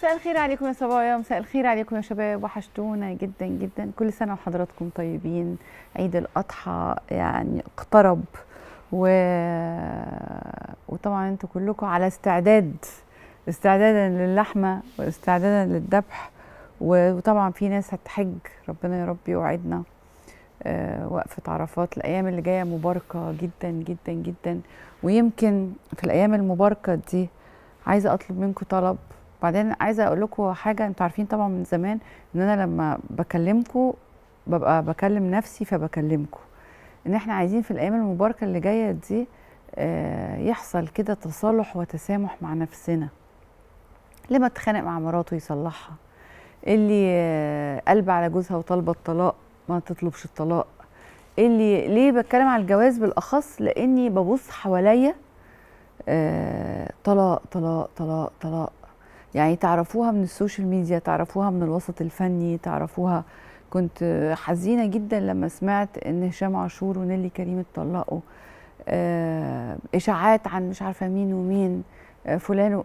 مساء الخير عليكم يا صبايا، مساء الخير عليكم يا شباب، وحشتونا جدا جدا. كل سنة وحضراتكم طيبين. عيد الأضحى يعني اقترب وطبعا انتوا كلكم على استعدادا للحمة واستعدادا للذبح، وطبعا في ناس هتحج، ربنا يا رب يوعدنا. وقفة عرفات الأيام اللي جاية مباركة جدا جدا جدا، ويمكن في الأيام المباركة دي عايزة أطلب منكم طلب. بعدين عايزه اقول لكم حاجه، انتوا عارفين طبعا من زمان ان انا لما بكلمكم ببقى بكلم نفسي، فبكلمكم ان احنا عايزين في الايام المباركه اللي جايه دي يحصل كده تصالح وتسامح مع نفسنا. اللي ما اتخانق مع مراته يصلحها، اللي قلب على جوزها وطالبه الطلاق ما تطلبش الطلاق. اللي ليه بتكلم على الجواز بالاخص؟ لاني ببص حواليا طلاق طلاق طلاق طلاق، يعني تعرفوها من السوشيال ميديا، تعرفوها من الوسط الفني، تعرفوها. كنت حزينة جدا لما سمعت ان هشام عاشور ونيلي كريم اتطلقوا. اشاعات عن مش عارفة مين ومين، فلان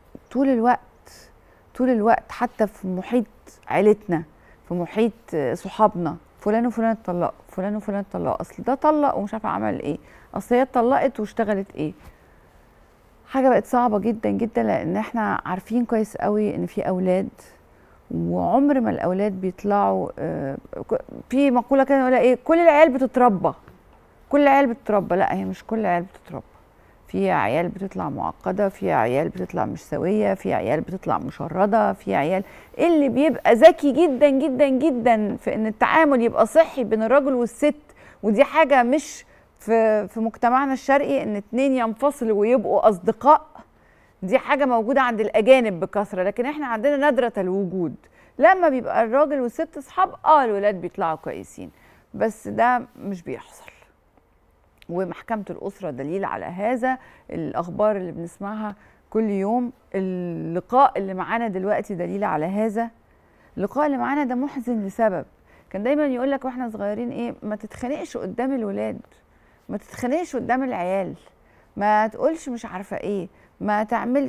طول الوقت حتى في محيط عيلتنا، في محيط صحابنا، فلان وفلان اتطلقوا، فلان وفلان اتطلقوا، اصل ده طلق ومش عارفة عمل ايه، اصل هي اتطلقت واشتغلت ايه. حاجة بقت صعبة جدا جدا، لان احنا عارفين كويس قوي ان في اولاد، وعمر ما الاولاد بيطلعوا. في مقولة كده يقولها ايه، كل العيال بتتربى، كل العيال بتتربى. لا، هي مش كل العيال بتتربى. في عيال بتطلع معقدة، في عيال بتطلع مش سوية، في عيال بتطلع مشردة، في عيال اللي بيبقى ذكي جدا جدا جدا في ان التعامل يبقى صحي بين الرجل والست. ودي حاجة مش في مجتمعنا الشرقي ان اتنين ينفصلوا ويبقوا اصدقاء. دي حاجة موجودة عند الأجانب بكثرة، لكن احنا عندنا نادرة الوجود. لما بيبقى الراجل والست أصحاب الولاد بيطلعوا كويسين، بس ده مش بيحصل. ومحكمة الأسرة دليل على هذا. الأخبار اللي بنسمعها كل يوم، اللقاء اللي معانا دلوقتي دليل على هذا. اللقاء اللي معانا ده محزن لسبب. كان دايما يقولك واحنا صغيرين ايه، ما تتخانقش قدام الولاد، ما تتخانقش قدام العيال، ما تقولش مش عارفة ايه، ما تعمل.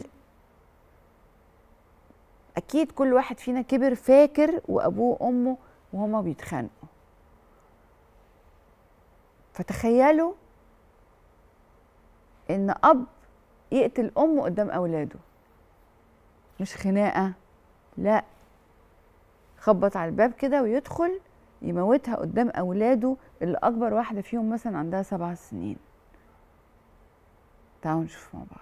اكيد كل واحد فينا كبر فاكر وابوه وامه وهما بيتخانقوا. فتخيلوا ان اب يقتل امه قدام اولاده، مش خناقه، لا، خبط على الباب كده ويدخل يموتها قدام اولاده، اللي اكبر واحده فيهم مثلا عندها 7 سنين. تعالوا نشوف مع بعض.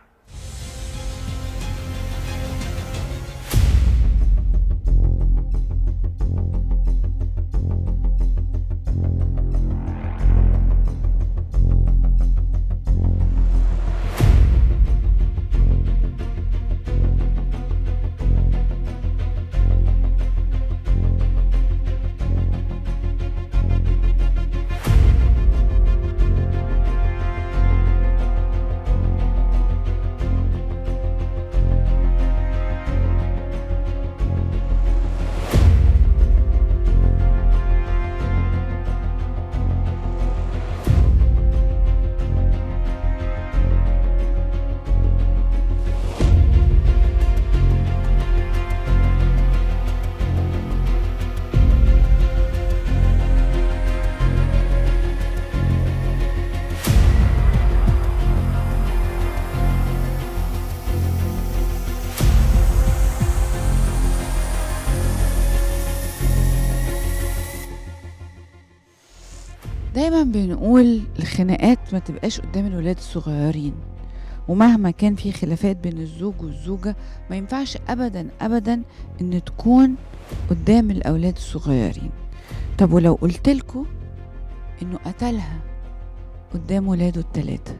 دايما بنقول الخناقات ما تبقاش قدام الولاد الصغيرين، ومهما كان في خلافات بين الزوج والزوجة ما ينفعش ابدا ابدا ان تكون قدام الاولاد الصغيرين. طب ولو قلتلكوا انه قتلها قدام ولاده التلاتة،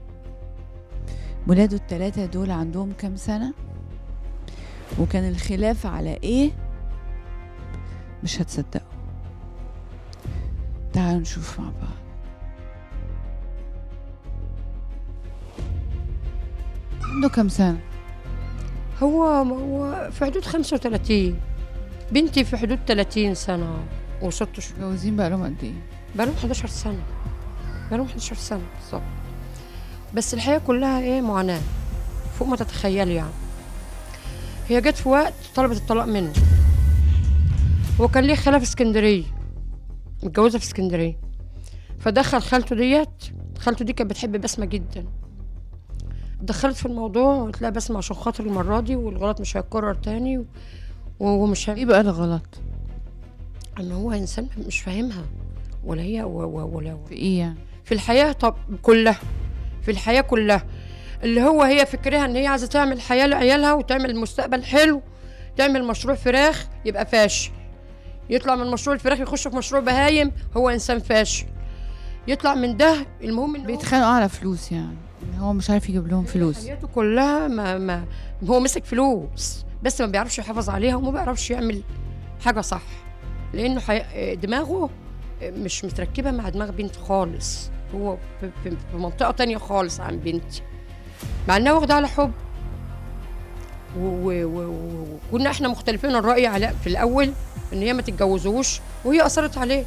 ولاده التلاتة دول عندهم كام سنة، وكان الخلاف على ايه؟ مش هتصدقوا. تعالوا نشوف مع بعض. عنده كم سنة؟ هو في حدود 35، بنتي في حدود 30 سنة و6 شهور. متجوزين بقالهم قد ايه؟ بقالهم 11 سنة، بقالهم 11 سنة بالظبط. بس الحياة كلها ايه، معاناة فوق ما تتخيلي يعني. هي جت في وقت طلبت الطلاق منه. هو كان ليه خالة في اسكندريه، متجوزه في اسكندريه، فدخل خالته ديت. خالته دي كانت بتحب بسمه جدا، دخلت في الموضوع وقلت لها بسمه عشان خاطر المره دي والغلط مش هيتكرر تاني ومش ايه بقى الغلط؟ ان هو انسان مش فاهمها ولا هي ولا في ايه يعني؟ في الحياه. طب كلها في الحياه كلها اللي هو هي فكرها ان هي عايزه تعمل حياه لعيالها وتعمل مستقبل حلو، تعمل مشروع فراخ يبقى فاشل، يطلع من مشروع الفراخ يخش في مشروع بهايم، هو انسان فاشل، يطلع من ده. المهم ان بيتخانقوا على فلوس، يعني هو مش عارف يجيب لهم فلوس. حياته كلها ما هو مسك فلوس بس ما بيعرفش يحافظ عليها وما بيعرفش يعمل حاجه صح، لانه دماغه مش متركبه مع دماغ بنتي خالص. هو في منطقه تانية خالص عن بنتي، مع انها واخده على حب. وكنا احنا مختلفين الرأي على في الاول ان هي ما تتجوزوش، وهي اصرت عليه.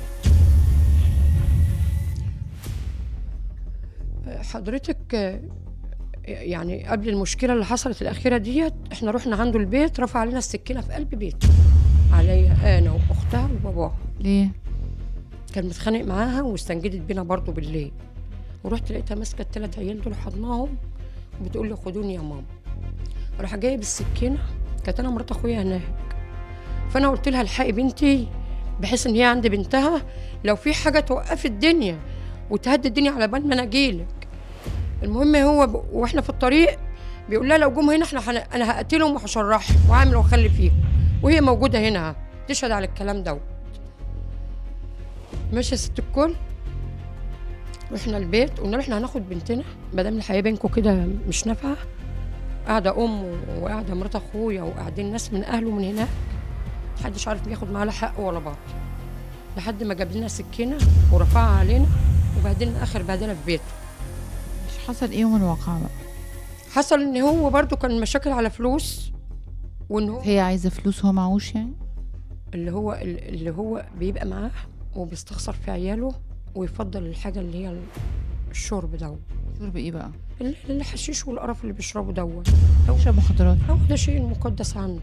حضرتك يعني قبل المشكله اللي حصلت الاخيره ديت احنا رحنا عنده البيت، رفع علينا السكينه في قلب بيت عليا انا واختها وباباها. ليه؟ كان متخانق معاها واستنجدت بينا برضو بالليل، ورحت لقيتها ماسكه الثلاث عيال دول حضناهم وبتقول لي خدوني يا ماما. راح جايب السكينه، كانت انا مرات اخويا هناك، فانا قلت لها الحقي بنتي بحيث ان هي عند بنتها لو في حاجه توقف الدنيا وتهدي الدنيا على بال ما انا اجيلك. المهم هو واحنا في الطريق بيقول لها لو جم هنا انا هقتلهم وهشرحهم وهعمل واخلي فيهم، وهي موجوده هنا تشهد على الكلام دوت. ماشي يا ست الكل، رحنا البيت قلنا له احنا هناخد بنتنا ما دام الحياه بينكم كده مش نافعه. قاعده وقاعده مرات اخويا وقاعدين ناس من اهله من هناك، محدش عارف بياخد معاه لا حق ولا باطل، لحد ما جاب لنا سكينه ورفعها علينا وبهدلنا اخر بهدله في بيته. مش حصل ايه يوم الواقعه بقى؟ حصل ان هو برضو كان مشاكل على فلوس، وان هو هي عايزه فلوس وهو معهوش يعني؟ اللي هو بيبقى معاه وبيستخسر في عياله ويفضل الحاجه اللي هي الشرب دوت. شرب ايه بقى؟ الحشيش والقرف اللي بيشربه دوت، بيشرب مخدرات، هو ده شيء مقدس عنده.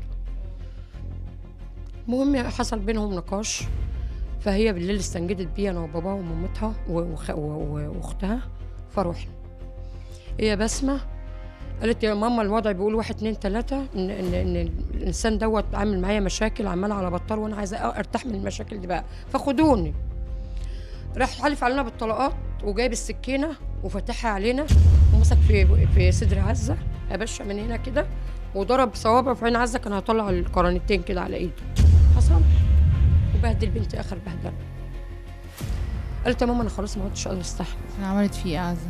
المهم حصل بينهم نقاش، فهي بالليل استنجدت بيا انا وباباها ومامتها واختها، فروحنا. هي بسمه قالت يا ماما الوضع بيقول 1 2 3 ان الانسان دوت عامل معايا مشاكل عمال على بطال، وانا عايزه ارتاح من المشاكل دي بقى، فخدوني. راح حالف علينا بالطلقات وجايب السكينه وفتحها علينا ومسك في صدر عزه ابشع من هنا كده، وضرب صوابعه في عين عزه، كان هيطلع القرنتين كده على ايده. حصل وبهدل بنتي اخر بهدله. قالت يا ماما انا خلاص ما عدتش قادره استحمل. انا عملت فيه ايه عزه؟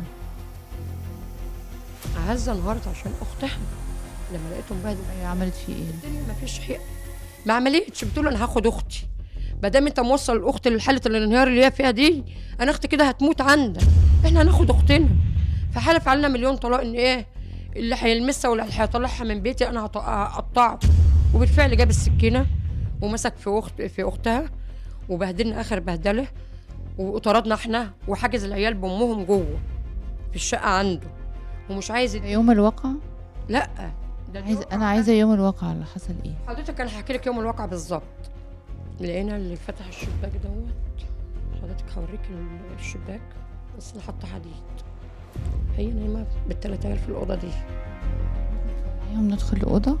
عزه انهارت عشان اختها لما لقيتهم بهدل. هي عملت فيه ايه؟ الدنيا ما فيش حق، ما عملتش، بتقول انا هاخد اختي، ما دام انت موصل الاخت لحاله الانهيار اللي هي فيها دي، انا اختي كده هتموت عندك، احنا هناخد اختنا. فحلف علينا مليون طلاق ان ايه اللي هيلمسها واللي هيطلعها من بيتي انا هقطعه. وبالفعل جاب السكينه ومسك في اختها وبهدلنا اخر بهدله، وطردنا احنا وحجز العيال بامهم جوه في الشقه عنده ومش عايز يوم الواقع؟ لا انا عايزه يوم الواقع اللي حصل ايه. حضرتك انا هحكي لك يوم الواقع بالظبط. لقينا اللي فتح الشباك دوت، حضرتك هوريك الشباك بس انا حاطه حديد، هي نايمه بالثلاث عيال في الاوضه دي. يوم ندخل الاوضه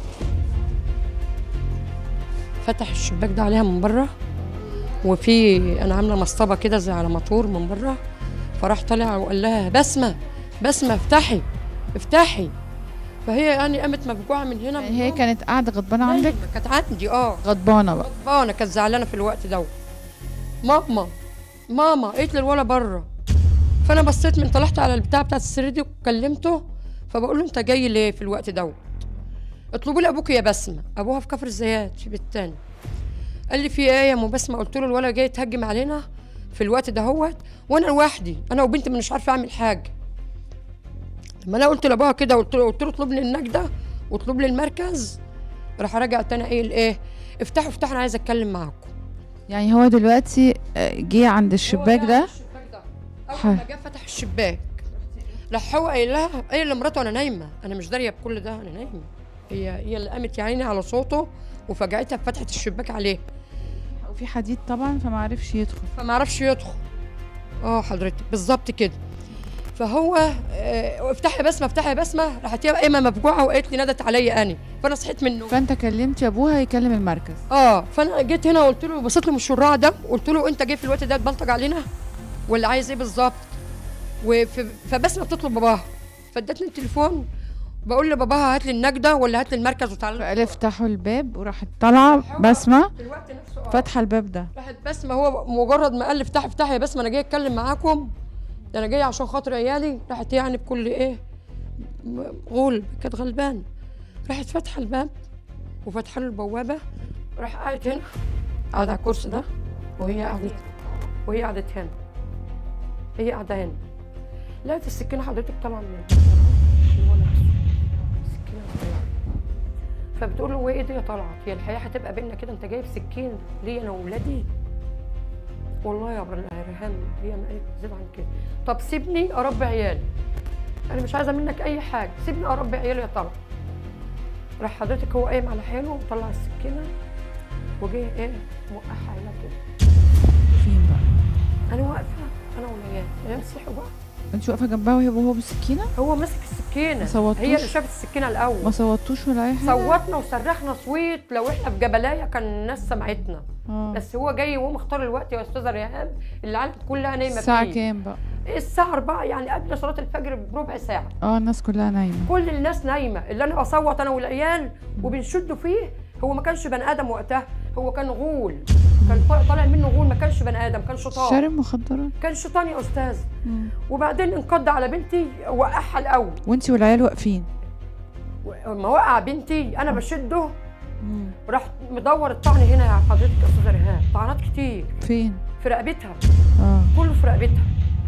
فتح الشباك ده عليها من بره، وفي انا عامله مصطبه كده زي على موتور من بره، فراح طالع وقال لها بسمه افتحي افتحي. فهي يعني قامت مفجوعه من هنا. يعني هي كانت قاعده غضبانه عندك؟ كانت عندي غضبانه بقى. غضبانه، كانت زعلانه في الوقت دوت. ماما قالت لي الولا بره. فانا بصيت من طلعت على البتاع بتاعت السرير دي وكلمته، فبقول له انت جاي ليه في الوقت دوت؟ اطلبوا لي ابوك يا بسمه، ابوها في كفر الزيات في بيت تاني. قال لي في ايه يا ام بسمه؟ قلت له الولا جاي يتهجم علينا في الوقت دهوت وانا لوحدي، انا وبنتي مش عارفه اعمل حاجه. لما انا قلت لابوها كده قلت له اطلب لي النجده واطلب لي المركز، راح راجع تاني قايل ايه افتحوا انا عايزه اتكلم معاكم. يعني هو دلوقتي جه عند الشباك ده؟ اول ما جه فتح الشباك راح هو قايل لمراته انا نايمه، انا مش داريه بكل ده، انا نايمه. هي اللي قامت يا عيني على صوته وفجأتها فتحت الشباك عليه وفي حديد طبعا فما عرفش يدخل. فما عرفش يدخل. حضرتك بالظبط كده. فهو افتحي يا بسمه افتحي يا بسمه، راحت هي قايمه مفجوعه وقالت لي نادت عليا انا، فانا صحيت من النوم. فانت كلمت ابوها يكلم المركز؟ فانا جيت هنا وقلت له، بصيت له من الشراع ده قلت له انت جاي في الوقت ده تبلطج علينا ولا عايز ايه بالظبط؟ فبسمه بتطلب باباها، فادتني التليفون بقول لباباها هات لي النجده ولا هات لي المركز وتعالى. فقال افتحوا الباب وراحت طالعه بسمه في الوقت نفسه فاتحه الباب ده. راحت بسمه، هو مجرد ما قال لي افتحي افتحي يا بسمه انا جاي اتكلم معاكم، ده انا جاي عشان خاطر عيالي، راحت يعني بكل غول كانت غلبانه، راحت فاتحه الباب وفاتحه له البوابه، راح قاعد هنا قاعد على الكرسي ده وهي قعدت هنا، هي قاعده هنا، لقيت السكينه حضرتك طالعه من الولد، السكينه طالعه، فبتقول له هو ايه دي يا طلعت؟ هي الحياه هتبقى بينا كده؟ انت جايب سكين ليا انا واولادي؟ والله يا ريهام هي ما قالت زيد عن كده. طب سيبني اربي عيالي، انا مش عايزه منك اي حاجه، سيبني اربي عيالي يا طلعت. راح حضرتك هو قايم على حاله وطلع السكينه وجه موقعها عليها كده. فين بقى؟ انا واقفه انا والعيال صحوا بقى. انت واقفه جنبها وهو بالسكينه؟ هو ماسك السكينه. ما صوتوش؟ هي اللي شافت السكينه الاول. ما صوتوش ولا اي حاجه؟ صوتنا وصرخنا صويت، لو احنا في جبلايه كان الناس سمعتنا. بس هو جاي وهو مختار الوقت يا استاذه ريهام اللي العيال كلها نايمه فيه. الساعه كام بقى؟ الساعه 4 يعني قبل صلاه الفجر بربع ساعه. الناس كلها نايمه. كل الناس نايمه، اللي انا بصوت انا والعيال وبنشده فيه. هو ما كانش بني ادم وقتها، هو كان غول، كان طالع منه غول، ما كانش بني ادم، كان شيطان. شارب مخدرات؟ كان شيطان يا استاذ. وبعدين انقض على بنتي وقعها الاول. وانت والعيال واقفين؟ ما وقع بنتي انا بشده راح مدور الطعن هنا يا حضرتك يا استاذه ريهام، طعنات كتير. فين؟ في رقبتها. كله في رقبتها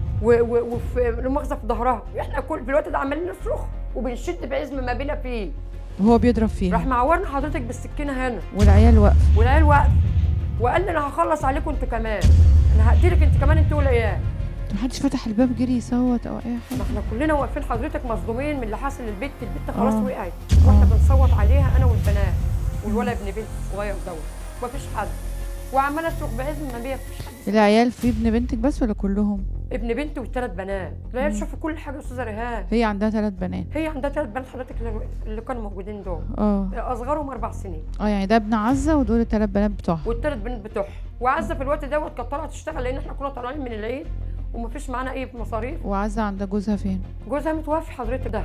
وفي المؤاخذه في ظهرها. احنا في الوقت ده عمالين نصرخ وبنشد بعزم ما بينا فيه. وهو بيضرب فيها؟ راح معورنا حضرتك بالسكينه هنا. والعيال واقفه؟ والعيال واقفه، وقال لي انا هخلص عليكم انتوا كمان، انا هقتلك انت كمان انت والعيال. محدش فتح الباب جري يصوت او اي حاجه؟ ما احنا كلنا واقفين حضرتك مصدومين من اللي حصل للبت، البت خلاص وقعت واحنا بنصوت عليها انا والبنات والولد ابن بنت الصغير دوت، مفيش حد، وعماله اصرخ بعزم ما بيها مفيش حد. العيال في ابن بنتك بس ولا كلهم؟ ابن بنتي والثلاث بنات. العيال شافوا كل حاجه يا استاذه ريهام. هي عندها 3 بنات؟ هي عندها 3 بنات حضرتك اللي كانوا موجودين دول. اصغرهم 4 سنين. يعني ده ابن عزه ودول ال3 بنات بتوعها. والثلاث بنات بتوعها. وعزه في الوقت دوت كانت طالعه تشتغل لان احنا كنا طالعين من العيد ومفيش معانا اي مصاريف. وعزه عندها جوزها فين؟ جوزها متوفي حضرتك، ده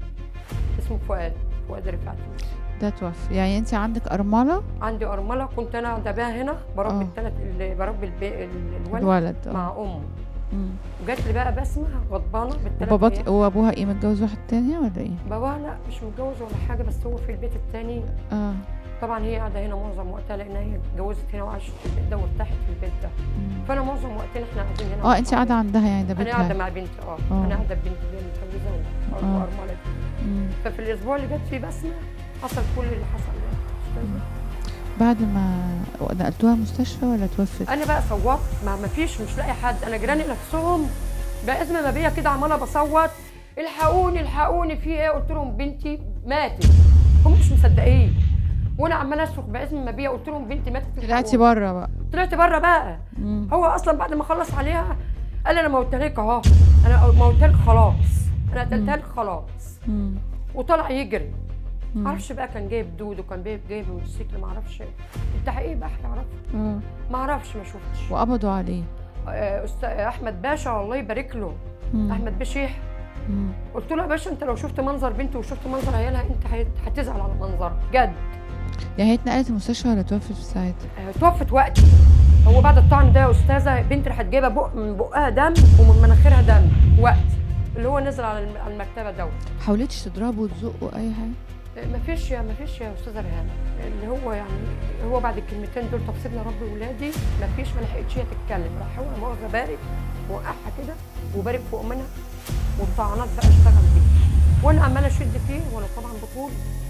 اسمه فؤاد رفعت. ده توفي. يعني انت عندك ارمله؟ عندي ارمله، كنت انا قاعده بيها هنا بربي بربي الولد مع امه. وجات لي بقى بسمه غضبانه بالثلاث. وباباك وابوها ايه، متجوز واحد تاني ولا ايه؟ باباها لا مش متجوز ولا حاجه، بس هو في البيت الثاني. طبعا هي قاعده هنا معظم وقتها لان هي اتجوزت هنا وعاشت في البيت ده وارتاحت في البيت ده. فانا معظم وقتنا احنا قاعدين هنا. انت قاعده عندها يعني؟ ده بيتها؟ انا قاعده مع بنتي. انا قاعده ببنتي اللي متجوزه وارمله دي. ففي الاسبوع اللي جت فيه بسمه حصل كل اللي حصل ده. بعد ما نقلتوها مستشفى ولا توفت؟ انا بقى صوت ما فيش، مش لاقي حد. انا جيراني نفسهم بعزم ما بيا كده عماله بصوت الحقوني الحقوني في ايه؟ قلت لهم بنتي ماتت. هم مش مصدقين وانا عماله اصرخ بعزم ما بيا، قلت لهم بنتي ماتت. طلعتي بره بقى؟ طلعت بره بقى. هو اصلا بعد ما خلص عليها قال لي انا موتها لك اهو، انا موتها لك خلاص، انا قتلتها لك خلاص. وطلع يجري. معرفش بقى كان جايب دود وكان جايب موتوسيكل، معرفش التحقيق بقى هيعرفه. معرفش ما شفتش. وقبضوا عليه؟ استاذ احمد باشا الله يبارك له. احمد بشيح. قلت له يا باشا انت لو شفت منظر بنتي وشفت منظر عيالها انت هتزعل على منظرها جد. يعني هي اتنقلت المستشفى ولا توفت في ساعتها؟ توفت وقتي. هو بعد الطعن ده يا استاذه بنتي راحت جايبه من بقها دم ومن مناخيرها دم وقت اللي هو نزل على المكتبه دوت. حاولتش تضربه وتزقه اي حاجه؟ مفيش يا استاذه ريهام. اللي هو يعني هو بعد الكلمتين دول طب سيبنا ربي ولادي، مفيش، ما لحقتش هي تتكلم. راح هو مؤاخذه بارك وقعها كده وبارك فوق منها والطعنات بقى اشتغل بيه وانا عماله اشد فيه وانا طبعا بطول.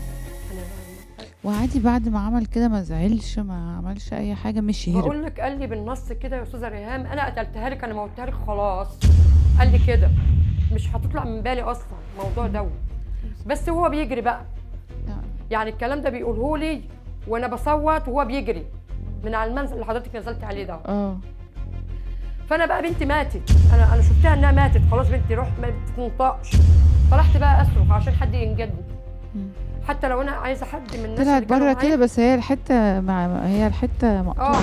وعادي بعد ما عمل كده ما زعلش، ما عملش اي حاجه، مش هرب؟ بقول لك قال لي بالنص كده يا استاذه ريهام انا قتلتها لك، انا موتها لك خلاص. قال لي كده مش هتطلع من بالي اصلا الموضوع دوت. بس هو بيجري بقى يعني الكلام ده بيقوله لي وانا بصوت وهو بيجري من على المنزل اللي حضرتك نزلت عليه ده. فانا بقى بنتي ماتت، انا شفتها انها ماتت خلاص، بنتي روح ما بتنطقش. طلعت بقى اصرخ عشان حد ينجدني، حتى لو انا عايزه حد من الناس طلعت اللي كانوا بره كده، بس هي الحته هي الحته مقطوعه.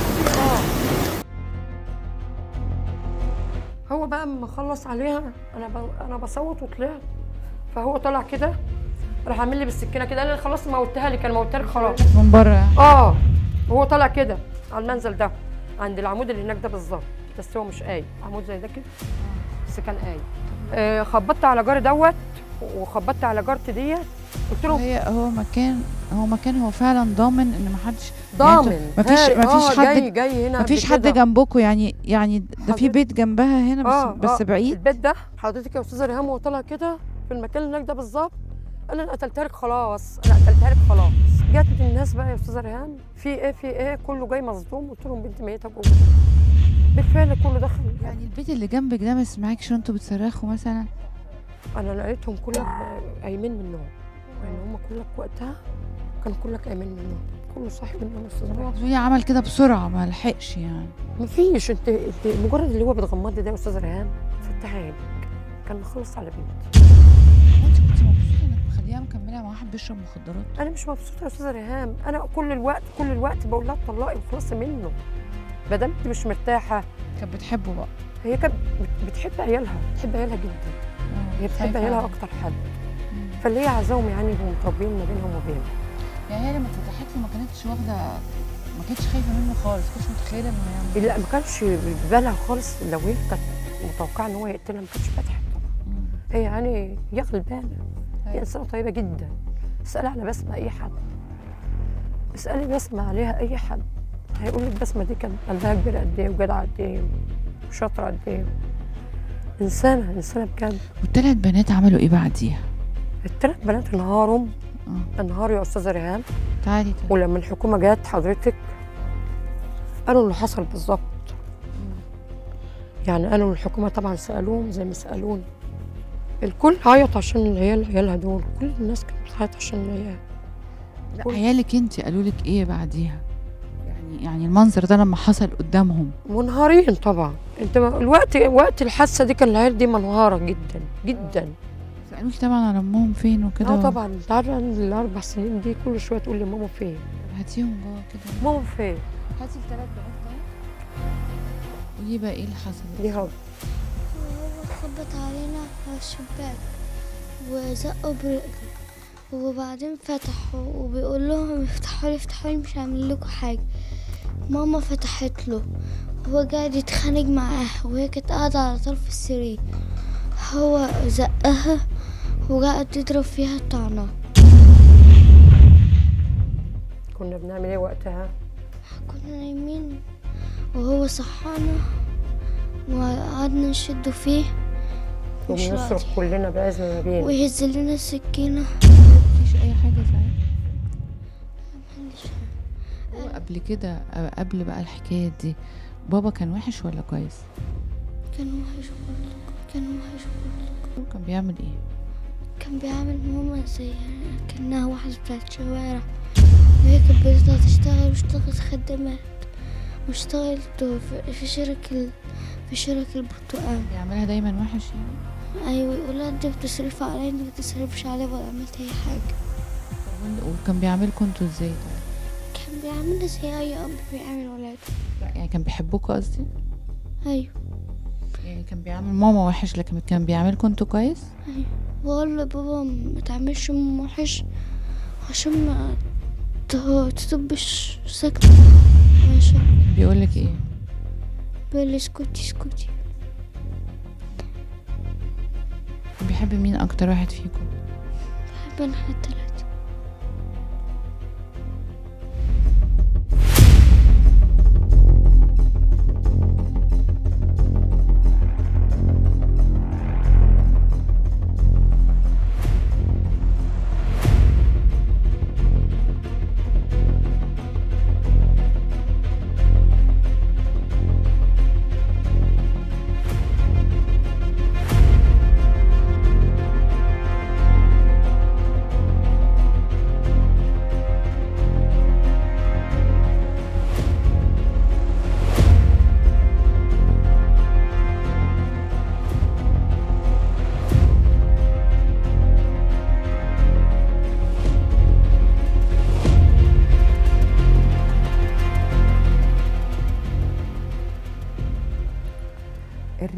هو بقى اما خلص عليها انا بصوت وطلعت، فهو طلع كده راح عامل لي بالسكينه كده، قال لي خلاص موتها لي، كان موتها لي خلاص من بره. وهو طالع كده على المنزل ده عند العمود اللي هناك ده بالظبط، بس هو مش قايم، عمود زي ده كده بس كان قايم. خبطت على جاري دوت وخبطت على جارتي ديت، قلت له هو مكان هو فعلا ضامن ان ما حدش ضامن، يعني مفيش حد جاي هنا، مفيش حد جنبكم يعني ده في بيت جنبها هنا بس بعيد. البيت ده حضرتك يا استاذه ريهام وهو طالع كده في المكان اللي هناك ده بالظبط، قال لي انا قتلتها لك خلاص، انا قتلتها لك خلاص. جت الناس بقى يا استاذه ريهام في ايه كله جاي مصدوم، قلت لهم بنتي ميته جوه. بالفعل كله دخل. يعني البيت اللي جنبك ده ما سمعكش وانتوا بتصرخوا مثلا؟ انا لقيتهم كلها قايمين من النوم، يعني هم كلك وقتها كانوا كلك قايمين من النوم، كله صاحي من النوم يا استاذه ريهام. بتقولي عمل كده بسرعه ما لحقش يعني؟ مفيش، انت مجرد اللي هو بتغمضي ده يا استاذه ريهام فتحي عينك كان مخلص على بنتي. انت كنت مبسوطه انك مخليها مكمله مع واحد بيشرب مخدرات؟ انا مش مبسوطه يا استاذه ريهام، انا كل الوقت بقول لها اتطلقي وخلصي منه ما دام انت مش مرتاحه. كانت بتحبه بقى؟ هي كانت بتحب عيالها جدا، هي بتحب عيالها اكتر حد، فاللي هي عايزاهم يعني يبقوا متربيين ما بينهم وبينه. يعني هي لما فتحت له ما كانتش واخده، ما كانتش خايفه منه خالص، كنتش متخيله انه يعمل؟ لا ما كانش في بالها خالص، لو هي كانت متوقعه ان هو يقتلها ما كانتش فتحت طبعا. هي يعني هي غلبانه، هي انسانه طيبه جدا. اسالي على بسمه اي حد، اسالي بسمه عليها اي حد هيقول لك بسمه دي كان قلبها كبير قد ايه وجدعه قد ايه وشاطره قد ايه، انسانه بجد. والثلاث بنات عملوا ايه بعديها؟ الثلاث بنات انهاروا يا استاذه ريهام. تعالي. ولما الحكومه جت حضرتك قالوا اللي حصل بالظبط، يعني قالوا الحكومه طبعا سالوهم زي ما سالوني، الكل عيط عشان عيالها دول، كل الناس كانت بتعيط عشان العيال. عيالك انت قالوا لك ايه بعديها؟ يعني المنظر ده لما حصل قدامهم منهارين طبعا. انت وقت الحادثه دي كان العيال دي منهاره جدا جدا. سالوك طبعا على امهم فين وكده؟ طبعا انت عارفه ال4 سنين دي كل شويه تقول لي ماما فين. هاتيهم جوه كده. ماما فين؟ هاتي الثلاث بنات دول. قولي بقى ايه اللي حصل؟ دي هو خبط علينا على الشباك وزقوا برجله، وبعدين فتحوا وبيقول لهم افتحوا لي مش هعمل لكم حاجه. ماما فتحت له، هو قاعد يتخانق معاها وهي كانت قاعده على طرف السرير، هو زقها وقعد يضرب فيها طعنه. كنا بنعمل ايه وقتها؟ كنا نايمين وهو صحانا وقعدنا نشده فيه وبنصرخ كلنا بأذن ما بينا ويهز لنا السكينه. مفيش اي حاجه ساعتها؟ هو قبل كده، قبل بقى الحكايه دي، بابا كان وحش ولا كويس؟ كان وحش برضه. كان بيعمل ايه؟ كان بيعمل ماما زي كأنها واحدة بتاعت شوارع، وهي كانت بتطلع تشتغل واشتغلت خدامات واشتغلت في شركة البرتقال. بيعملها دايما وحش يعني؟ ايوه، يقولها انت بتصرف عليا، انت بتصرفش عليا ولا عملت اي حاجة. وكان بيعملكوا انتوا ازاي طيب؟ كان بيعملنا زي اي اب بيعمل ولاده. يعني كان بيحبوكوا قصدي؟ ايوه. يعني كان بيعمل ماما وحش لكن كان بيعملكوا انتوا كويس؟ ايوه، وقال لبابا ما تعملش ماما وحش عشان ما تطبش ساكتة. ماشي. بيقولك ايه؟ بيقولي اسكتي. بيحب مين اكتر واحد فيكم؟ بحب احنا التلاتة.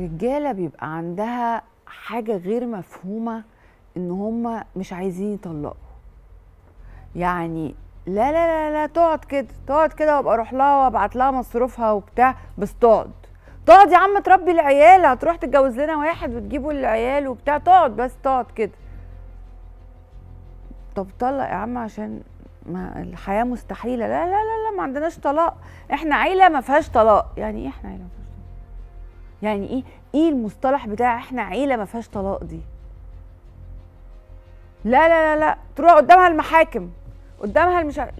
الرجاله بيبقى عندها حاجه غير مفهومه، ان هم مش عايزين يطلقوا. يعني لا لا لا لا، تقعد كده وابقى اروح لها وابعت لها مصروفها وبتاع، بس تقعد يا عم تربي العيال، هتروح تتجوز لنا واحد وتجيبوا العيال وبتاع، تقعد كده. طب طلق يا عم عشان ما الحياه مستحيله. لا لا لا لا، ما عندناش طلاق، احنا عيله ما فيهاش طلاق. يعني ايه احنا عيله ما فيهاش طلاق؟ يعني ايه المصطلح بتاع احنا عيله ما فيهاش طلاق دي؟ لا لا لا لا، تروح قدامها المحاكم، قدامها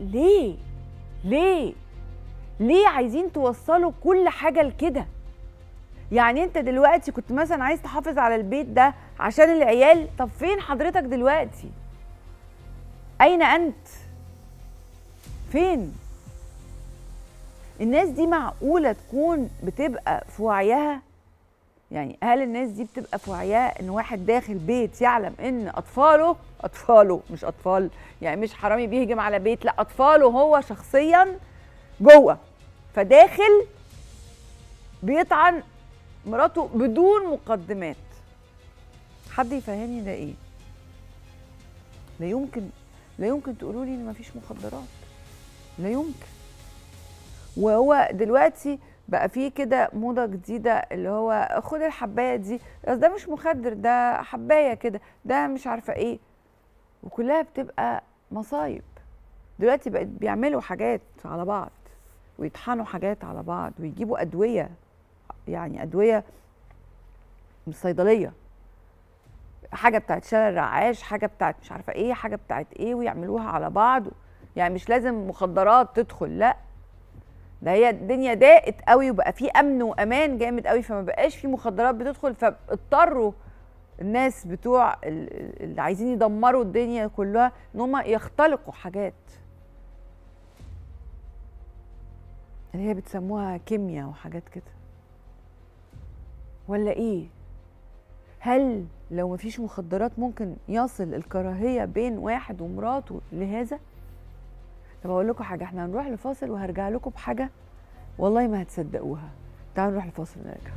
ليه عايزين توصلوا كل حاجه لكده؟ يعني انت دلوقتي كنت مثلا عايز تحافظ على البيت ده عشان العيال، طب فين حضرتك دلوقتي؟ اين انت؟ فين؟ الناس دي معقوله تكون بتبقى في وعيها؟ يعني هل الناس دي بتبقى في وعيها ان واحد داخل بيت يعلم ان اطفاله مش اطفال، يعني مش حرامي بيهجم على بيت، لا اطفاله هو شخصيا جوه، فداخل بيطعن مراته بدون مقدمات؟ حد يفهمني ده ايه؟ لا يمكن تقولوا لي ان مفيش مخدرات، لا يمكن. وهو دلوقتي بقى فيه كده موضه جديده، اللي هو خد الحبايه دي، بس ده مش مخدر، ده حبايه كده، ده مش عارفه ايه، وكلها بتبقى مصايب. دلوقتي بقت بيعملوا حاجات على بعض ويطحنوا حاجات على بعض ويجيبوا ادويه، يعني ادويه من الصيدليه، حاجه بتاعت شلل الرعاش، حاجه بتاعت مش عارفه ايه، حاجه بتاعت ايه، ويعملوها على بعض. يعني مش لازم مخدرات تدخل، لا ده هي الدنيا ضاقت قوي وبقى في امن وامان جامد قوي، فما بقاش في مخدرات بتدخل، فاضطروا الناس بتوع اللي عايزين يدمروا الدنيا كلها ان هم يختلقوا حاجات اللي هي بتسموها كيمياء وحاجات كده، ولا ايه؟ هل لو مفيش مخدرات ممكن يصل الكراهية بين واحد ومراته لهذا؟ طب اقول لكم حاجة، احنا هنروح لفاصل وهرجع لكم بحاجة والله ما هتصدقوها. تعالوا نروح لفاصل ونرجع.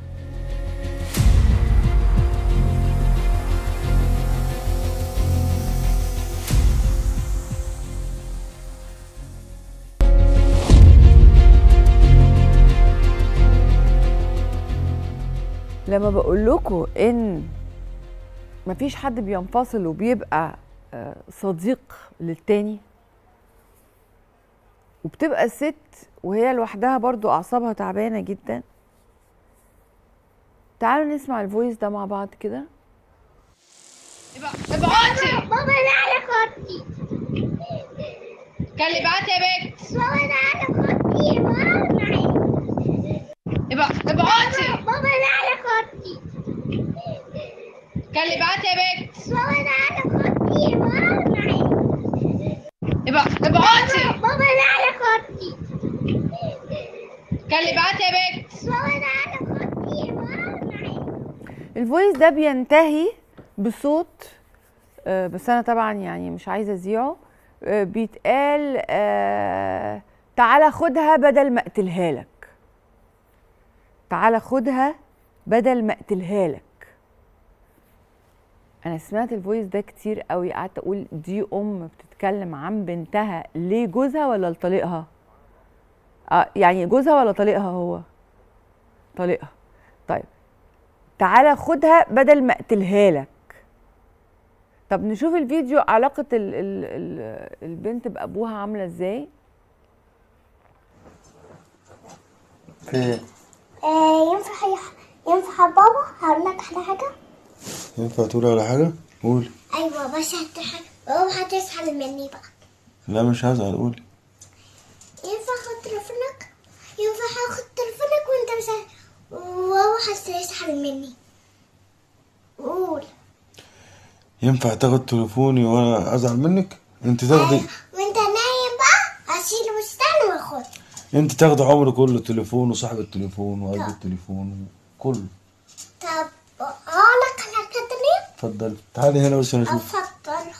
لما بقول لكم ان مفيش حد بينفصل وبيبقى صديق للتاني، وبتبقى الست وهي لوحدها برضو اعصابها تعبانه جدا. تعالوا نسمع الفويس ده مع بعض كده. ابعتي بابا تعالى خدني. كان ابعتي يا بنت. بابا تعالى خدني معايا. ابعتي بابا تعالى خدني. كان ابعتي يا بنت. بابا تعالى خدني معايا. ابعتي بابا تعالى خدني. كان ابعتي يا بنت. بابا تعالى خدني معايا. الفويس ده بينتهي بصوت بس انا طبعا يعني مش عايزه اذيعه، بيتقال تعالى خدها بدل ما اقتلها لك، تعالى خدها بدل ما اقتلها لك. انا سمعت الفويس ده كتير قوي، قعدت اقول دي بتتكلم عن بنتها لجوزها ولا لطليقها؟ يعني جوزها ولا طليقها؟ هو طليقها. طيب تعالى خدها بدل ما اقتلها لك. طب نشوف الفيديو، علاقة البنت بأبوها عاملة ازاي؟ ينفع بابا هقول لك على حاجة؟ ينفع تقولي على حاجة؟ قولي. أيوة بس بابا هتزعل مني بقى. لا مش هزعل، قولي. ينفع اخد تليفونك؟ ينفع اخد تليفونك وانت مش وبابا هيزعل مني. قول. ينفع تاخد تليفوني وانا ازعل منك؟ انت تاخدي وانت نايم بقى هشيله واستنى واخد. انت تاخدي عمري كله تليفون وصاحب التليفون وقلب التليفون كله. طب هقولك على حاجة تانية؟ اتفضلي تعالي هنا بس انا اشوف. اتفضل.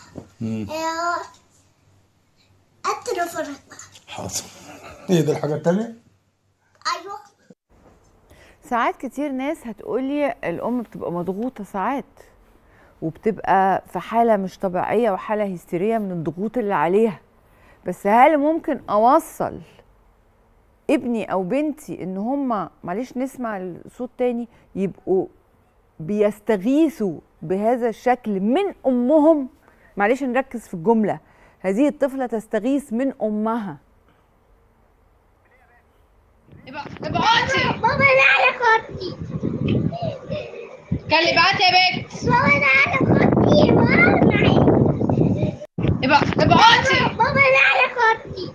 هات تليفونك بقى. حاضر. ايه ده الحاجة التانية؟ ايوه. ساعات كتير ناس هتقولي الام بتبقى مضغوطه ساعات، وبتبقى في حاله مش طبيعيه وحاله هستيريه من الضغوط اللي عليها، بس هل ممكن اوصل ابني او بنتي ان هم، معلش نسمع الصوت تاني، يبقوا بيستغيثوا بهذا الشكل من امهم؟ معلش نركز في الجمله، هذه الطفله تستغيث من امها. ابعتي بابا تعالى خدي. كلي ابعتي يا بنت. بابا تعالى خدي. ابعتي بابا تعالى خدي.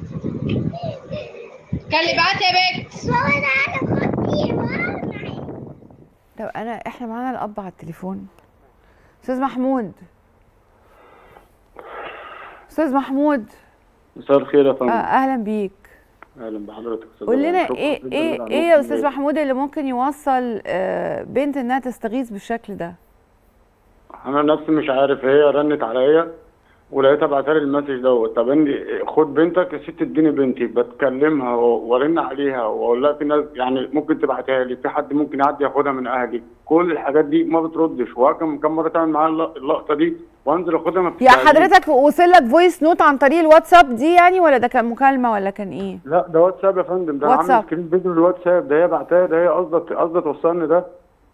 كلي ابعتي يا بنت. بابا تعالى خدي. طب احنا معانا الاب على التليفون. استاذ محمود، استاذ محمود، مساء الخير يا فندم. اهلا بيك. اهلا بحضرتك. قول لنا ايه يا استاذ محمود اللي ممكن يوصل بنت انها تستغيث بالشكل ده؟ انا نفسي مش عارف، هي رنت عليا ولقيتها بعتها لي المسج دوت. طب انت خد بنتك يا ست، اديني بنتي. بتكلمها وارن عليها واقول لها في ناس يعني ممكن تبعتها لي، في حد ممكن يعدي ياخدها من اهلي، كل الحاجات دي ما بتردش. وكم مره تعمل معايا اللقطه دي وانزل اخدها ما يا حضرتك وصل لك فويس نوت عن طريق الواتساب دي يعني، ولا ده كان مكالمه ولا كان ايه؟ لا ده واتساب يا فندم، ده انا عامل سكرين فيديو للواتساب، ده هي بعتها، ده هي قصدها توصلني ده.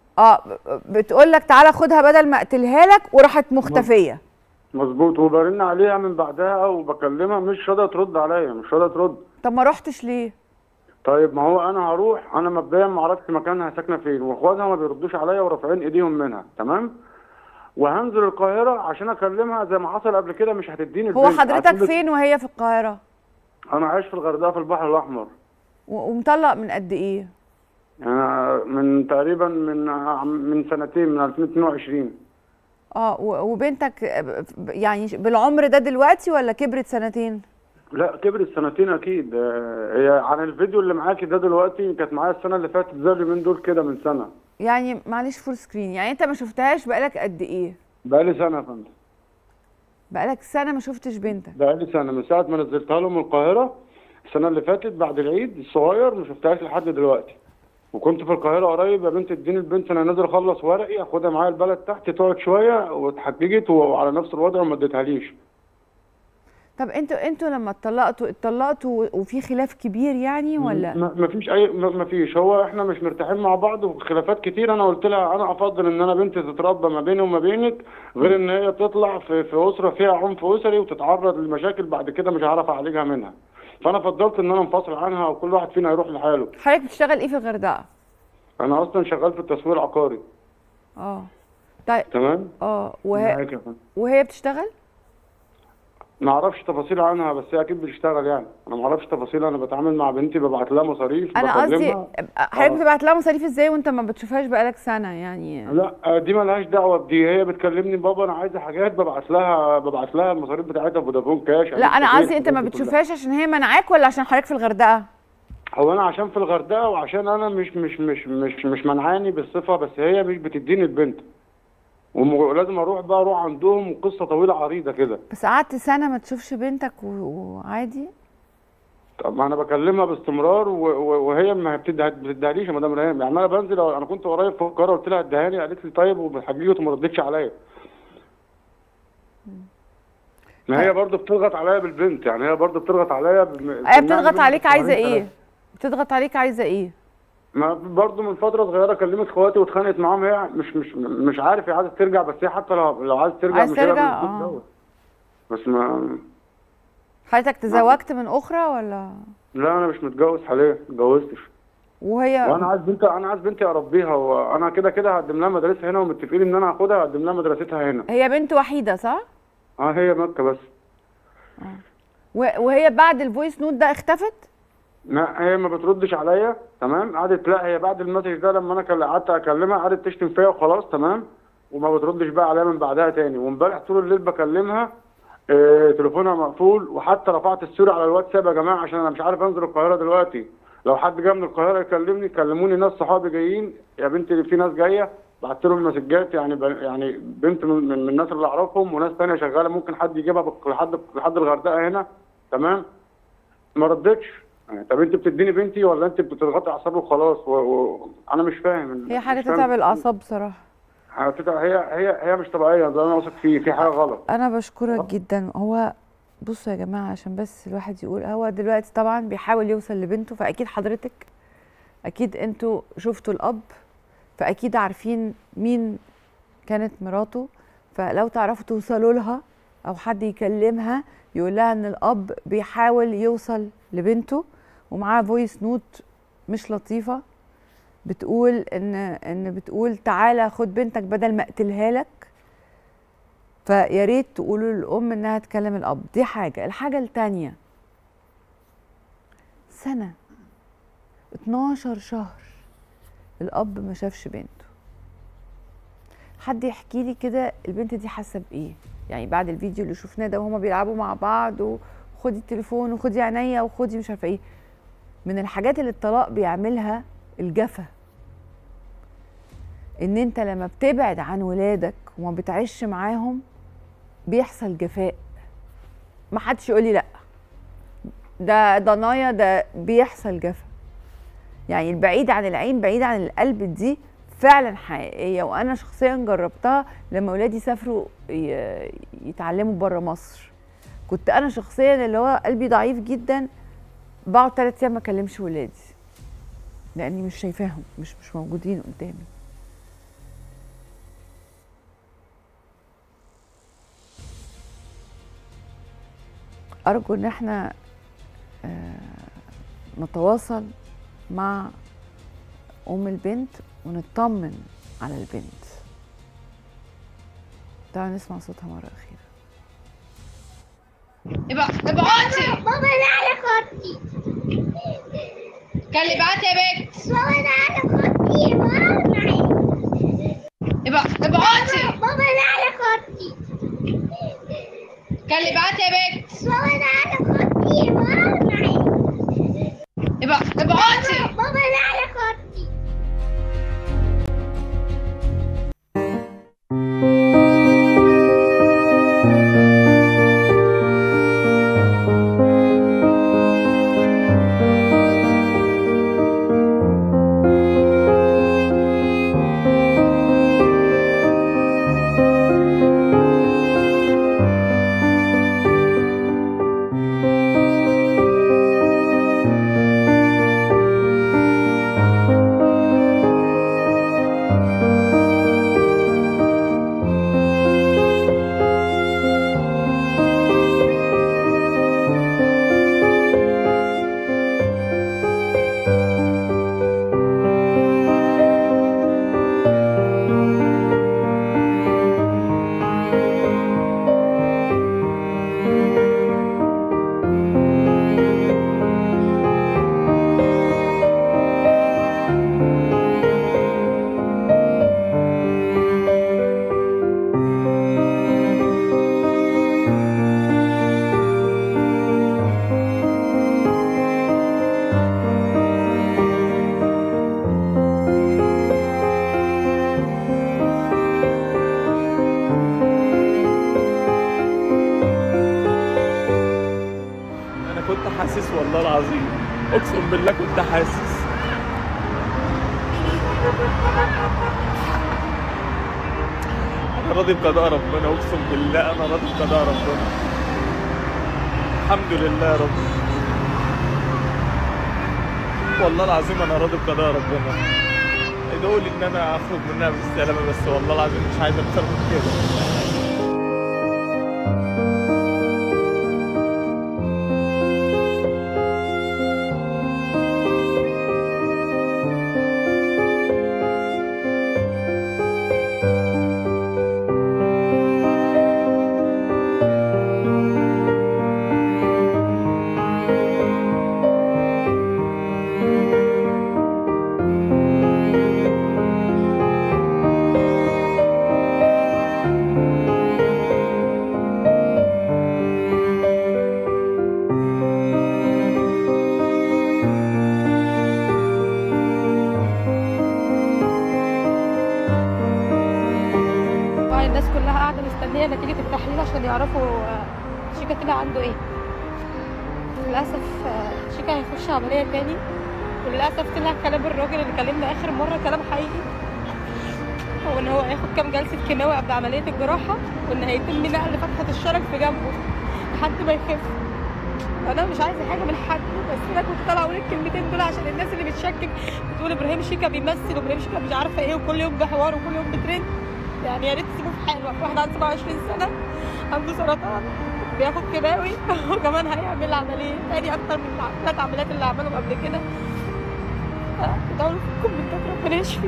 بتقول لك تعالى خدها بدل ما اقتلها لك، وراحت مختفيه. مظبوط. وبرن عليها من بعدها وبكلمها مش راضيه ترد عليا، مش راضيه ترد. طب ما رحتش ليه؟ طيب ما هو انا هروح، انا مبدئيا ما اعرفش مكانها ساكنه فين، واخواتها ما بيردوش عليا ورافعين ايديهم منها، تمام؟ وهنزل القاهره عشان اكلمها زي ما حصل قبل كده، مش هتديني البنت. هو حضرتك فين وهي في القاهره؟ انا عايش في الغردقه في البحر الاحمر. ومطلق من قد ايه؟ انا من تقريبا من سنتين، من 2022. وبنتك يعني بالعمر ده دلوقتي ولا كبرت سنتين؟ لا كبرت سنتين اكيد. هي عن الفيديو اللي معاكي ده دلوقتي كانت معايا السنه اللي فاتت زي اليومين دول كده من سنه. يعني معلش فول سكرين، يعني انت ما شفتهاش بقالك قد ايه؟ بقالي سنه يا فندم. بقالك سنه ما شفتش بنتك؟ بقالي سنه من ساعه ما نزلتها لهم القاهره السنه اللي فاتت بعد العيد الصغير، ما شفتهاش لحد دلوقتي. وكنت في القاهره قريب، يا بنت اديني البنت، انا نازل اخلص ورقي اخدها معايا البلد تحت تقعد شويه، واتحججت وعلى نفس الوضع وما اديتهاليش. طب انتوا لما اتطلقتوا وفي خلاف كبير يعني ولا؟ ما فيش. هو احنا مش مرتاحين مع بعض وخلافات كتير. انا قلت لها انا افضل ان انا بنتي تتربى ما بيني وما بينك، غير ان هي تطلع في اسره فيها عنف اسري وتتعرض لمشاكل بعد كده مش هعرف اعالجها منها. فانا فضلت ان انا انفصل عنها وكل واحد فينا يروح لحاله. حضرتك بتشتغل ايه في الغردقه؟ انا اصلا شغال في التسويق العقاري. طيب تمام. وهي بتشتغل؟ ما اعرفش تفاصيل عنها، بس هي اكيد بتشتغل يعني. انا ما اعرفش تفاصيل. انا بتعامل مع بنتي، ببعت لها مصاريف. انا قصدي حضرتك بتبعت لها مصاريف ازاي وانت ما بتشوفهاش بقالك سنه يعني؟ لا دي مالهاش دعوه بدي. هي بتكلمني بابا انا عايزه حاجات، ببعت لها المصاريف بتاعتها فودافون كاش. لا انا قصدي انت ما بتشوفهاش عشان هي منعاك ولا عشان حضرتك في الغردقه؟ هو انا عشان في الغردقه، وعشان انا مش منعاني بالصفه، بس هي مش بتديني البنت. ولازم اروح عندهم، وقصه طويله عريضه كده. بس قعدت سنه ما تشوفش بنتك وعادي؟ طب ما انا بكلمها باستمرار وهي ما بتديهاليش يا مدام ريهام. يعني انا بنزل، انا كنت قريب في القاهره قلت لها اديهاني، قالت لي طيب وبحججت وما ردتش عليا. ما هي برضه بتضغط عليا بالبنت، يعني هي برضه بتضغط عليا بتضغط عليك عايزه ايه؟ بتضغط عليك عايزه ايه؟ ما برضه من فتره صغيره كلمت اخواتي واتخانقت معاهم. هي مش عارف هي عايزه ترجع، بس هي حتى لو عايزه ترجع مش ترجع بس ما. حضرتك تزوجت من اخرى ولا؟ لا انا مش متجوز حاليا، ما اتجوزتش. وانا عايز بنتي اربيها، وانا كده هقدم لها مدرسه هنا، ومتفقين ان انا هاخدها هقدم لها مدرستها هنا. هي بنت وحيده صح؟ هي مكه بس. وهي بعد الفويس نوت ده اختفت؟ لا هي ما بتردش عليا. تمام. لا هي بعد المسج ده لما انا قعدت اكلمها قعدت تشتم فيا وخلاص. تمام. وما بتردش بقى عليا من بعدها تاني. وامبارح طول الليل بكلمها تليفونها مقفول. وحتى رفعت الصوره على الواتساب يا جماعه عشان انا مش عارف انزل القاهره دلوقتي. لو حد جاي من القاهره يكلمني، كلموني ناس صحابي جايين يا بنتي، في ناس جايه. بعت لهم مسجات يعني بنت من الناس اللي اعرفهم، وناس ثانيه شغاله ممكن حد يجيبها لحد الغردقه هنا. تمام. ما ردتش. طب انت بتديني بنتي ولا انت بتضغطي اعصابي وخلاص انا مش فاهم. هي حاجه مش فاهم. تتعب الاعصاب بصراحه. هي مش طبيعيه، ده انا واثق فيه في حاجه غلط. انا بشكرك جدا. هو بصوا يا جماعه، عشان بس الواحد يقول، هو دلوقتي طبعا بيحاول يوصل لبنته، فاكيد حضرتك اكيد انتوا شفتوا الاب، فاكيد عارفين مين كانت مراته، فلو تعرفوا توصلوا لها او حد يكلمها يقول لها ان الاب بيحاول يوصل لبنته، ومعاه فويس نوت مش لطيفه بتقول ان بتقول تعالى خد بنتك بدل ما اقتلها لك. فيا ريت تقولوا للام انها تكلم الاب. دي حاجه. الحاجه الثانيه، سنه 12 شهر الاب ما شافش بنته. حد يحكي لي كده البنت دي حاسه بايه؟ يعني بعد الفيديو اللي شفناه ده وهما بيلعبوا مع بعض، وخدي التليفون وخدي عينيا وخدي مش عارفه ايه، من الحاجات اللي الطلاق بيعملها الجفا. ان انت لما بتبعد عن ولادك وما بتعيش معاهم بيحصل جفاء. ما حدش يقول لي لا، ده ضنايا، ده بيحصل جفا. يعني البعيد عن العين بعيد عن القلب دي فعلا حقيقيه، وانا شخصيا جربتها لما ولادي سافروا يتعلموا بره مصر. كنت انا شخصيا اللي هو قلبي ضعيف جدا، بقعد 3 ايام ما اكلمش ولادي لاني مش شايفاهم، مش موجودين قدامي. ارجو ان احنا نتواصل مع ام البنت ونطمن على البنت. تعالوا نسمع صوتها مرة أخيرة. ابعتي بابا تعالى خدي. كان اللي بعت يا بنت. بابا تعالى خدي وقعد معايا. ابعتي بابا تعالى خدي. كان اللي بعت يا بنت. بابا تعالى خدي وقعد معايا. ابعتي بابا تعالى خدي. حاسس والله العظيم، اقسم بالله كنت حاسس. انا راضي بقضاء ربنا، اقسم بالله انا راضي بقضاء ربنا. الحمد لله يا رب، والله العظيم انا راضي بقضاء ربنا. ادعوا لي ان انا اخرج منها بالسلامه، بس والله العظيم مش عايز اكتر من كده. الناس كلها قاعده مستنيه نتيجه التحليل عشان يعرفوا شيكا طلع عنده ايه. للاسف شيكا هيخش عمليه تاني، وللاسف طلع كلام الراجل اللي كلمنا اخر مره كلام حقيقي، هو ان هو هياخد كام جلسه كيماوي قبل عمليه الجراحه، وان هيتم نقل فتحه الشرج في جنبه لحد ما يخف. انا مش عايزه حاجه من حد، بس انا كنت طالعه اقول الكلمتين دول عشان الناس اللي بتشكك بتقول ابراهيم شيكا بيمثل وابراهيم شيكا مش عارفه ايه، وكل يوم بحوار وكل يوم بترند. يعني يا ريت تسيبوه في حاله. واحد عنده 27 سنه عنده سرطان بياخد كيماوي وكمان هيعمل عمليه تاني اكتر من 3 عمليات اللي عملهم قبل كده. ادعوا له في الكومنتات ربنا يشفيه.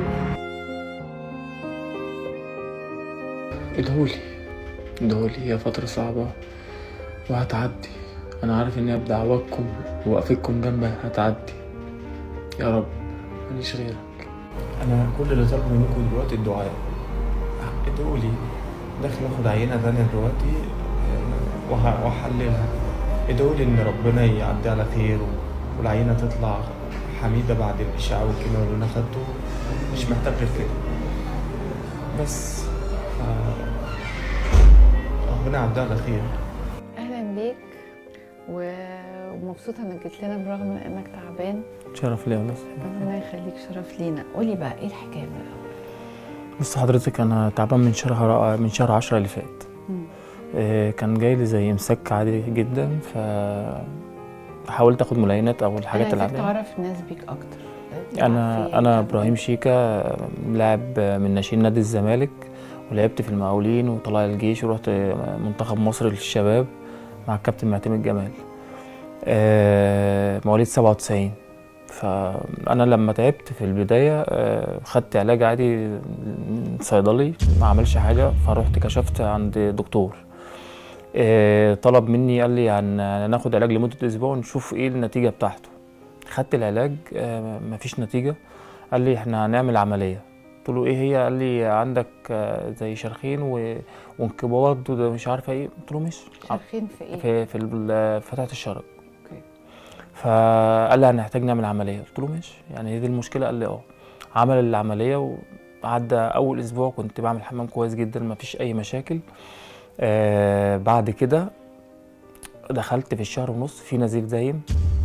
ادعولي، هي فترة صعبة وهتعدي. أنا عارف إن هي بدعواتكم ووقفتكم جنبي هتعدي يا رب، ماليش غيرك. أنا كل اللي طالبه منكم دلوقتي الدعاء. ادعولي، داخل آخد عينة تانية دلوقتي وهحللها. ادعولي إن ربنا يعدي على خير والعينة تطلع حميدة بعد الإشعاع والكيماوي اللي أنا خدته. مش محتاج غير كده بس. ربنا يعدي على خير. اهلا بيك ومبسوطه انك جيت لنا برغم من انك تعبان. شرف ليا والله. ربنا يخليك، شرف لينا. قولي بقى ايه الحكايه من الاول؟ بص حضرتك، انا تعبان من شهر 10 اللي فات. كان جاي لي زي امساك عادي جدا، فحاولت اخد ملاينات او الحاجات اللي عايزك تعرف الناس بيك اكتر. انا ابراهيم شيكا، لاعب من ناشئين نادي الزمالك، ولعبت في المقاولين وطلع الجيش ورحت منتخب مصر للشباب مع الكابتن معتمد جمال. مواليد 97. فانا لما تعبت في البدايه خدت علاج عادي صيدلي ما عملش حاجه، فروحت كشفت عند دكتور. طلب مني، قال لي ناخد علاج لمده اسبوع ونشوف ايه النتيجه بتاعته. خدت العلاج مفيش نتيجه. قال لي احنا هنعمل عمليه. قلت له ايه هي؟ قال لي عندك زي شرخين وانقباض مش عارفه ايه. قلت له مش شرخين في ايه؟ في فتحه الشرج. اوكي. فقال لي هنحتاج نعمل عمليه. قلت له ماشي، يعني هي دي المشكله؟ قال لي عمل العمليه وعدى اول اسبوع كنت بعمل حمام كويس جدا مفيش اي مشاكل. بعد كده دخلت في الشهر ونص في نزيف دايم،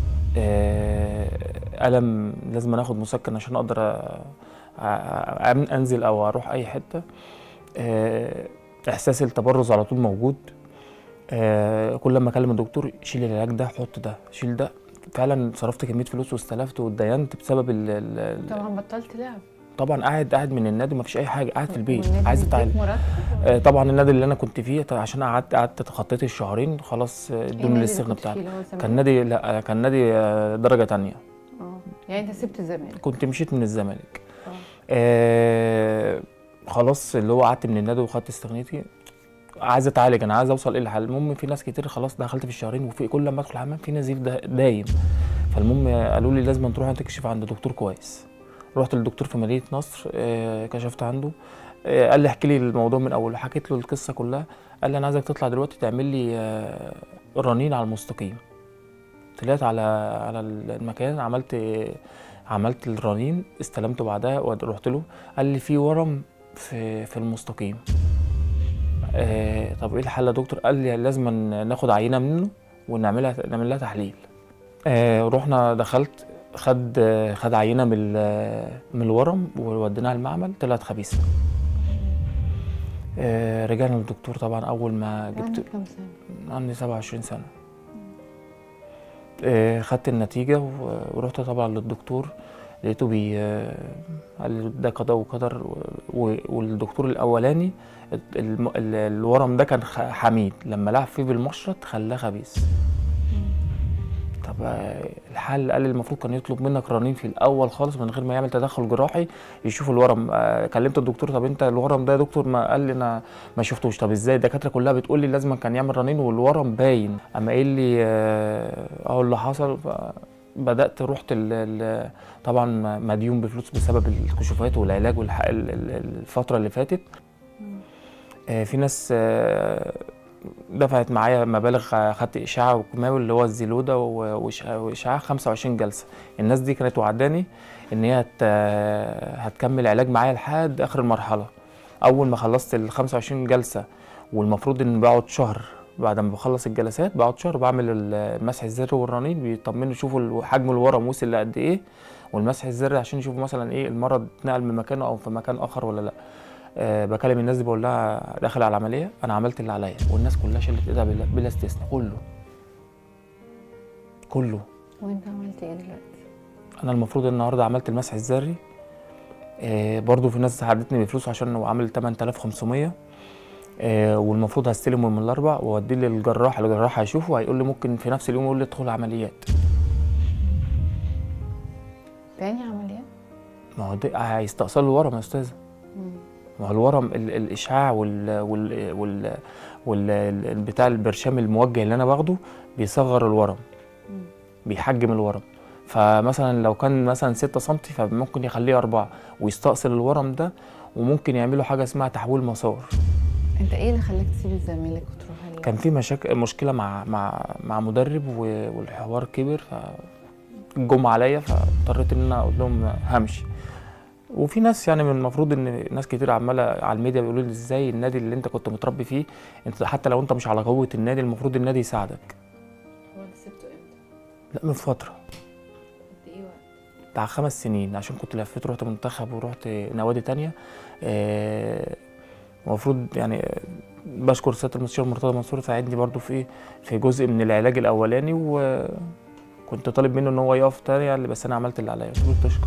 ألم لازم ناخد مسكن عشان اقدر انزل او اروح اي حته. احساس التبرز على طول موجود. كل ما اكلم الدكتور شيل العلاج ده، حط ده، شيل ده. فعلا صرفت كميه فلوس واستلفت واتدينت بسبب طبعا بطلت لعب. طبعا قاعد من النادي ومفيش اي حاجه، قاعد في البيت عايز اتعالج. طبعا النادي اللي انا كنت فيه عشان قعدت تخطيت الشهرين خلاص ادوني الاستغنى بتاعي. كان نادي، لا كان نادي درجه تانية. يعني انت سبت الزمالك؟ كنت مشيت من الزمالك. خلاص اللي هو قعدت من النادي وخدت استغنيتي. عايز اتعالج، انا عايز اوصل ايه الحل. المهم في ناس كتير خلاص دخلت في الشهرين، وفي كل لما ادخل الحمام في نزيف دايم. فالمهم قالوا لي لازم تروح تكشف عند دكتور كويس. رحت للدكتور في مدينه نصر، كشفت عنده. قال لي احكي لي الموضوع من اوله. حكيت له القصه كلها. قال لي انا عايزك تطلع دلوقتي تعمل لي رنين على المستقيم. طلعت على المكان، عملت الرنين، استلمته بعدها ورحت له. قال لي في ورم في المستقيم. طب ايه الحل يا دكتور؟ قال لي لازم ناخد عينه منه ونعمل لها تحليل. رحنا، دخلت خد عينه من الورم ووديناها المعمل، طلعت خبيثه. رجعنا للدكتور طبعا. اول ما جبت عندك كام سنه؟ عندي 27 سنه. خدت النتيجه ورحت طبعا للدكتور، لقيته قال لي ده قضاء وقدر. والدكتور الاولاني الورم ده كان حميد، لما لعب فيه بالمشرط خلاه خبيث. طب الحل؟ قال لي المفروض كان يطلب منك رنين في الاول خالص من غير ما يعمل تدخل جراحي يشوف الورم. كلمت الدكتور، طب انت الورم ده يا دكتور؟ ما قال لي انا ما شفتوش. طب ازاي؟ الدكاتره كلها بتقول لي لازم كان يعمل رنين والورم باين. اما قال لي اللي حصل. بدات رحت طبعا مديون بفلوس بسبب الكشوفات والعلاج الفتره اللي فاتت. في ناس دفعت معايا مبالغ. خدت اشعه وكيماوي اللي هو الزيلودا واشعه 25 جلسه. الناس دي كانت وعداني ان هي هتكمل علاج معايا لحد اخر المرحله. اول ما خلصت ال 25 جلسه والمفروض ان بقعد شهر بعد ما بخلص الجلسات بقعد شهر بعمل المسح الذري والرنين، بيطمنوا يشوفوا حجم الورم وصل لقد ايه، والمسح الذري عشان يشوفوا مثلا ايه المرض اتنقل من مكانه او في مكان اخر ولا لا. بكلم الناس دي بقول لها داخل على العمليه انا عملت اللي عليا، والناس كلها شلت ايدها بلا استثناء، كله. وانت عملت ايه دلوقتي؟ انا المفروض النهارده عملت المسح الذري، برضو في ناس ساعدتني بفلوس عشان هو عامل 8500، والمفروض هستلمه من الاربع واوديه للجراح، الجراح هيشوفه هيقول لي ممكن في نفس اليوم يقول لي ادخل عمليات. تاني عمليات؟ ما هو هيستأصل الورم يا استاذه. ما هو الورم الاشعاع بتاع البرشام الموجه اللي انا باخده بيصغر الورم، بيحجم الورم. فمثلا لو كان مثلا 6 سم فممكن يخليه 4 ويستأصل الورم ده، وممكن يعملوا حاجه اسمها تحويل مسار. انت ايه اللي خلاك تسيب الزمالك وتروح عليه؟ كان في مشكله مع مدرب والحوار كبر، فجم عليا فاضطريت ان انا اقول لهم همشي. وفي ناس يعني من المفروض ان ناس كتير عماله على الميديا بيقولوا لي ازاي النادي اللي انت كنت متربي فيه، انت حتى لو انت مش على قوه النادي المفروض النادي يساعدك. هو انت سبته امتى؟ لا من فتره. قد ايه وقت؟ بتاع 5 سنين، عشان كنت لفيت رحت منتخب ورحت نوادي تانية. المفروض يعني بشكر سياده المستشار مرتضى منصور ساعدني برضو في جزء من العلاج الاولاني، وكنت طالب منه ان هو يقف تاني، بس انا عملت اللي عليا. قلت تشكر.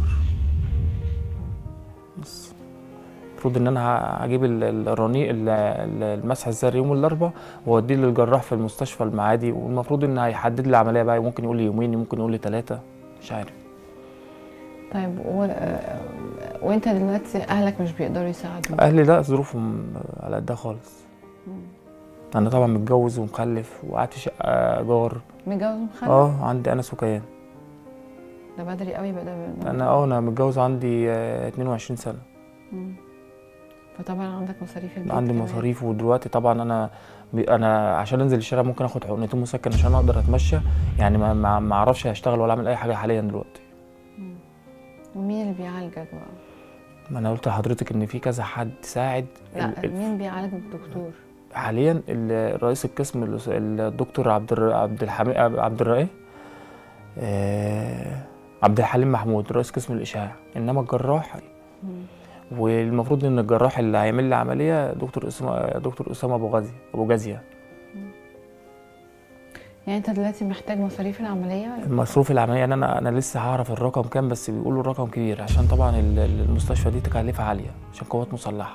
بس المفروض ان انا هجيب المسح الذري يوم الاربعاء واوديه للجراح في المستشفى المعادي، والمفروض ان هيحدد لي العمليه بقى، ممكن يقول لي يومين ممكن يقول لي 3، مش عارف. طيب وانت دلوقتي اهلك مش بيقدروا يساعدوك؟ اهلي لا، ظروفهم على قدها خالص. انا طبعا متجوز ومخلف وقعدت في شقه ايجار. متجوز ومخلف؟ عندي انا سكيان. ده بدري قوي بقى ده. انا متجوز عندي 22 سنه. فطبعا عندك مصاريف البيت. عندي مصاريف، ودلوقتي طبعا انا عشان انزل الشارع ممكن اخد حقنتين مسكن عشان اقدر اتمشى، يعني ما اعرفش اشتغل ولا اعمل اي حاجه حاليا دلوقتي. ومين اللي بيعالجك بقى؟ ما انا قلت لحضرتك ان في كذا حد ساعد. لا مين بيعالج الدكتور؟ حاليا رئيس القسم الدكتور عبد الحليم محمود، رئيس قسم الاشعاع، انما الجراح والمفروض ان الجراح اللي هيعمل لي عمليه دكتور اسامه ابو جازيه. يعني انت دلوقتي محتاج مصاريف العمليه ولا؟ مصروف العمليه انا لسه هعرف الرقم كام، بس بيقولوا الرقم كبير عشان طبعا المستشفى دي تكلفها عاليه عشان قوات مسلحه.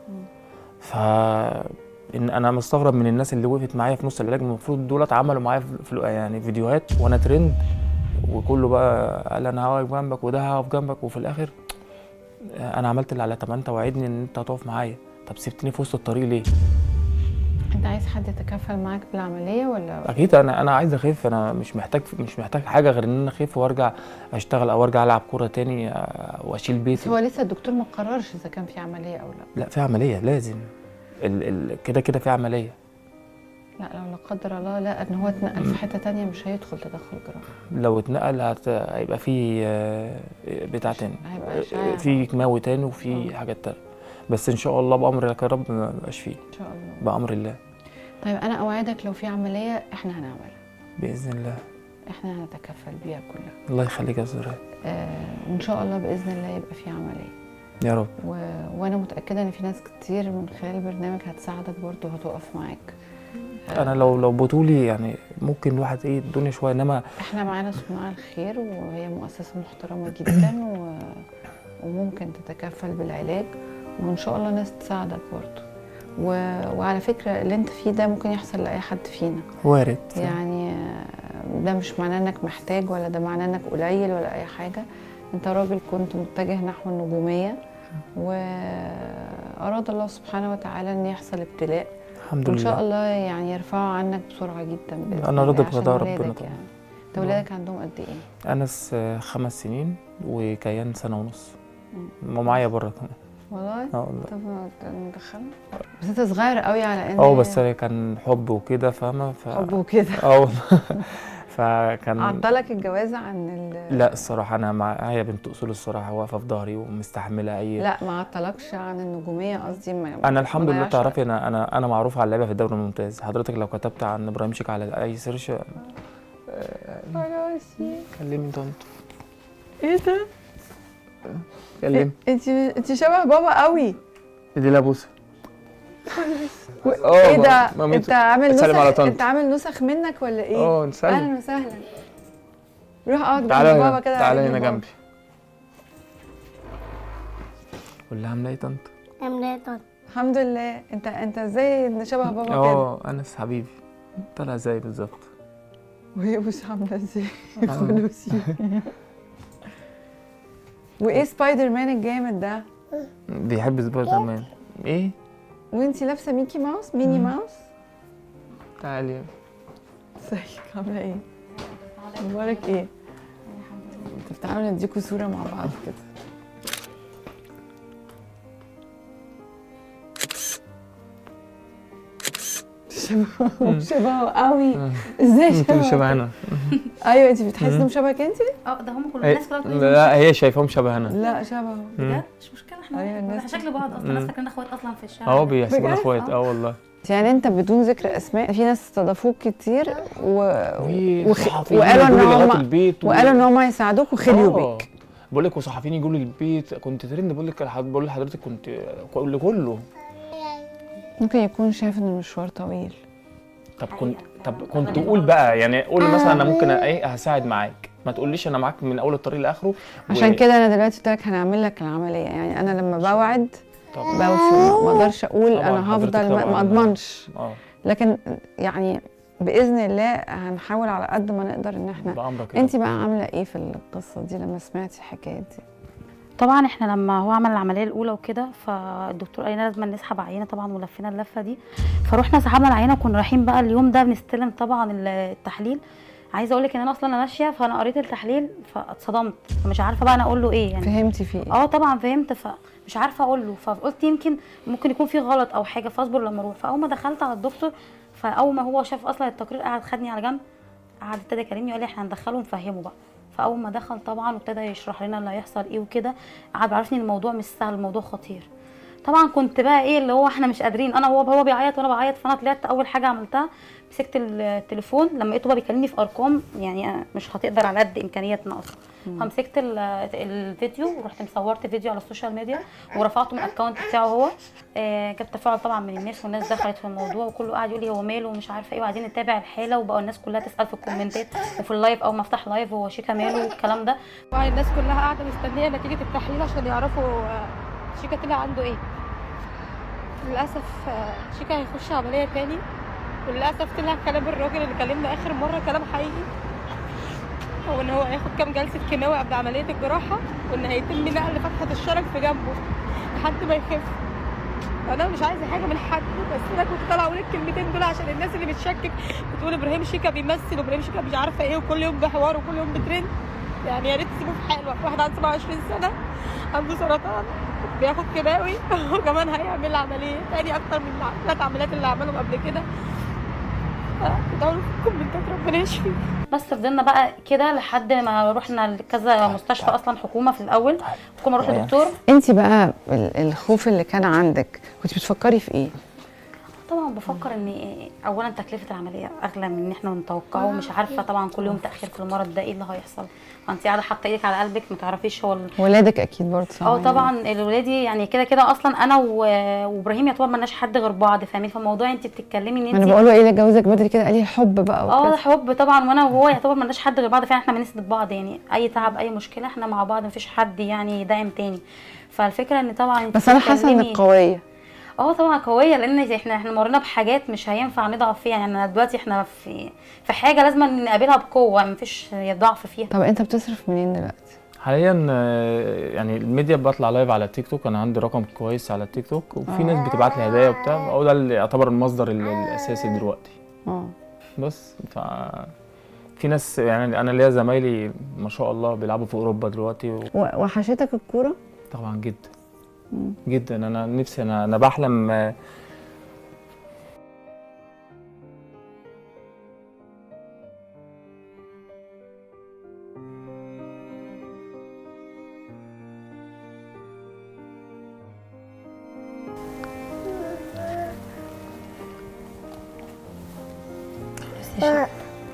ان انا مستغرب من الناس اللي وقفت معايا في نص العلاج، المفروض دولت عملوا معايا يعني فيديوهات وانا ترند، وكله بقى قال انا هقف جنبك وده هقف جنبك، وفي الاخر انا عملت اللي عليا. طب انت وعدني ان انت هتقف معايا، طب سبتني في وسط الطريق ليه؟ انت عايز حد يتكفل معاك بالعمليه ولا؟ اكيد انا عايز اخف، انا مش محتاج حاجه غير ان انا اخف وارجع اشتغل او ارجع العب كوره تاني واشيل بيتي. بس هو لسه الدكتور ما قررش اذا كان في عمليه او لا. لا في عمليه لازم، كده في عمليه. لا لو لا قدر الله لا ان هو اتنقل في حته تانية مش هيدخل تدخل جراحي. لو اتنقل هيبقى في بتاع تاني، هيبقى في كيماوي تاني وفي حاجات تانية، بس ان شاء الله بامر الله يا رب ما يبقاش فيه ان شاء الله بامر الله. طيب انا اوعدك لو في عمليه احنا هنعملها باذن الله، احنا هنتكفل بيها كلها. الله يخليك يا زهراء. وان شاء الله باذن الله يبقى في عمليه يا رب. وانا متاكده ان في ناس كتير من خلال البرنامج هتساعدك برضه وهتقف معاك. انا لو بطولي يعني ممكن الواحد الدنيا شويه، انما احنا معانا صناع الخير وهي مؤسسه محترمه جدا وممكن تتكفل بالعلاج، وان شاء الله ناس تساعدك برضه. وعلى فكره اللي انت فيه ده ممكن يحصل لاي حد فينا، وارد يعني ده مش معناه انك محتاج ولا ده معناه انك قليل ولا اي حاجه. انت راجل كنت متجه نحو النجوميه، واراد الله سبحانه وتعالى ان يحصل ابتلاء، الحمد لله، وان شاء الله يعني يرفعه عنك بسرعه جدا باذن انا راضي بقضاء ربنا طبعا. يعني. انت ولادك عندهم قد ايه؟ انس 5 سنين وكيان 1.5 سنة، ومعايا بره كمان. والله؟ والله. طب ندخلهم؟ بس انت صغير قوي على ان بس كان حب وكده، فاهمه؟ حب وكده والله. فكان عطلك الجواز عن لا الصراحه انا هي بنت اصول الصراحه، واقفه في ظهري ومستحمله اي. لا ما عطلكش عن النجوميه قصدي. انا الحمد لله تعرفي انا معروف على اللعبه في الدوري الممتاز. حضرتك لو كتبت عن ابراهيم شيك على اي سيرش كلمي طنط. ايه ده؟ كلمي. انت شبه بابا قوي. دي لابوسه. ايه ده؟ انت عامل نسخ، انت عامل نسخ منك ولا ايه؟ نسلم. اهلا وسهلا. روح اقعد تعالى جنب بابا كده. تعالى هنا جنبي. قول لها عامله ايه طنط؟ عامله ايه طنط؟ الحمد لله. انت ازاي شبه بابا كده؟ انس حبيبي طلع زي بالظبط. وهي مش عامله ازاي؟ فلوسي. وايه سبايدر مان الجامد ده؟ بيحب سبايدر مان. ايه؟ وانتي لابسه ميكي ماوس؟ ميني ماوس؟ تعالي. ازيك عامله ايه؟ اخبارك ايه؟ طب تعالوا نديكوا صوره مع بعض كده. شبهه قوي. ازاي انت مش شبهنا. ايوه انت بتحسي انهم شبهك انت؟ ده هم كل الناس كلها بتقول لا هي شايفاهم شبهنا. لا شبهه بجد مش مشكله. احنا شكل بعض اصلا. الناس فاكرين اخوات اصلا في الشارع. بيحسبونا اخوات. والله. يعني انت بدون ذكر اسماء في ناس استضافوك كتير وقالوا ان هم هيساعدوك وخليوا بيك. بقول لك وصحفيين يجوا لي البيت كنت ترند. بقول لحضرتك كنت كله ممكن يكون شايف ان المشوار طويل. طب كنت قول بقى يعني قول مثلا انا ممكن هساعد معاك، ما تقوليش انا معاك من اول الطريق لاخره. عشان كده انا دلوقتي قلت لك هنعمل لك العمليه. يعني انا لما بوعد بوفي، ما اقدرش اقول انا هفضل ما اضمنش. لكن يعني باذن الله هنحاول على قد ما نقدر ان احنا. انت بقى عامله ايه في القصه دي لما سمعتي الحكايه دي؟ طبعا احنا لما هو عمل العمليه الاولى وكده فالدكتور قال لنا لازم نسحب عينه طبعا، ولفينا اللفه دي. فروحنا سحبنا العينه وكنا رايحين بقى اليوم ده بنستلم طبعا التحليل. عايزه اقول لك ان انا اصلا ماشيه فانا قريت التحليل فاتصدمت، فمش عارفه بقى انا اقول له ايه يعني. فهمتي فيه ايه؟ طبعا فهمت، فمش عارفه اقول له. فقلت ممكن يكون في غلط او حاجه، فاصبر لما اروح. فاول ما دخلت على الدكتور فاول ما هو شاف اصلا التقرير قعد خدني على جنب، قعد ابتدى يكلمني وقال لي احنا هندخله ونفهمه بقى. فاول ما دخل طبعا وابتدى يشرح لنا اللي هيحصل ايه وكده، قعد يعرفني الموضوع مش سهل، الموضوع خطير. طبعا كنت بقى ايه اللي هو احنا مش قادرين، انا هو بيعيط وانا بعيط. فانا طلعت اول حاجه عملتها مسكت التليفون لما لقيته بقى بيكلمني في ارقام يعني مش هتقدر على قد امكانياتنا اصلا. فمسكت الفيديو ورحت مصورت فيديو على السوشيال ميديا ورفعته من الاكونت بتاعه هو. جاب تفاعل طبعا من الناس، والناس دخلت في الموضوع وكله قاعد يقول لي هو ماله ومش عارفه ايه، وقاعدين نتابع الحاله. وبقى الناس كلها تسال في الكومنتات وفي اللايف اول ما افتح لايف هو شيكا ماله والكلام ده. طبعا الناس كلها قاعده مستنيه نتيجه التحليل عشان يعرفوا شيكا طلع عنده ايه. للاسف شيكا هيخش عمليه تاني، وللاسف طلع كلام الراجل اللي كلمنا اخر مره كلام حقيقي، هو ان هو هياخد كام جلسه كيماوي قبل عمليه الجراحه، وان هيتم نقل فتحه الشرج في جنبه لحد ما يخف. انا مش عايزه حاجه من حد، بس انا كنت طالعه اقول الكلمتين دول عشان الناس اللي بتشكك بتقول ابراهيم شيكا بيمثل وابراهيم شيكا مش عارفه ايه وكل يوم بحوار وكل يوم بترند. يعني يا ريت تسيبوه في حاله. واحد عنده 27 سنه عنده سرطان بياخد كيماوي وكمان هيعمل عمليه تاني اكتر من 3 عمليات اللي عملهم قبل كده. ادعوا في الكومنتات ربنا يشفي. بس فضلنا بقى كده لحد ما رحنا لكذا مستشفى اصلا حكومه في الاول، حكومه اروح لدكتور. انت بقى الخوف اللي كان عندك كنت بتفكري في ايه؟ طبعا بفكر ان اولا تكلفه العمليه اغلى من ان احنا نتوقعه، مش عارفه طبعا كل يوم تاخير في المرض ده ايه اللي هيحصل. فانت قاعده حاطه ايدك على قلبك ما تعرفيش هو ولادك اكيد برضه صعب. طبعا الولادي يعني كده اصلا انا وابراهيم يعتبر مالناش حد غير بعض، فاهمين؟ فالموضوع انت بتتكلمي ان انت انا بقول له ايه اللي جوزك بدري كده؟ قال لي حب بقى وكده. حب طبعا، وانا وهو يعتبر مالناش حد غير بعض، فعلا احنا بنسند بعض يعني اي تعب اي مشكله احنا مع بعض، مفيش حد يعني داعم تاني. فالفكره ان طبعا بس انا حاسه انك قويه. طبعا قويه، لان احنا مرينا بحاجات مش هينفع نضعف فيها. يعني دلوقتي احنا في حاجه لازم نقابلها بقوه، مفيش ضعف فيها. طب انت بتصرف منين دلوقتي؟ حاليا يعني الميديا بطلع لايف على التيك توك، انا عندي رقم كويس على التيك توك، وفي ناس بتبعت لي هدايا وبتاع، هو ده اللي يعتبر المصدر الاساسي دلوقتي. بس في ناس يعني انا ليا زمايلي ما شاء الله بيلعبوا في اوروبا دلوقتي. وحشتك الكوره؟ طبعا جدا جدا. انا نفسي انا بحلم شيء.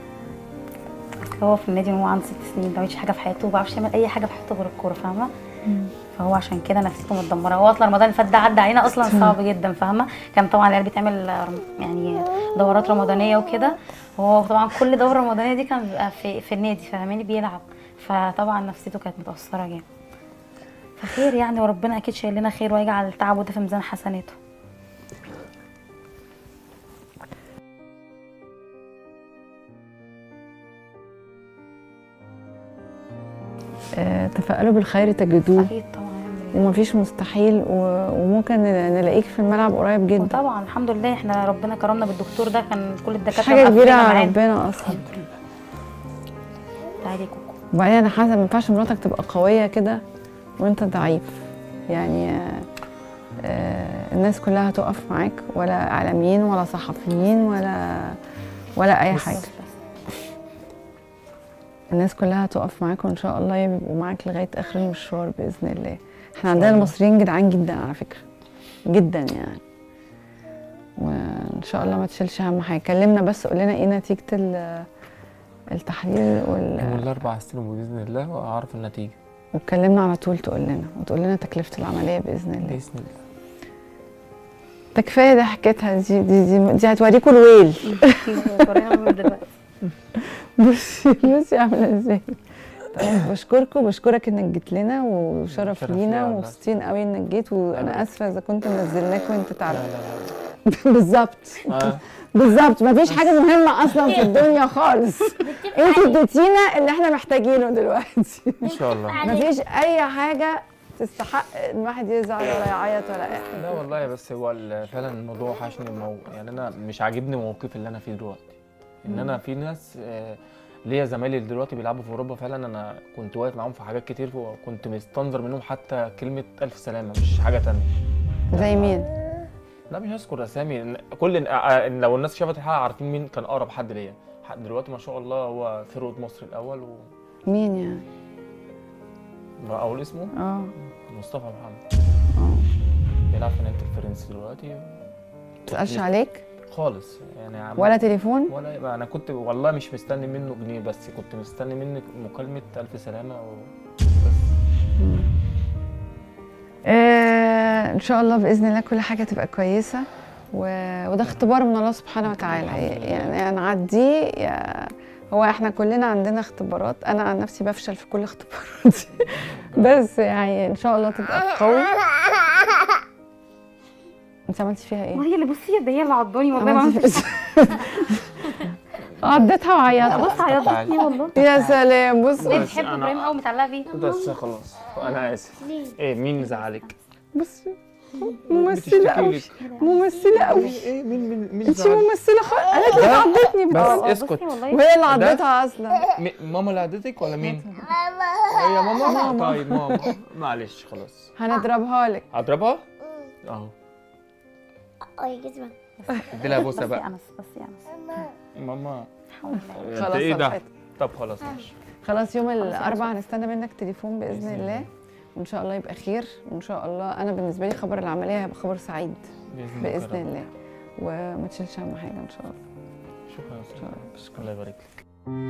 هو في النادي وهو عنده 6 سنين ما بيعملش حاجه في حياته، ما بيعرفش يعمل اي حاجه في حياته غير الكوره، فاهمه؟ فهو عشان كده نفسيته متدمره. هو اصلا رمضان اللي فات ده عدى علينا اصلا صعب جدا، فاهمه؟ كان طبعا العيال بتعمل يعني دورات رمضانيه وكده، وهو طبعا كل دوره رمضانيه دي كان بيبقى في النادي، فاهماني؟ بيلعب، فطبعا نفسيته كانت متاثره جامد. فخير يعني، وربنا اكيد شايل لنا خير ويجعل تعبه ده في ميزان حسناته. تفائلوا بالخير تجدوه. اكيد طبعا، ومفيش مستحيل، وممكن نلاقيك في الملعب قريب جدا. وطبعا الحمد لله احنا ربنا كرمنا بالدكتور ده، كان كل الدكاتره حاجه كبيره على ربنا اصلا. تعالي كوكو. وبعدين انا حاسه ما ينفعش مراتك تبقى قويه كده وانت ضعيف، يعني الناس كلها هتقف معاك، ولا اعلاميين ولا صحفيين ولا اي حاجه. الناس كلها هتقف معاك، وان شاء الله يبقوا معاك لغايه اخر المشوار باذن الله. احنا عندنا المصريين جدعان جدا على فكره، جدا يعني. وان شاء الله ما تشيلش هم حاجه. كلمنا بس قول لنا ايه نتيجه التحليل يوم الاربعاء هستلمه باذن الله واعرف النتيجه. وتكلمنا على طول تقول لنا تكلفه العمليه باذن الله. باذن الله. ده كفايه، ده حكايتها دي هتوريكم الويل. بصي عامله ازاي. طيب بشكرك انك جيت لنا، وشرف لينا، ومبسوطين قوي انك جيت. وانا اسفه اذا كنت منزلناك وانت تعرف. بالظبط بالظبط، مفيش حاجه مهمه اصلا في الدنيا خالص. انت اديتينا اللي احنا محتاجينه دلوقتي ان شاء الله. مفيش اي حاجه تستحق ان الواحد يزعل ولا يعيط ولا اي حاجه. لا والله، بس هو فعلا الموضوع وحشني. يعني انا مش عاجبني موقفي اللي انا فيه دلوقتي، ان انا في ناس ليا زمايلي دلوقتي بيلعبوا في اوروبا، فعلا انا كنت واقف معاهم في حاجات كتير، وكنت مستنظر منهم حتى كلمه الف سلامه، مش حاجه تانية. زي مين؟ لا مش هذكر اسامي، لو الناس شافت الحلقه عارفين مين كان اقرب حد ليا. دلوقتي ما شاء الله هو ثروت مصر الاول. مين يعني؟ اقول اسمه؟ مصطفى محمد. بيلعب في نادي الفرنسي دلوقتي. ما بتسالش عليك خالص يعني، ولا تليفون ولا. انا كنت والله مش مستني منه جنيه، بس كنت مستني منك مكالمه الف سلامه بس. ان شاء الله باذن الله كل حاجه تبقى كويسه، وده اختبار من الله سبحانه وتعالى، يعني هنعديه. هو احنا كلنا عندنا اختبارات، انا عن نفسي بفشل في كل اختباراتي بس يعني ان شاء الله تبقى قوي. انت عملتي فيها ايه؟ وهي اللي بصي، ده هي اللي عضاني والله. عضتها وعيطت. بص عيطتني والله. يا سلام. بص بتحب ابراهيم قوي، متعلقه بيه. بس خلاص انا اسف. ايه مين زعلك؟ بص ممثله قوي، ممثله قوي. ايه مين انت ممثله قالت لي عضتني. بس اسكت. وهي اللي عضتها اصلا. ماما اللي عضتك ولا مين؟ هي ماما. طيب ماما معلش خلاص هنضربها لك. اضربها اهو. يا جزمه ادي لها بوسه بقى. بس يا انس ماما خلاص. ايه ده؟ طب خلاص ماشي. خلاص يوم الاربعاء هنستنى منك تليفون باذن الله، وان شاء الله يبقى خير. وان شاء الله انا بالنسبه لي خبر العمليه هيبقى خبر سعيد باذن الله، وما تشيلش هم حاجه ان شاء الله. شكرا يا استاذ، الله يبارك لك.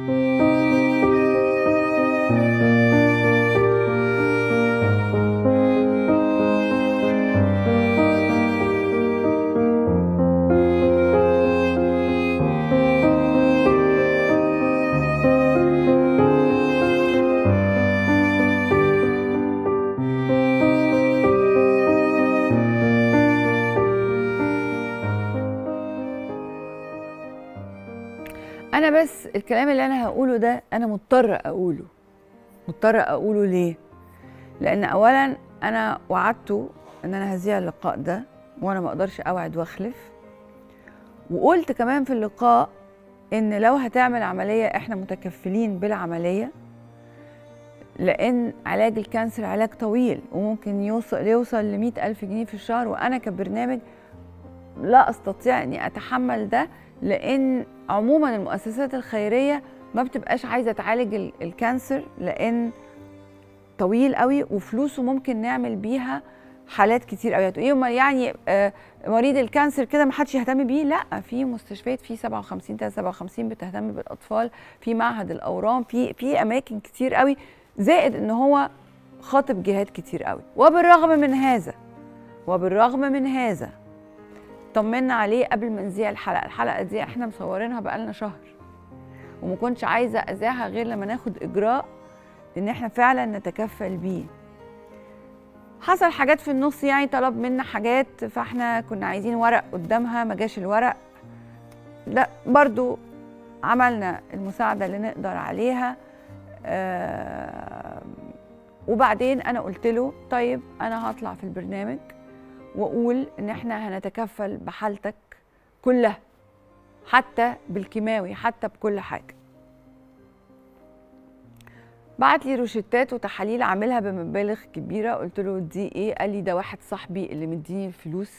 أنا بس الكلام اللي أنا هقوله ده أنا مضطرة أقوله ليه؟ لأن أولاً أنا وعدته إن أنا هذيع اللقاء ده، وأنا ما أقدرش أوعد وأخلف. وقلت كمان في اللقاء إن لو هتعمل عملية إحنا متكفلين بالعملية، لأن علاج الكانسر علاج طويل وممكن يوصل ل100,000 جنيه في الشهر، وأنا كبرنامج لا أستطيع إني أتحمل ده، لأن عموما المؤسسات الخيرية ما بتبقاش عايزة تعالج الكانسر، لأن طويل قوي وفلوسه ممكن نعمل بيها حالات كتير قوي. هتقولي يعني مريض الكانسر كده ما حدش يهتم بيه؟ لا، في مستشفيات، في 57 بتهتم بالاطفال، في معهد الاورام، في اماكن كتير قوي، زائد ان هو خاطب جهات كتير قوي. وبالرغم من هذا طمنا عليه قبل ما نذيع الحلقه دي احنا مصورينها بقالنا شهر، وما كنتش عايزه اذاعها غير لما ناخد اجراء ان احنا فعلا نتكفل بيه. حصل حاجات في النص، يعني طلب منا حاجات، فاحنا كنا عايزين ورق قدامها، ما جاش الورق. لا، برضو عملنا المساعده اللي نقدر عليها. وبعدين انا قلت له طيب انا هطلع في البرنامج واقول ان احنا هنتكفل بحالتك كلها، حتى بالكيماوي، حتى بكل حاجه. بعت لي روشتات وتحاليل عاملها بمبالغ كبيره. قلت له دي ايه؟ قال لي ده واحد صاحبي اللي مديني الفلوس.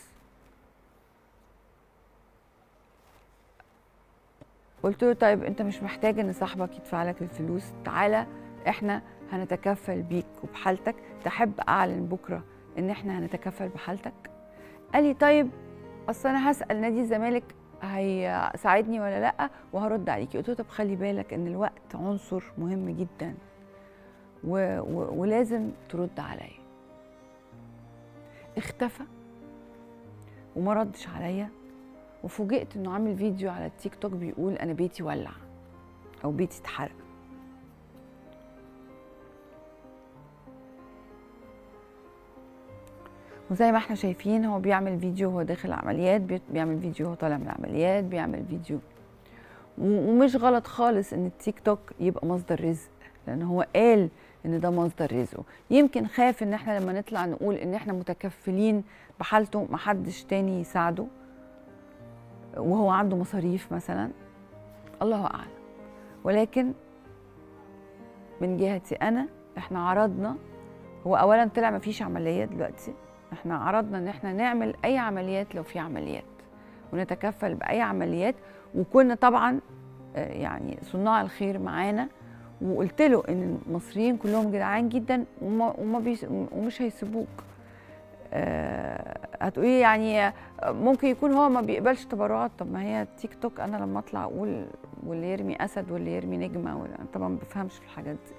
قلت له طيب انت مش محتاج ان صاحبك يدفع لك الفلوس، تعالى احنا هنتكفل بيك وبحالتك، تحب اعلن بكره ان احنا هنتكفل بحالتك؟ قال لي طيب اصل انا هسال نادي الزمالك هيساعدني ولا لا وهرد عليكي. قلت له طب خلي بالك ان الوقت عنصر مهم جدا ولازم ترد عليا. اختفى وما ردش عليا، وفوجئت انه عامل فيديو على التيك توك بيقول انا بيتي ولع او بيتي اتحرق. وزي ما احنا شايفين هو بيعمل فيديو وهو داخل العمليات، بيعمل فيديو وهو طالع من العمليات، بيعمل فيديو. ومش غلط خالص ان التيك توك يبقى مصدر رزق، لان هو قال ان ده مصدر رزقه. يمكن خاف ان احنا لما نطلع نقول ان احنا متكفلين بحالته محدش تاني يساعده وهو عنده مصاريف مثلا، الله اعلم. ولكن من جهتي انا احنا عرضنا، هو اولا طلع مفيش عمليات دلوقتي، احنا عرضنا ان احنا نعمل اي عمليات لو في عمليات ونتكفل باي عمليات. وكنا طبعا يعني صناع الخير معانا، وقلت له ان المصريين كلهم جدعان جدا ومش هيسيبوك. هتقولي يعني ممكن يكون هو ما بيقبلش تبرعات. طب ما هي تيك توك انا لما اطلع اقول واللي يرمي اسد واللي يرمي نجمه، انا طبعا ما بفهمش في الحاجات دي.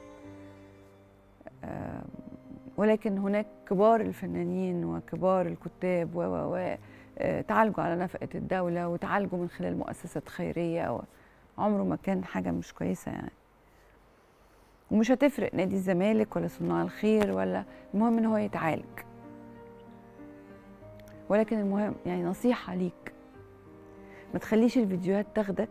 ولكن هناك كبار الفنانين وكبار الكتاب و تعالجوا على نفقة الدولة وتعالجوا من خلال مؤسسات خيرية، عمره ما كان حاجة مش كويسة يعني. ومش هتفرق نادي الزمالك ولا صناع الخير، ولا المهم ان هو يتعالج. ولكن المهم يعني نصيحة ليك، ما تخليش الفيديوهات تاخدك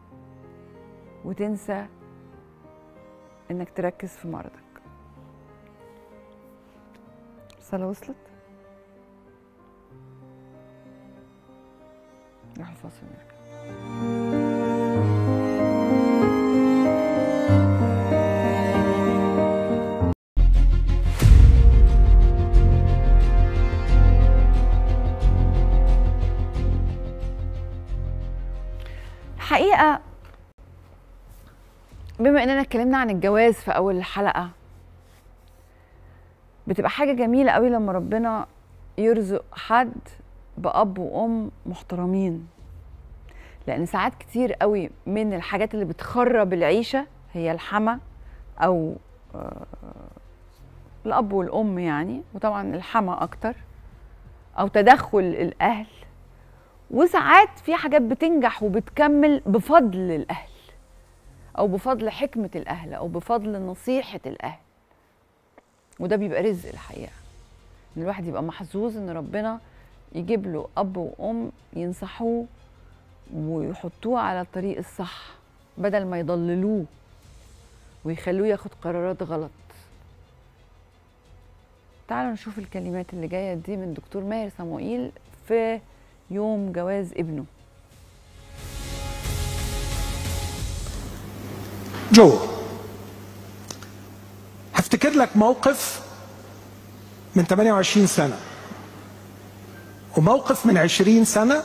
وتنسى انك تركز في مرضك. الرسالة وصلت؟ نروح الفاصل ونرجع. الحقيقة بما اننا اتكلمنا عن الجواز في اول الحلقة، بتبقى حاجة جميلة قوي لما ربنا يرزق حد بأب وأم محترمين، لأن ساعات كتير قوي من الحاجات اللي بتخرب العيشة هي الحما أو الأب والأم يعني، وطبعا الحما أكتر، أو تدخل الأهل. وساعات في حاجات بتنجح وبتكمل بفضل الأهل أو بفضل حكمة الأهل أو بفضل نصيحة الأهل، وده بيبقى رزق الحقيقة، إن الواحد يبقى محظوظ إن ربنا يجيب له أب وأم ينصحوه ويحطوه على الطريق الصح بدل ما يضللوه ويخلوه ياخد قرارات غلط. تعالوا نشوف الكلمات اللي جاية دي من دكتور ماهر صموئيل في يوم جواز ابنه. جو، هفتكر لك موقف من 28 سنة وموقف من 20 سنة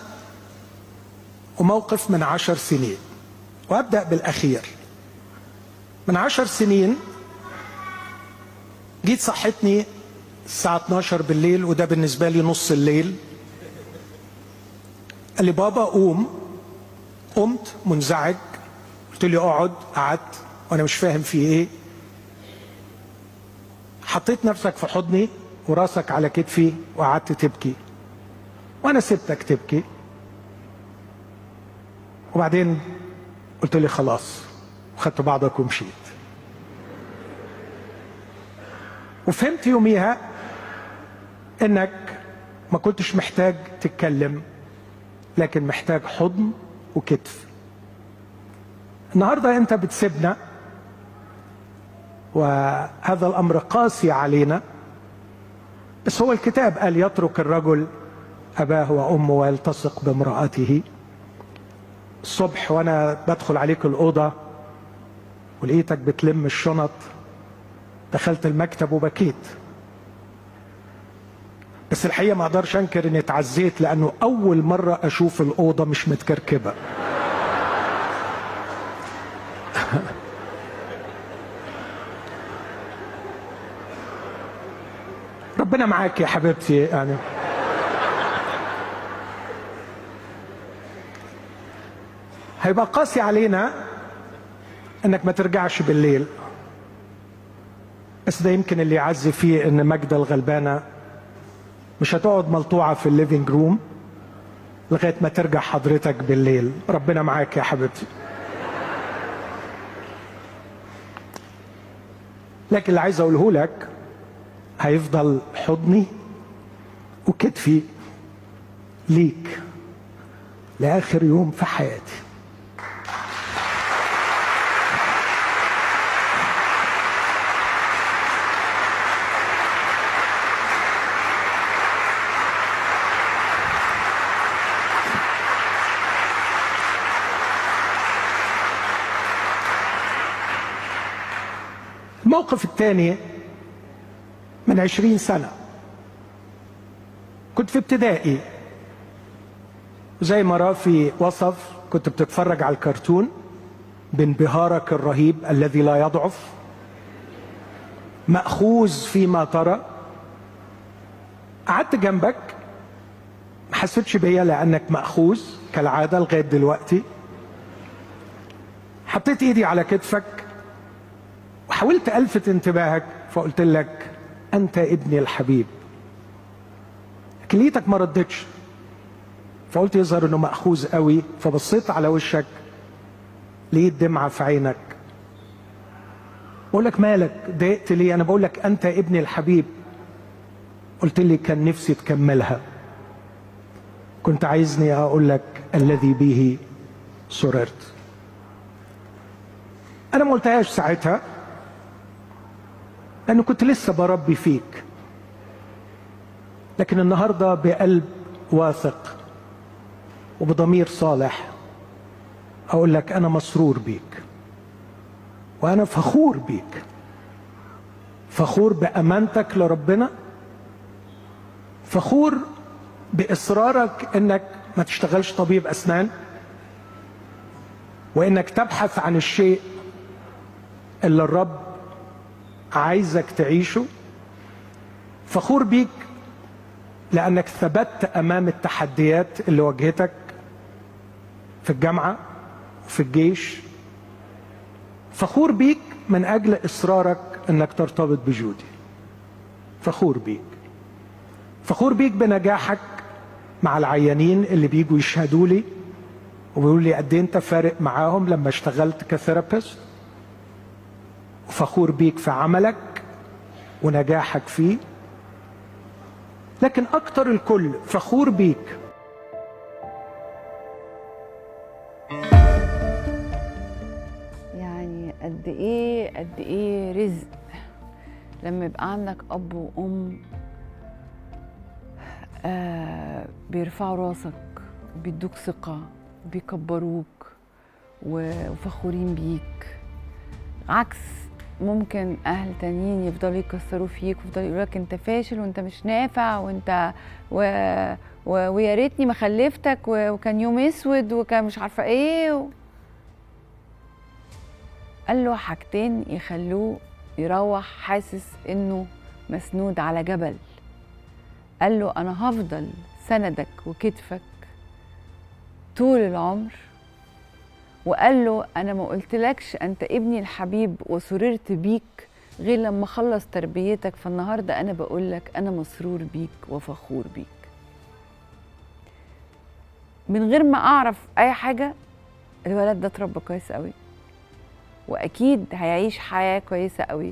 وموقف من 10 سنين، وأبدأ بالأخير. من 10 سنين جيت صحتني الساعة 12 بالليل، وده بالنسبة لي نص الليل. قال لي بابا قوم. قمت منزعج، قلت له اقعد. قعدت وانا مش فاهم في ايه. حطيت نفسك في حضني وراسك على كتفي وقعدت تبكي، وانا سبتك تبكي. وبعدين قلت لي خلاص، وخدت بعضك ومشيت. وفهمت يوميها انك ما كنتش محتاج تتكلم، لكن محتاج حضن وكتف. النهارده انت بتسيبنا، وهذا الامر قاسي علينا، بس هو الكتاب قال يترك الرجل اباه وامه ويلتصق بامرأته. الصبح وانا بدخل عليك الاوضه ولقيتك بتلم الشنط، دخلت المكتب وبكيت. بس الحقيقه ما اقدرش انكر اني اتعزيت، لانه اول مره اشوف الاوضه مش متكركبه. ربنا معاك يا حبيبتي. يعني هيبقى قاسي علينا انك ما ترجعش بالليل، بس ده يمكن اللي يعزي فيه ان ماجدة الغلبانة مش هتقعد ملطوعة في الليفينج روم لغاية ما ترجع حضرتك بالليل. ربنا معاك يا حبيبتي. لكن اللي عايز اقوله لك، هيفضل حضني وكتفي ليك لآخر يوم في حياتي. الموقف الثاني من 20 سنة، كنت في ابتدائي، زي ما رافي وصف، كنت بتتفرج على الكرتون بانبهارك الرهيب الذي لا يضعف، مأخوذ فيما ترى. قعدت جنبك، ما حسيتش بيا لأنك مأخوذ كالعادة لغاية دلوقتي. حطيت ايدي على كتفك وحاولت ألفت انتباهك، فقلت لك أنت ابني الحبيب. كليتك ما ردتش، فقلت يظهر انه مأخوذ قوي، فبصيت على وشك لقيت دمعة في عينك. بقول لك مالك ضايقت ليه؟ انا بقول لك انت ابني الحبيب. قلت لي كان نفسي تكملها، كنت عايزني اقول لك الذي به سررت. انا ما قلتهاش ساعتها لانه كنت لسه بربي فيك، لكن النهارده بقلب واثق وبضمير صالح اقول لك انا مسرور بيك، وانا فخور بيك، فخور بامانتك لربنا، فخور باصرارك انك ما تشتغلش طبيب اسنان، وانك تبحث عن الشيء اللي الرب عايزك تعيشه. فخور بيك لانك ثبت امام التحديات اللي واجهتك في الجامعه وفي الجيش. فخور بيك من اجل اصرارك انك ترتبط بجودي. فخور بيك، فخور بيك بنجاحك مع العيانين اللي بيجوا يشهدوا لي وبيقولوا لي قد ايه انت فارق معاهم لما اشتغلت كثيرابيست. وفخور بيك في عملك ونجاحك فيه، لكن اكتر الكل فخور بيك يعني قد ايه رزق لما يبقى عندك اب وام بيرفعوا راسك وبيدوك ثقة وبيكبروك وفخورين بيك، عكس ممكن اهل تانيين يفضلوا يكسروا فيك ويفضلوا يقولوا لك انت فاشل وانت مش نافع وانت ويا ريتني ما خلفتك وكان يوم اسود وكان مش عارفه ايه قال له حاجتين يخلوه يروح حاسس انه مسنود على جبل، قال له أنا هفضل سندك وكتفك طول العمر، وقال له أنا ما قلتلكش أنت ابني الحبيب وسررت بيك غير لما خلص تربيتك، فالنهاردة أنا بقولك أنا مسرور بيك وفخور بيك. من غير ما أعرف أي حاجة الولد ده اتربى كويس قوي، وأكيد هيعيش حياة كويسة قوي.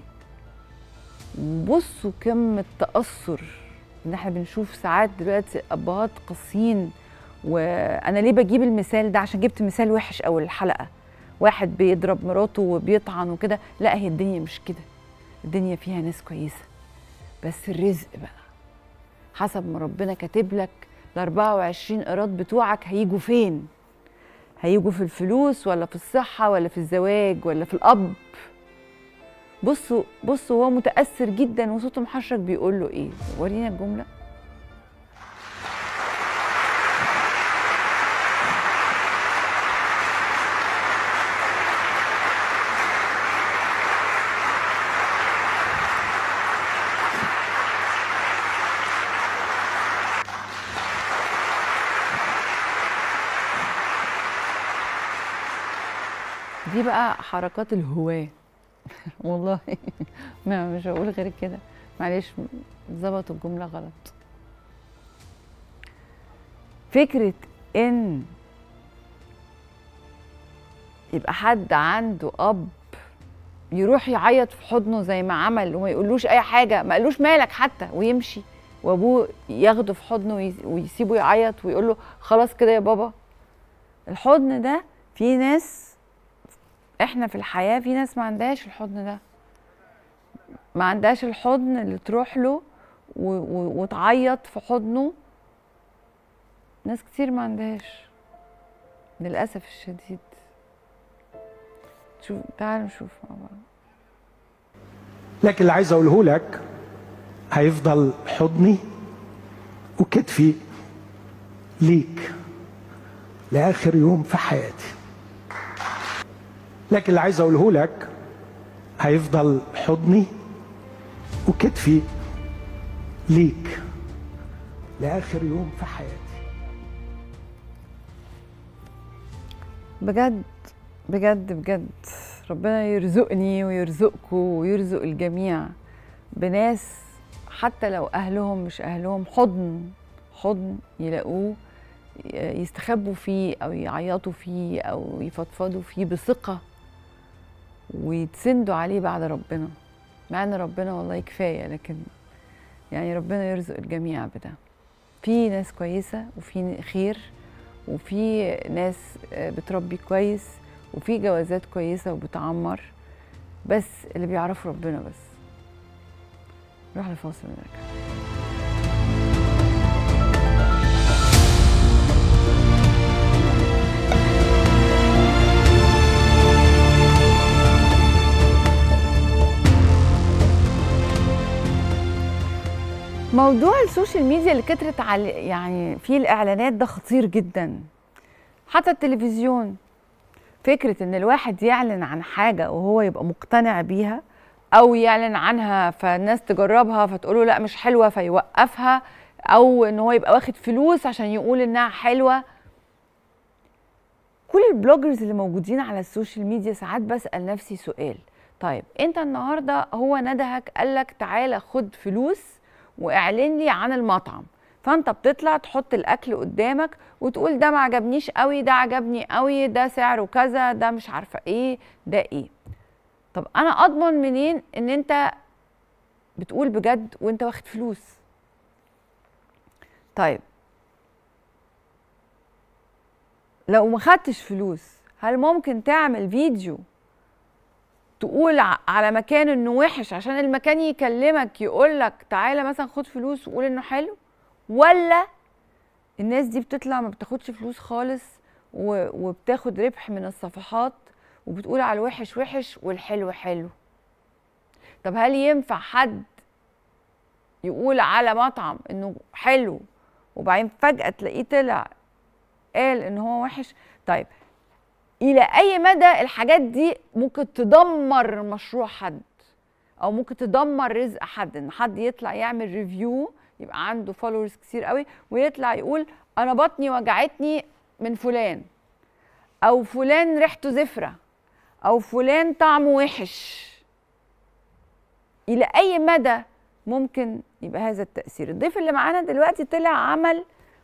بصوا كم التأثر إن احنا بنشوف ساعات دلوقتي أبهات قاسيين. وأنا ليه بجيب المثال ده؟ عشان جبت مثال وحش أول الحلقة، واحد بيضرب مراته وبيطعن وكده. لا، هي الدنيا مش كده، الدنيا فيها ناس كويسة، بس الرزق بقى حسب ما ربنا كاتب لك. ال 24 قيراط بتوعك هيجوا فين؟ هيجوا في الفلوس ولا في الصحة ولا في الزواج ولا في الأب؟ بصوا بصوا، هو متأثر جدا وصوته محشرك بيقول له إيه؟ ورينا الجملة. دي بقى حركات الهواة والله مش هقول غير كده، معلش ظبطوا الجملة غلط. فكرة ان يبقى حد عنده اب يروح يعيط في حضنه زي ما عمل وما يقولوش اي حاجة، ما قالوش مالك حتى ويمشي، وابوه ياخده في حضنه ويسيبه يعيط ويقول له خلاص كده يا بابا. الحضن ده في ناس، احنا في الحياة في ناس ما عندهاش الحضن ده، ما عندهاش الحضن اللي تروح له وتعيط في حضنه. ناس كتير ما عندهاش للأسف الشديد. شوف، تعالوا نشوف مع بعض. لكن اللي عايز اقوله لك هيفضل حضني وكتفي ليك لآخر يوم في حياتي. لكن اللي عايز اقوله لك هيفضل حضني وكتفي ليك لآخر يوم في حياتي. بجد بجد بجد ربنا يرزقني ويرزقكم ويرزق الجميع بناس حتى لو أهلهم مش أهلهم حضن يلاقوه يستخبوا فيه أو يعيطوا فيه أو يفضفضوا فيه بثقة ويتسندوا عليه بعد ربنا. مع ان ربنا والله كفاية، لكن يعني ربنا يرزق الجميع بده. في ناس كويسة وفي خير وفي ناس بتربي كويس وفي جوازات كويسة وبتعمر، بس اللي بيعرفوا ربنا بس. نروح لفاصل ونرجع. موضوع السوشيال ميديا اللي كترت على يعني في الاعلانات ده خطير جدا. حتى التلفزيون، فكره ان الواحد يعلن عن حاجه وهو يبقى مقتنع بيها، او يعلن عنها فالناس تجربها فتقوله لا مش حلوه فيوقفها، او ان هو يبقى واخد فلوس عشان يقول انها حلوه. كل البلوجرز اللي موجودين على السوشيال ميديا ساعات بسأل نفسي سؤال، طيب انت النهارده هو ندهك قالك تعالى خد فلوس واعلن لي عن المطعم، فانت بتطلع تحط الاكل قدامك وتقول ده ما عجبنيش قوي، ده عجبني قوي، ده سعره كذا، ده مش عارفه ايه، ده ايه. طب انا اضمن منين ان انت بتقول بجد وانت واخد فلوس؟ طيب لو ما خدتش فلوس هل ممكن تعمل فيديو تقول على مكان انه وحش عشان المكان يكلمك يقولك تعالى مثلا خد فلوس وقول انه حلو؟ ولا الناس دي بتطلع ما بتاخدش فلوس خالص وبتاخد ربح من الصفحات وبتقول على الوحش وحش والحلو حلو؟ طب هل ينفع حد يقول على مطعم انه حلو وبعدين فجأة تلاقيه طلع قال ان هو وحش؟ طيب الى اي مدى الحاجات دي ممكن تدمر مشروع حد او ممكن تدمر رزق حد، ان حد يطلع يعمل ريفيو يبقى عنده فولورز كتير قوي ويطلع يقول انا بطني وجعتني من فلان، او فلان ريحته زفره، او فلان طعمه وحش. الى اي مدى ممكن يبقى هذا التأثير؟ الضيف اللي معانا دلوقتي طلع عمل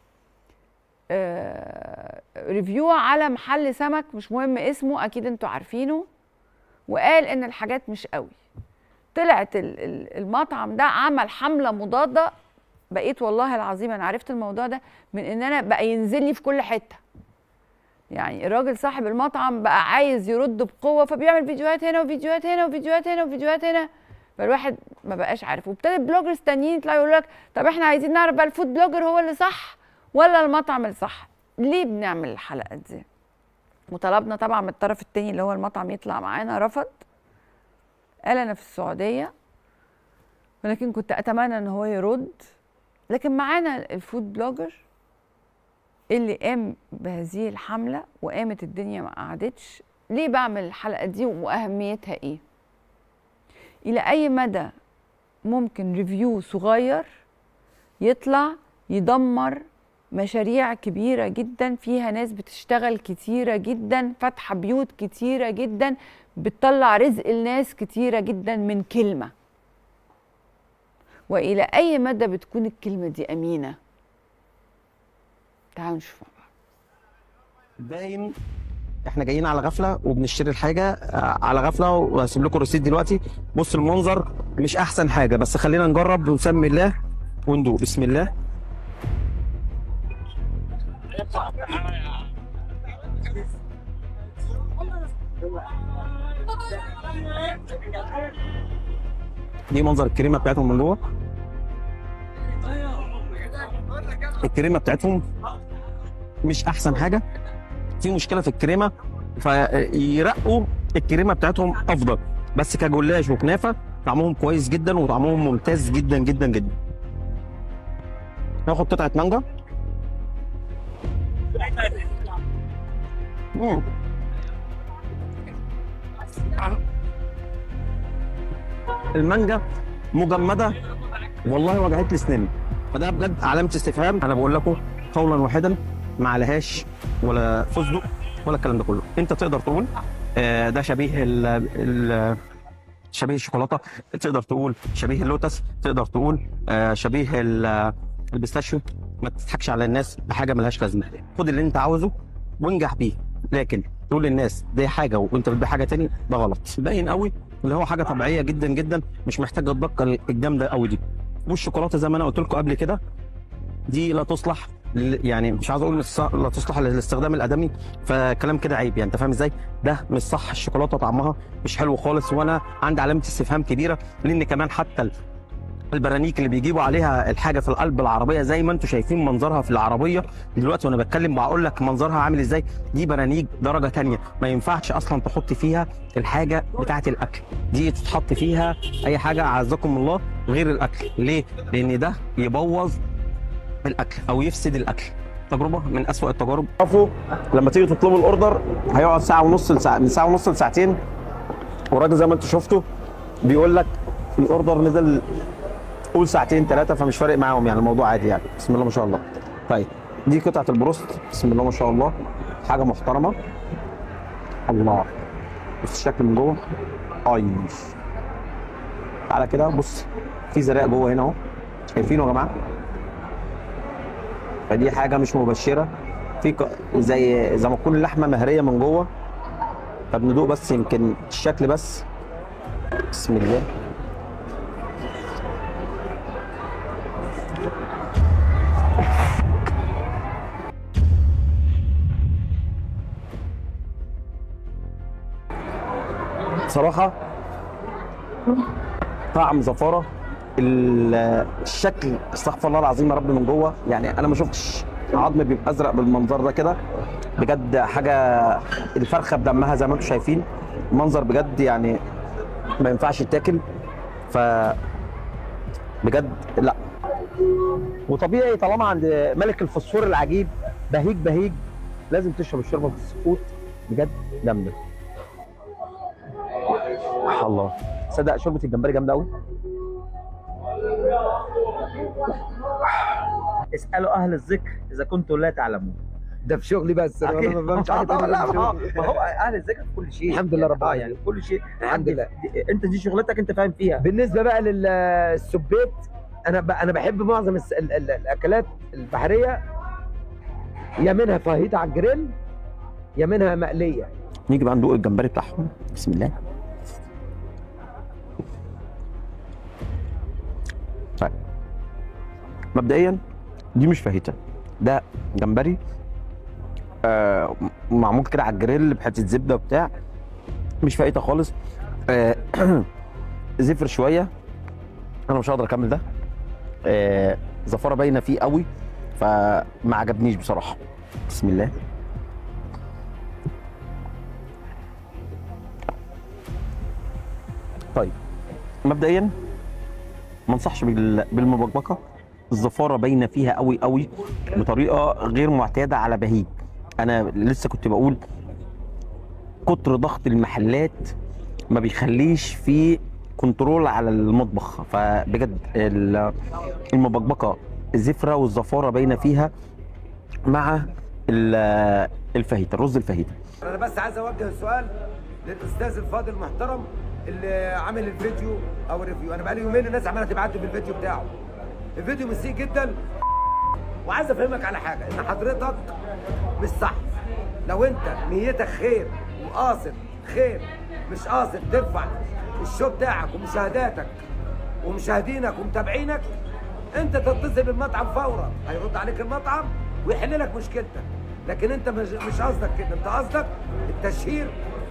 ريفيو على محل سمك مش مهم اسمه، اكيد انتوا عارفينه، وقال ان الحاجات مش قوي. طلعت المطعم ده عمل حملة مضادة. بقيت والله العظيم انا عرفت الموضوع ده من ان انا بقى ينزل لي في كل حتة. يعني الراجل صاحب المطعم بقى عايز يرد بقوة، فبيعمل فيديوهات هنا وفيديوهات هنا وفيديوهات هنا وفيديوهات هنا، فالواحد ما بقاش عارف. وابتدى بلوجرز تانيين يطلعوا يقولوا لك طب احنا عايزين نعرف بقى الفود بلوجر هو اللي صح ولا المطعم اللي صح؟ ليه بنعمل الحلقات دي؟ وطلبنا طبعا من الطرف التاني اللي هو المطعم يطلع معانا، رفض، قال انا في السعودية، ولكن كنت اتمنى ان هو يرد. لكن معانا الفود بلوجر اللي قام بهذه الحملة وقامت الدنيا ما قعدتش. ليه بعمل الحلقة دي واهميتها ايه؟ الى اي مدى ممكن ريفيو صغير يطلع يدمر مشاريع كبيرة جدا فيها ناس بتشتغل كتيرة جدا، فاتحة بيوت كتيرة جدا، بتطلع رزق الناس كتيرة جدا من كلمة؟ وإلى أي مدى بتكون الكلمة دي أمينة؟ تعالوا نشوف مع بعض. باين احنا جايين على غفله وبنشتري الحاجه على غفله، وهسيب لكم الرصيد دلوقتي. بص المنظر مش احسن حاجه، بس خلينا نجرب ونسمي الله وندوق. بسم الله. دي منظر الكريمه بتاعتهم من جوه. الكريمه بتاعتهم مش احسن حاجه، في مشكله في الكريمه، فيرقوا الكريمه بتاعتهم افضل. بس كجلاش وكنافه طعمهم كويس جدا وطعمهم ممتاز جدا جدا جدا. ناخد قطعه مانجا. المانجا مجمده والله وجعت لي اسناني، فده بجد علامه استفهام. انا بقول لكم قولا واحدا ما عليهاش ولا فستق ولا الكلام ده كله. انت تقدر تقول ده شبيه شبيه الشوكولاته، تقدر تقول شبيه اللوتس، تقدر تقول شبيه البيستاشيو. ما تضحكش على الناس بحاجه ملهاش لازمه. خد اللي انت عاوزه وانجح بيه، لكن تقول للناس دي حاجه وانت بتبيع حاجه تاني ده غلط. باين قوي اللي هو حاجه طبيعيه جدا جدا، مش محتاجه الدقه الجامده قوي دي. والشوكولاته زي ما انا قلت لكم قبل كده دي لا تصلح، يعني مش عاوز اقول لا تصلح للاستخدام الادمي، فكلام كده عيب. يعني انت فاهم ازاي؟ ده مش صح. الشوكولاته طعمها مش حلو خالص، وانا عندي علامه استفهام كبيره، لان كمان حتى البرانيك اللي بيجيبوا عليها الحاجه في القلب العربيه زي ما انتم شايفين منظرها في العربيه دلوقتي وانا بتكلم بقول لك منظرها عامل ازاي. دي برانيك درجه ثانيه، ما ينفعش اصلا تحط فيها الحاجه بتاعه الاكل دي، تتحط فيها اي حاجه اعزكم الله غير الاكل. ليه؟ لان ده يبوظ الاكل او يفسد الاكل. تجربه من اسوأ التجارب. لما تيجي تطلبوا الاوردر هيقعد ساعه ونص من ساعه ونص لساعتين، والراجل زي ما انتم شفتوا بيقول لك الاوردر نزل قول ساعتين ثلاثه، فمش فارق معاهم يعني الموضوع عادي يعني. بسم الله ما شاء الله. طيب دي قطعه البروست، بسم الله ما شاء الله، حاجه محترمه. الله بص الشكل من جوه. تعالى كده بص، في زرق جوه هنا اهو، شايفينه يا جماعه؟ فدي حاجه مش مبشره، في زي ما تكون اللحمه مهريه من جوه. طب ندوق بس يمكن الشكل بس. بسم الله. صراحه طعم زفاره. الشكل استغفر الله العظيم يا رب من جوه، يعني انا ما شفتش عظم بيبقى ازرق بالمنظر ده كده بجد. حاجه الفرخه بدمها زي ما انتم شايفين، منظر بجد يعني ما ينفعش يتاكل. ف بجد لا. وطبيعي طالما عند ملك الفوسفور العجيب بهيج بهيج لازم تشرب الشوربه في السكوت، بجد جامده. الله صدق شوربه الجمبري جامده قوي. اسالوا اهل الذكر اذا كنتم لا تعلمون. ده في شغلي بس انا ما بفهمش حاجه تانية غير في شغلي. ما هو اهل الذكر في كل شيء. الحمد لله رب العالمين. يعني كل شيء الحمد لله. انت دي شغلتك انت فاهم فيها. بالنسبه بقى للسبيت انا بحب معظم الاكلات البحريه، يا منها فاهيتا على الجريل يا منها مقليه. نيجي بقى ندوق الجمبري بتاعهم. بسم الله. طيب مبدئيا دي مش فاهيتا، ده جمبري معمول كده على الجريل بحته زبده وبتاع، مش فاهيتا خالص. زفر شويه، انا مش هقدر اكمل ده. زفاره باينه فيه قوي فما عجبنيش بصراحه. بسم الله. طيب مبدئيا ما انصحش بالمبكبكه، الزفاره باينه فيها قوي قوي بطريقه غير معتاده على بهيج. انا لسه كنت بقول كتر ضغط المحلات ما بيخليش في كنترول على المطبخ، فبجد المبكبكه الزفره والزفاره باينه فيها مع الفاهيتا، الرز الفاهيتا. انا بس عايز اوجه السؤال للاستاذ الفاضل المحترم اللي عامل الفيديو او الريفيو. انا بقالي يومين الناس عماله تبعت لي بالفيديو بتاعه، الفيديو مسيء جدا. وعايز افهمك على حاجه، ان حضرتك مش صح. لو انت نيتك خير وقاصد خير، مش قاصد ترفع الشو بتاعك ومشاهداتك ومشاهدينك ومتابعينك، انت تتصل بالمطعم فورا، هيرد عليك المطعم ويحل لك مشكلتك. لكن انت مش قصدك كده، انت قصدك التشهير.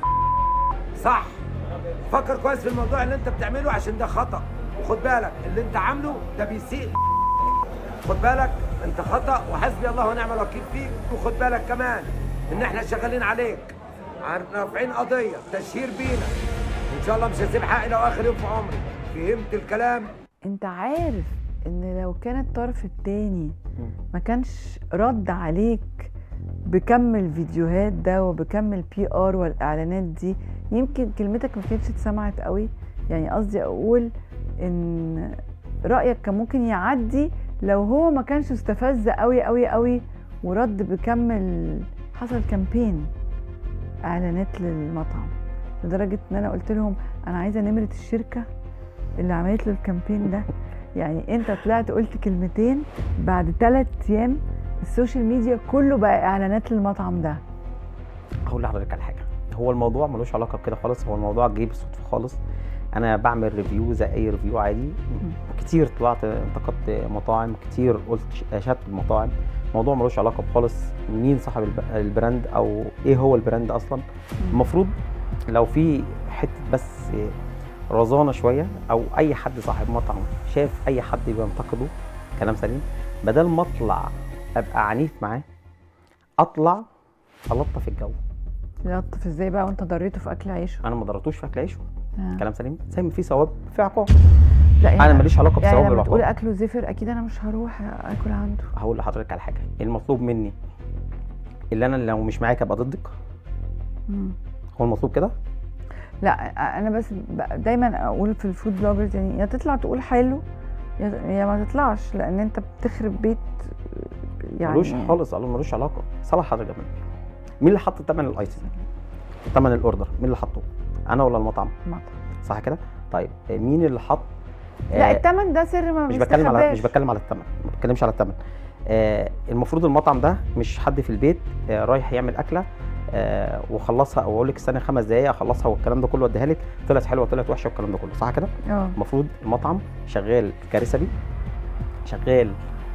صح، فكر كويس في الموضوع اللي انت بتعمله عشان ده خطأ، وخد بالك اللي انت عامله ده بيسيء. خد بالك انت خطأ، وحسبي الله ونعم الوكيل فيك. وخد بالك كمان ان احنا شغالين عليك، رافعين قضية تشهير بينا، ان شاء الله مش هسيب حقي لو اخر يوم في عمري. فهمت الكلام؟ انت عارف ان لو كان الطرف التاني ما كانش رد عليك بكم الفيديوهات ده وبكم البي ار والاعلانات دي، يمكن كلمتك ما كانتش اتسمعت قوي. يعني قصدي اقول ان رايك كان ممكن يعدي لو هو ما كانش استفز قوي قوي قوي ورد بكم حصل كامبين اعلانات للمطعم، لدرجه ان انا قلت لهم انا عايزه نمره الشركه اللي عملت له الكامبين ده. يعني انت طلعت قلت كلمتين، بعد 3 ايام السوشيال ميديا كله بقى اعلانات للمطعم ده. هقول لحضرتك على حاجه، هو الموضوع ملوش علاقه بكده خالص، هو الموضوع جه بالصدفه خالص. انا بعمل ريفيو زي اي ريفيو عادي، كتير طلعت انتقدت مطاعم، كتير قلت شتم المطاعم. الموضوع ملوش علاقه خالص مين صاحب البراند او ايه هو البراند اصلا. المفروض لو في حته بس رزانه شويه، او اي حد صاحب مطعم شاف اي حد بينتقده كلام سليم، بدل ما اطلع ابقى عنيف معاه، اطلع الطف الجو. لطف ازاي بقى وانت ضريته في اكل عيشه؟ انا ما ضريتوش في اكل عيشه. كلام سليم، زي ما في ثواب في عقاب. لا يعني انا ماليش علاقه بثواب يعني لما العقاب. تقول اكله زفر اكيد انا مش هروح اكل عنده. هقول لحضرتك على حاجه، المطلوب مني اللي انا لو مش معاك ابقى ضدك. هو المطلوب كده؟ لا انا بس دايما اقول في الفود بلوجرز يعني يا تطلع تقول حلو يا ما تطلعش، لان انت بتخرب بيت يعني. ملوش خالص، ملوش علاقه. صلاح حضرتك يا فندم، مين اللي حط ثمن الايتم؟ ثمن الاوردر مين اللي حطه؟ انا ولا المطعم؟ المطعم. صح كده؟ طيب مين اللي حط؟ لا الثمن ده سر ما مش بتكلم على الثمن، ما بتكلمش على الثمن. المفروض المطعم ده مش حد في البيت رايح يعمل اكله وخلصها، او اقول لك استنى 5 دقايق اخلصها والكلام ده كله اديها لك، طلعت حلوه طلعت وحشه والكلام ده كله، صح كده؟ المفروض المطعم شغال كارثه، شغال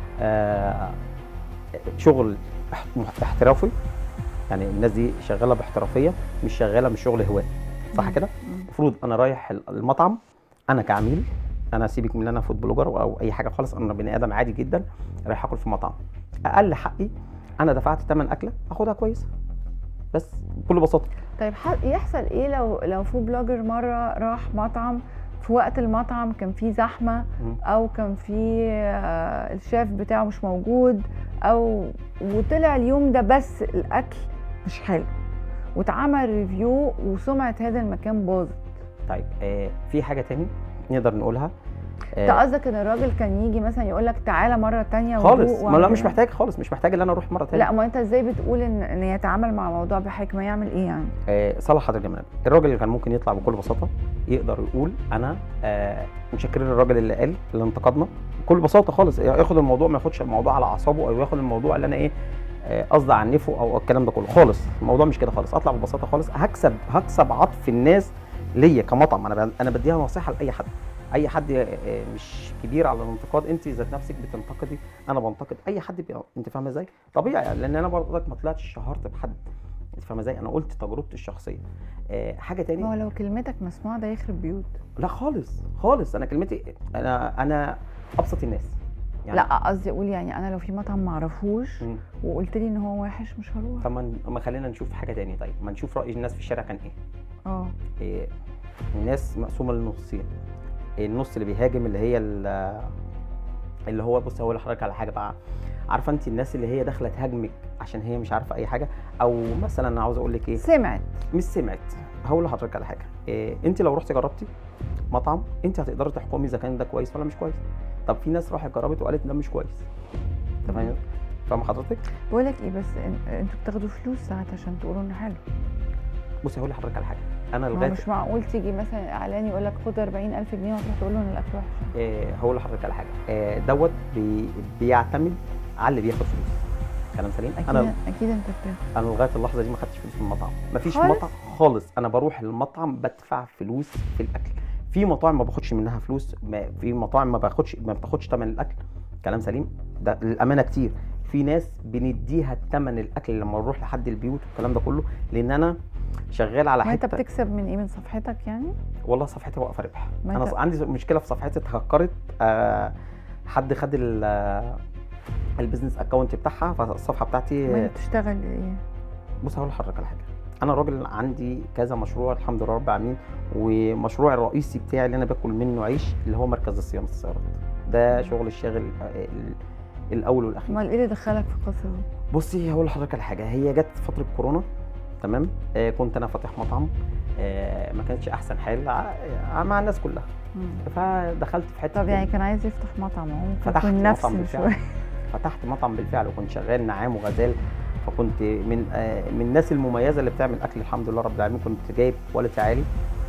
شغل احترافي، يعني الناس دي شغاله باحترافيه، مش شغاله مش شغل هواء، صح كده؟ المفروض انا رايح المطعم، انا كعميل، انا سيبك من ان انا فود بلوجر او اي حاجه خالص، انا بني ادم عادي جدا رايح اكل في مطعم، اقل حقي انا دفعت ثمن اكله اخدها كويسه، بس بكل بساطه. طيب يحصل ايه لو فود بلوجر مره راح مطعم في وقت المطعم كان فيه زحمه، او كان فيه الشيف بتاعه مش موجود، او وطلع اليوم ده بس الاكل مش حلو واتعمل ريفيو وسمعه هذا المكان باظت، طيب في حاجه تاني نقدر نقولها. انت قصدك ان الراجل كان يجي مثلا يقول لك تعالى مره تانية خالص؟ ما لا مش محتاج خالص، مش محتاج ان انا اروح مره تانية. لا، ما انت ازاي بتقول ان يتعامل مع الموضوع بحكمه؟ يعمل ايه يعني؟ صلاح حضرتك يا منى، الراجل اللي كان ممكن يطلع بكل بساطه يقدر يقول انا متشكرين للراجل اللي قال اللي انتقدنا بكل بساطه خالص، ياخد الموضوع، ما ياخدش الموضوع على اعصابه، او ياخد الموضوع اللي انا ايه قصدي عنفه او الكلام ده كله خالص. الموضوع مش كده خالص، اطلع ببساطه خالص، هكسب عطف الناس ليا كمطعم. انا بديها نصيحه لاي حد، اي حد مش كبير على الانتقاد. انت ذات نفسك بتنتقدي، انا بنتقد، اي حد انت فاهمه ازاي؟ طبيعي، لان انا برضك ما طلعتش شهرت بحد، انت فاهمه ازاي؟ انا قلت تجربتي الشخصيه. حاجه تاني، هو لو كلمتك مسموعه ده يخرب بيوت؟ لا خالص خالص، انا كلمتي انا ابسط الناس يعني. لا قصدي اقول يعني انا لو في مطعم ما اعرفوش وقلت لي ان هو وحش مش هروح. فما خلينا نشوف حاجه تاني. طيب ما نشوف راي الناس في الشارع كان ايه. الناس مقسومه لنصين، النص اللي بيهاجم اللي هي اللي هو بص هقول لحضرتك على حاجه بقى، عارفه انت الناس اللي هي داخله تهاجمك عشان هي مش عارفه اي حاجه، او مثلا انا عاوز اقول لك ايه، سمعت مش سمعت. هقول لحضرتك على حاجه، انت لو رحتي جربتي مطعم انت هتقدري تحكمي اذا كان ده كويس ولا مش كويس. طب في ناس راحت جربت وقالت ده مش كويس، تمام؟ فاهم حضرتك؟ بقول لك ايه، بس انتوا بتاخدوا فلوس ساعات عشان تقولوا ان حلو. بصي هقول لحضرتك على حاجه، انا لغايه مش معقول تيجي مثلا اعلان يقول لك خد 40,000 جنيه وتروح تقول له ان الاكل وحش. هقول لحضرتك على حاجه، دوت بيعتمد على اللي بياخد فلوس. كلام سليم؟ اكيد انت بتاخد. انا لغايه اللحظه دي ما خدتش فلوس من المطعم، مفيش مطعم خالص. انا بروح المطعم بدفع فلوس في الاكل. في مطاعم ما باخدش منها فلوس، في مطاعم ما بتاخدش ثمن الاكل. كلام سليم؟ ده الامانه كتير. في ناس بنديها ثمن الاكل لما نروح لحد البيوت والكلام ده كله، لان انا شغال على حته. انت بتكسب من ايه؟ من صفحتك يعني؟ والله صفحتي واقفه ربح. انا عندي مشكله في صفحتي، اتهكرت، حد خد البيزنس اكونت بتاعها، فالصفحه بتاعتي. ما بتشتغل ايه؟ بص هقول لحضرتك على حاجه، انا راجل عندي كذا مشروع الحمد لله رب العالمين، ومشروع الرئيسي بتاعي اللي انا باكل منه عيش اللي هو مركز صيانه السيارات. ده شغل الشاغل الاول والاخير. امال ايه اللي دخلك في القصه دي؟ بصي هقول لحضرتك على حاجه، هي جت فتره كورونا، تمام؟ كنت انا فاتح مطعم، ما كانتش احسن حال مع الناس كلها. فدخلت في حته. طب يعني كان عايز يفتح مطعم اهو، فتحت مطعم بالفعل. فتحت مطعم بالفعل، وكنت شغال نعام وغزال، فكنت من الناس المميزه اللي بتعمل اكل الحمد لله رب العالمين. كنت جايب كواليتي عالي،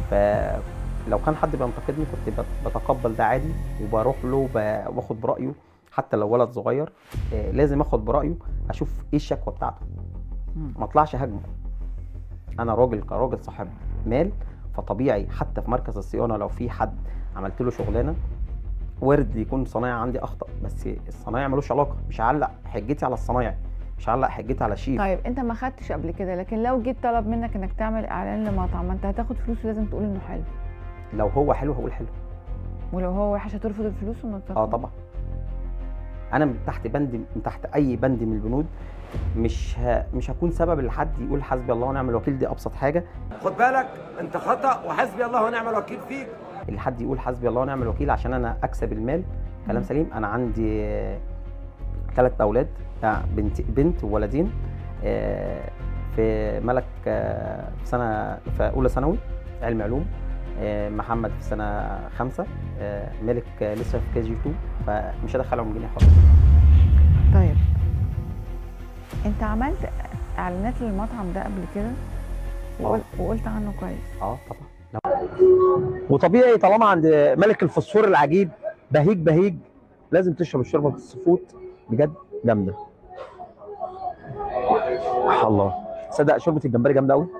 فلو كان حد بينتقدني كنت بتقبل ده عادي، وبروح له واخد برايه. حتى لو ولد صغير لازم اخد برايه، اشوف ايه الشكوى بتاعته، ما اطلعش هاجمه. انا راجل كراجل صاحب مال، فطبيعي حتى في مركز الصيانه لو في حد عملت له شغلانه وارد يكون صنايعي عندي اخطا، بس الصنايعي ملوش علاقه، مش هعلق حجتي على الصنايعي، مش هعلق حجتي على شيف. طيب انت ما خدتش قبل كده، لكن لو جيت طلب منك انك تعمل اعلان لمطعم، ما انت هتاخد فلوس ولازم تقول انه حلو. لو هو حلو هقول حلو، ولو هو وحش هترفض الفلوس وما تاخد؟ طبعا. انا من تحت اي بند من البنود مش هكون سبب لحد يقول حسبي الله ونعم الوكيل. دي ابسط حاجه. خد بالك انت خطا، وحسبي الله ونعم الوكيل فيك. اللي حد يقول حسبي الله ونعم الوكيل عشان انا اكسب المال، كلام سليم. انا عندي 3 اولاد، بنت وولدين. في ملك في اولى ثانوي علم علوم، محمد في سنه 5، ملك لسه في KG2، فمش هدخلهم جنيه خالص. طيب انت عملت اعلانات للمطعم ده قبل كده وقلت عنه كويس؟ طبعا. وطبيعي طالما عند ملك الفوسفور العجيب بهيج لازم تشرب الشوربه بالسفوت، بجد جامده. الله، تصدق شوربه الجمبري جامده قوي.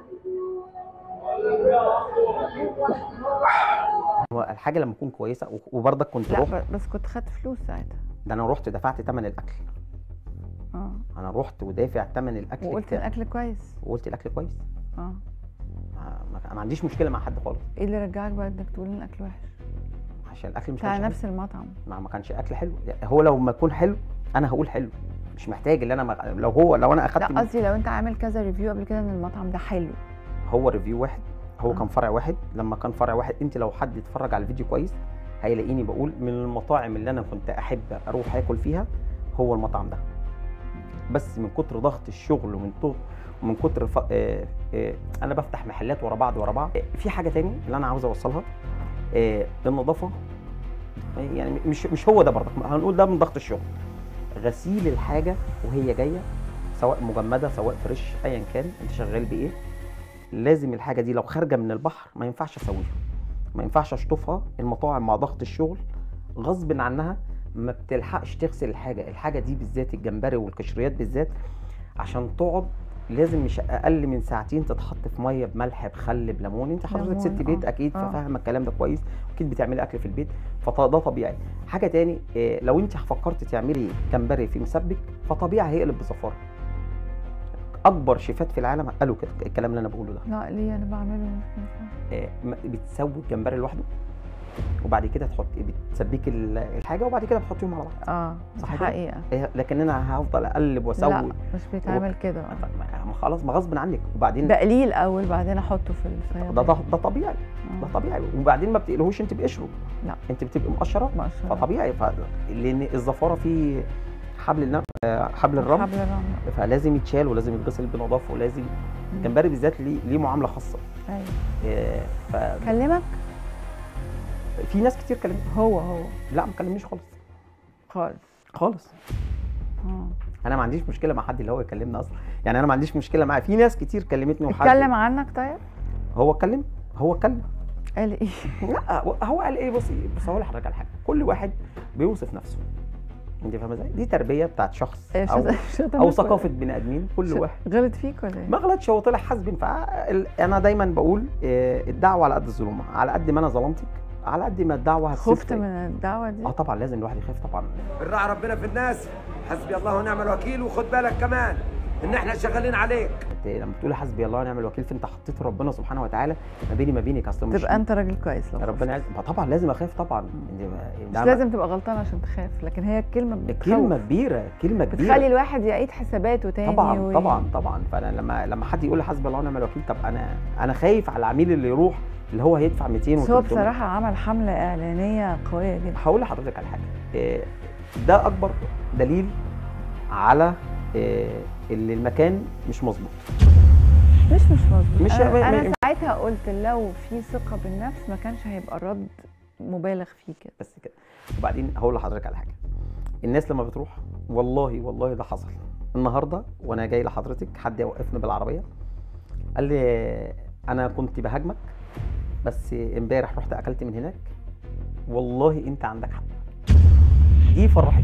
هو الحاجه لما تكون كويسه، وبرضك كنت لا بس كنت خدت فلوس ساعتها. ده انا رحت دفعت ثمن الاكل. انا رحت ودافع ثمن الاكل، وقلت الاكل كويس. وقلت الاكل كويس. ما عنديش مشكله مع حد خالص. ايه اللي رجعك بقى انك تقول ان الاكل وحش؟ عشان الاكل مش بتاع نفس المطعم ما كانش اكل حلو. هو لو ما يكون حلو انا هقول حلو، مش محتاج اللي انا لو انا اخدت. لا قصدي لو انت عامل كذا ريفيو قبل كده ان المطعم ده حلو. هو ريفيو واحد، هو كان فرع واحد. لما كان فرع واحد، انت لو حد اتفرج على الفيديو كويس هيلاقيني بقول من المطاعم اللي انا كنت احب اروح اكل فيها هو المطعم ده. بس من كتر ضغط الشغل من كتر انا بفتح محلات ورا بعض ورا بعض. في حاجه تاني اللي انا عاوز اوصلها، النظافه يعني مش هو ده برضك، هنقول ده من ضغط الشغل. غسيل الحاجه وهي جايه سواء مجمده سواء فريش ايا كان انت شغال بايه، لازم الحاجه دي لو خارجه من البحر ما ينفعش اسويها، ما ينفعش اشطفها. المطاعم مع ضغط الشغل غصب عنها ما بتلحقش تغسل الحاجه دي بالذات الجمبري والقشريات بالذات، عشان تقعد لازم مش اقل من ساعتين تتحط في ميه بملح بخل بليمون. انت حضرتك ست بيت اكيد ففاهمه الكلام ده كويس، اكيد بتعملي اكل في البيت، فده طبيعي. حاجه تاني، لو انت فكرت تعملي جمبري في مسبك فطبيعي هيقلب بزفاره. اكبر شيفات في العالم قالوا كده الكلام اللي انا بقوله ده. لا ليه انا بعمله بتسوي الجمبري لوحده وبعد كده بتسبكي الحاجه وبعد كده بتحطيهم على بعض. صح حقيقه. لكن انا هفضل اقلب واسوي؟ لا مش بيتعمل كده. خلاص ما غصب عنك. وبعدين بقليه الاول بعدين احطه في الصياديه. ده طبيعي. ده طبيعي. وبعدين ما بتقلهوش انت بقشره، لا انت بتبقي مقشره فطبيعي. لان الزفاره فيه حبل الرمل، فلازم يتشال ولازم يتغسل بنظافه، ولازم الجمبري بالذات ليه معامله خاصه. ايوه. كلمك؟ في ناس كتير كلمت. هو لا ما كلمنيش خالص. انا ما عنديش مشكله مع حد اللي هو يكلمنا اصلا، يعني انا ما عنديش مشكله معاه. في ناس كتير كلمتني اتكلم عنك. طيب هو اتكلم قال ايه؟ لا هو قال ايه؟ بصي بس هقول لحضرتك على حاجه، كل واحد بيوصف نفسه، انت فاهمه ازاي؟ دي تربيه بتاعت شخص او ثقافه بني ادمين. كل واحد غلط فيك ولا ايه؟ ما غلطش، هو طلع حاسبين. فانا دايما بقول الدعوه على قد الظلم، على قد ما انا ظلمتك على قد ما الدعوه خفت من الدعوه دي؟ طبعا لازم الواحد يخاف طبعا. بنراعي ربنا في الناس، حسبي الله ونعم الوكيل. وخد بالك كمان ان احنا شغالين عليك. لما تقولي حسبي الله ونعم الوكيل فانت حطيت ربنا سبحانه وتعالى ما بيني ما بينك. اصلا تبقى انت راجل كويس لو ربنا عايز. طبعا لازم اخاف طبعا. مش لازم تبقى غلطان عشان تخاف، لكن هي الكلمه كبيره بتخلي الواحد يعيد حساباته تاني. طبعا. فانا لما حد يقول لي حسبي الله ونعم الوكيل، طب انا خايف على العميل اللي يروح اللي هو هيدفع 200 و 300. هو بصراحه عمل حمله اعلانيه قويه جدا. هقول لحضرتك على حاجه، ده اكبر دليل على اللي المكان مش مظبوط. مش مظبوط. انا ساعتها قلت لو في ثقه بالنفس ما كانش هيبقى الرد مبالغ فيه كده. بس كده. وبعدين هقول لحضرتك على حاجه، الناس لما بتروح والله ده حصل النهارده وانا جاي لحضرتك، حد يوقفني بالعربيه قال لي انا كنت بهاجمك بس امبارح رحت اكلت من هناك، والله انت عندك حق. دي فرحتني.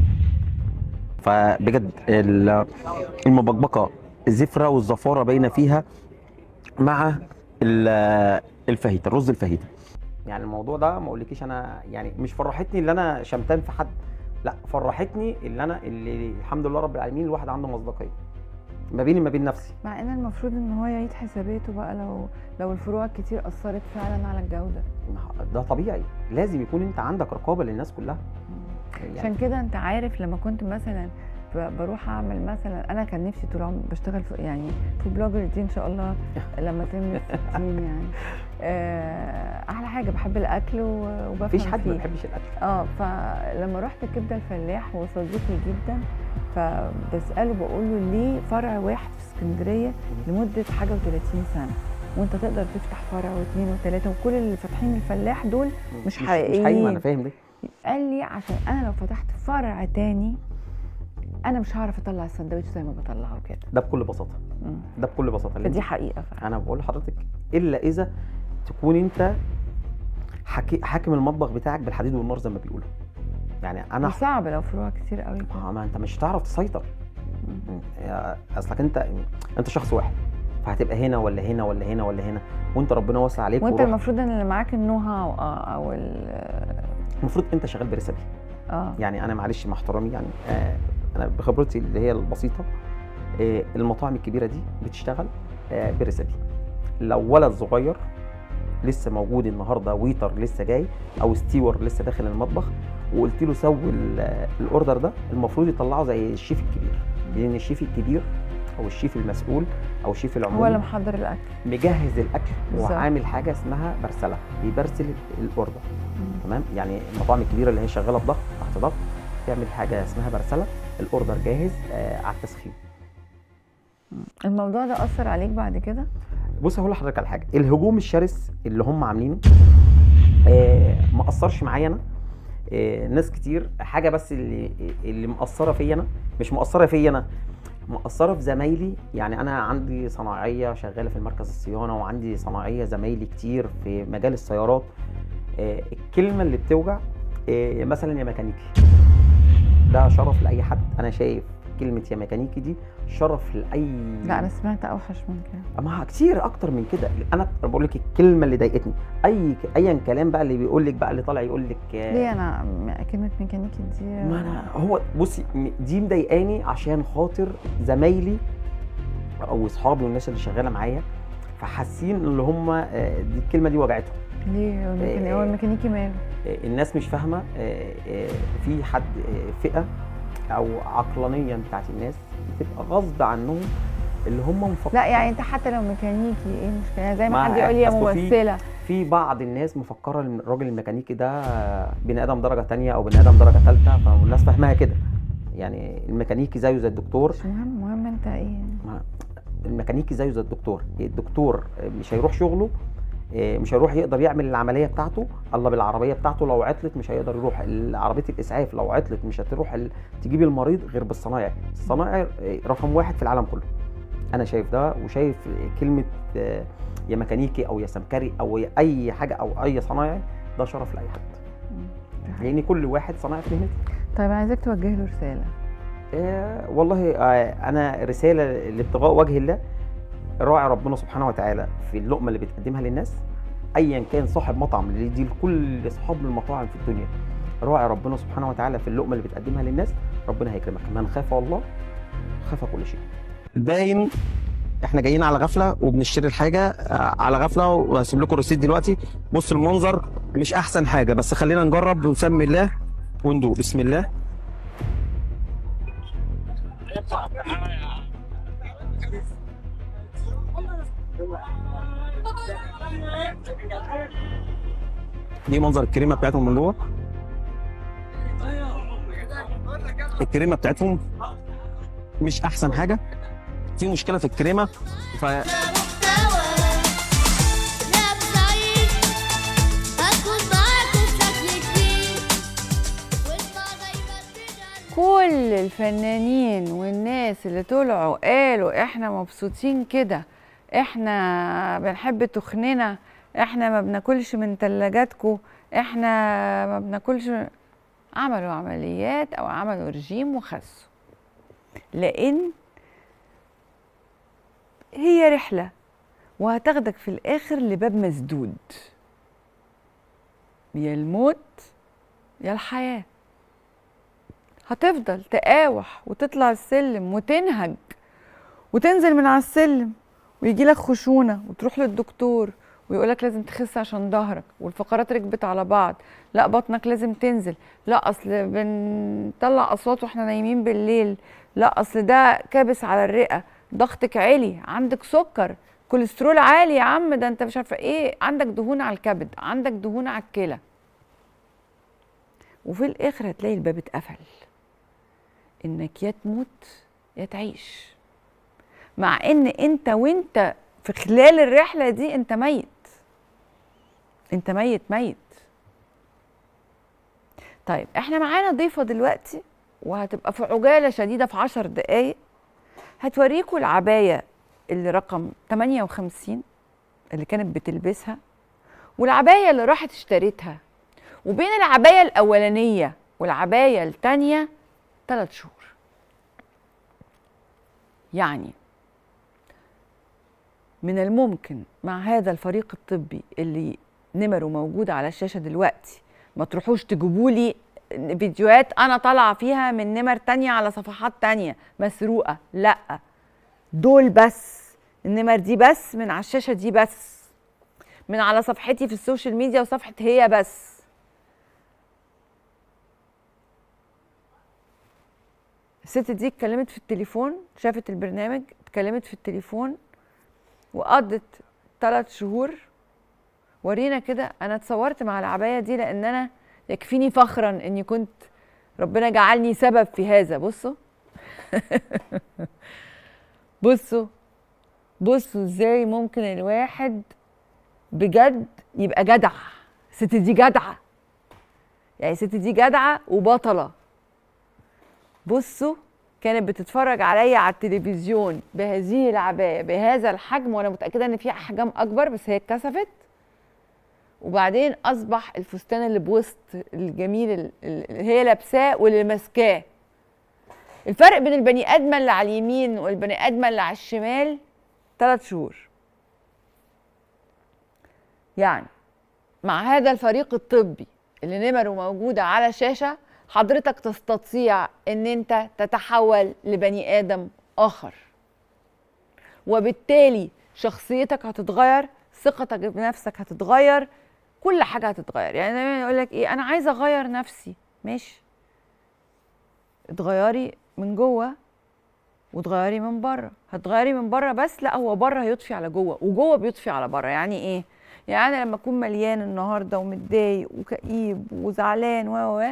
فبجد المبكبكه الزفره والزفاره باينه فيها مع الفاهيتا، الرز الفاهيتا. يعني الموضوع ده ما اقولكيش انا يعني مش فرحتني اللي انا شمتان في حد، لا فرحتني اللي الحمد لله رب العالمين الواحد عنده مصداقيه ما بيني ما بين نفسي. مع ان المفروض ان هو يعيد حساباته بقى لو الفروع كتير اثرت فعلا على الجوده. ده طبيعي، لازم يكون انت عندك رقابه للناس كلها. يعني عشان كده انت عارف لما كنت مثلا بروح اعمل مثلا، انا كان نفسي طول عمري بشتغل يعني في بلوجر دي ان شاء الله لما تم 60 يعني. احلى حاجه بحب الاكل وبفهم مفيش حد فيه. ما بيحبش الاكل. فلما رحت الكبده الفلاح وصديقي جدا فبساله بقول له ليه فرع واحد في اسكندريه لمده حاجه و30 سنه وانت تقدر تفتح فرع واثنين وثلاثه وكل اللي فاتحين الفلاح دول مش حقيقيين؟ مش حقيقي. انا فاهم ده. قال لي عشان انا لو فتحت فرع تاني انا مش هعرف اطلع السندوتش زي ما بطلعه كده. ده بكل بساطه. ده بكل بساطه. فدي حقيقه فعلا. انا بقول لحضرتك الا اذا تكون انت حاكم المطبخ بتاعك بالحديد والنار زي ما بيقولوا. يعني انا صعب لو فروع كتير قوي كده. ما انت مش هتعرف تسيطر. اصلك انت شخص واحد، فهتبقى هنا ولا هنا ولا هنا ولا هنا، وانت ربنا واسع عليك. وانت المفروض ان اللي معاك النو هاو او المفروض انت شغال بريسبي. يعني انا معلش مع احترامي يعني انا بخبرتي اللي هي البسيطه، المطاعم الكبيره دي بتشتغل بريسبي. لو ولد صغير لسه موجود النهارده، ويتر لسه جاي او ستيور لسه داخل المطبخ وقلت له سوي الاوردر ده، المفروض يطلعه زي الشيف الكبير، لان الشيف الكبير او الشيف المسؤول او الشيف العمومي هو اللي محضر الاكل، مجهز الاكل وعامل حاجه اسمها برسله، بيبرسل الاوردر. تمام. يعني المطاعم الكبيره اللي هي شغاله بضغط تحت ضغط تعمل حاجه اسمها برسله، الاوردر جاهز على التسخين. الموضوع ده اثر عليك بعد كده؟ بص هقول لحضرتك على حاجه، الهجوم الشرس اللي هم عاملينه ما اثرش معايا انا. ناس كتير حاجه، بس اللي مأثره فيا انا، مش مأثره فيا انا، مأثره في زمايلي. يعني انا عندي صناعيه شغاله في المركز الصيانه، وعندي صناعيه زمايلي كتير في مجال السيارات. الكلمه اللي بتوجع مثلا يا ميكانيكي، ده شرف لاي حد. انا شايف كلمه يا ميكانيكي دي شرف لاي. لا انا سمعت اوحش من كده. ما كتير اكتر من كده. انا بقول لك الكلمه اللي ضايقتني، ايا كلام بقى اللي بيقول لك بقى، اللي طالع يقول لك ليه انا كلمه ميكانيكي دي؟ ما انا هو بصي دي مضايقاني عشان خاطر زمايلي او اصحابي والناس اللي شغاله معايا، فحاسين ان هم دي الكلمه دي وجعتهم. ليه هو الميكانيكي ماله؟ الناس مش فاهمه. في حد فئه او عقلانيا بتاعت الناس بتبقى غصب عنهم اللي هم مفكرين. لا يعني انت حتى لو ميكانيكي ايه المشكله؟ زي ما حد يقول لي يا ممثله. في بعض الناس مفكره ان الراجل الميكانيكي ده بني ادم درجه ثانيه او بني ادم درجه ثالثه، فالناس فاهماها كده. يعني الميكانيكي زيه زي الدكتور. مش مهم انت ايه؟ الميكانيكي زيه زي الدكتور. الدكتور مش هيروح شغله، مش هيروح يقدر يعمل العمليه بتاعته الا بالعربيه بتاعته. لو عطلت مش هيقدر يروح. عربيه الاسعاف لو عطلت مش هتروح تجيب المريض غير بالصنايعي. الصنايعي رقم واحد في العالم كله. انا شايف ده، وشايف كلمه يا ميكانيكي او يا سمكري او اي حاجه او اي صنايعي ده شرف لاي حد، لان كل واحد صنايعي في مهنته. طيب عايزك توجه له رساله. والله انا رساله لابتغاء وجه الله. راعي ربنا سبحانه وتعالى في اللقمه اللي بتقدمها للناس، ايا كان صاحب مطعم، اللي دي لكل اصحاب المطاعم في الدنيا. راعي ربنا سبحانه وتعالى في اللقمه اللي بتقدمها للناس، ربنا هيكرمك. من خاف الله خاف كل شيء. باين احنا جايين على غفله وبنشتري الحاجه على غفله، وهسيب لكم الرصيد دلوقتي. بص المنظر مش احسن حاجه، بس خلينا نجرب ونسمي الله وندوق. بسم الله. دي منظر الكريمه بتاعتهم من جوه. الكريمه بتاعتهم مش احسن حاجه، في مشكله في الكريمه. كل الفنانين والناس اللي طلعوا قالوا احنا مبسوطين كده، احنا بنحب تخننا، احنا ما بناكلش من تلاجاتكم، احنا ما بناكلش، عملوا عمليات او عملوا رجيم وخسوا. لان هي رحلة وهتاخدك في الاخر لباب مسدود، يا الموت يا الحياة. هتفضل تقاوح وتطلع السلم وتنهج وتنزل من على السلم ويجيلك خشونة وتروح للدكتور ويقولك لازم تخس عشان ظهرك والفقرات ركبت على بعض، لا بطنك لازم تنزل، لا اصل بنطلع اصوات واحنا نايمين بالليل، لا اصل ده كابس على الرئة، ضغطك عالي، عندك سكر، كوليسترول عالي يا عم، ده انت مش عارفه ايه، عندك دهون على الكبد، عندك دهون على الكلى. وفي الاخر هتلاقي الباب اتقفل، انك يا تموت يا تعيش. مع ان انت وانت في خلال الرحله دي انت ميت، انت ميت ميت. طيب احنا معانا ضيفه دلوقتي وهتبقى في عجاله شديده في 10 دقايق هتوريكوا العبايه اللي رقم 58 اللي كانت بتلبسها، والعبايه اللي راحت اشتريتها، وبين العبايه الاولانيه والعبايه الثانيه 3 شهور. يعني من الممكن مع هذا الفريق الطبي اللي نمره موجوده على الشاشه دلوقتي، ما تروحوش تجيبوا لي فيديوهات انا طالعه فيها من نمر تانية على صفحات تانية مسروقه، لا، دول بس، النمر دي بس من على الشاشه دي بس، من على صفحتي في السوشيال ميديا وصفحه هي بس. الست دي اتكلمت في التليفون، شافت البرنامج، اتكلمت في التليفون وقضت 3 شهور. ورينا كده. انا اتصورت مع العبايه دي لان انا يكفيني فخرا اني كنت ربنا جعلني سبب في هذا. بصوا بصوا ازاي ممكن الواحد بجد يبقى جدع. الست دي جدعه، يعني الست دي جدعه وبطله. بصوا كانت بتتفرج عليا على التلفزيون بهذه العبايه بهذا الحجم، وانا متاكده ان في احجام اكبر بس هي اتكسفت، وبعدين اصبح الفستان اللي بوسط الجميل اللي هي لابساه واللي ماسكاه. الفرق بين البني ادمه اللي على اليمين والبني ادمه اللي على الشمال 3 شهور. يعني مع هذا الفريق الطبي اللي نمره موجوده على شاشه، حضرتك تستطيع ان انت تتحول لبني ادم اخر، وبالتالي شخصيتك هتتغير، ثقتك بنفسك هتتغير، كل حاجه هتتغير. يعني دايما يقول لك ايه، انا عايزه اغير نفسي. ماشي، اتغيري من جوه وتغيري من بره. هتغيري من بره بس لا، هو بره هيطفي على جوه وجوه بيطفي على بره. يعني ايه؟ يعني انا لما اكون مليان النهارده ومتضايق وكئيب وزعلان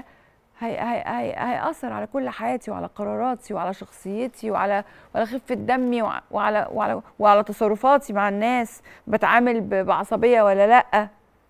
هيأثر على كل حياتي وعلى قراراتي وعلى شخصيتي وعلى خفة دمي وعلى تصرفاتي مع الناس، بتعامل بعصبية ولا لأ.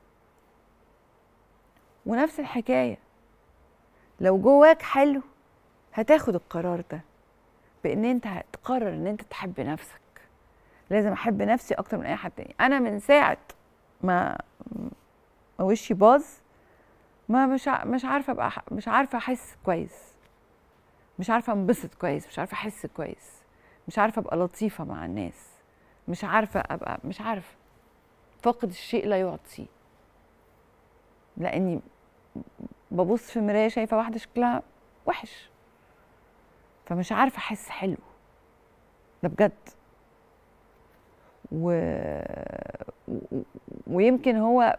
ونفس الحكاية لو جواك حلو هتاخد القرار ده بان انت هتقرر ان انت تحب نفسك. لازم احب نفسي اكتر من اي حد تاني. انا من ساعة ما وشي باظ ما مش عارفه ابقى، مش عارفه احس كويس، مش عارفه انبسط كويس، مش عارفه احس كويس، مش عارفه ابقى لطيفه مع الناس، مش عارفه ابقى، مش عارفه. فاقد الشيء لا يعطيه، لاني ببص في مرايه شايفه واحده شكلها وحش، فمش عارفه احس حلو. ده بجد. ويمكن هو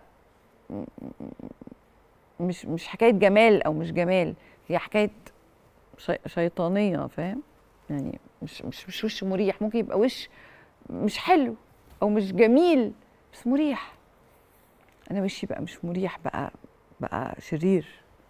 مش حكايه جمال او مش جمال، هي حكايه شيطانيه، فاهم؟ يعني مش وش مريح. ممكن يبقى وش مش حلو او مش جميل بس مريح. انا وشي بقى مش مريح، بقى شرير.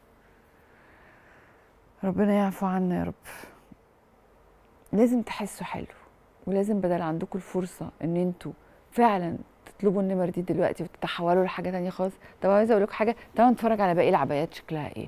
ربنا يعفو عنا يا رب. لازم تحسوا حلو، ولازم بدل عندكم الفرصه ان انتوا فعلا تطلبوا النمر دي دلوقتي وتتحولوا لحاجه تانية خالص. طب عايزه اقول لكم حاجه، تعالوا نتفرج على باقي العبايات شكلها ايه.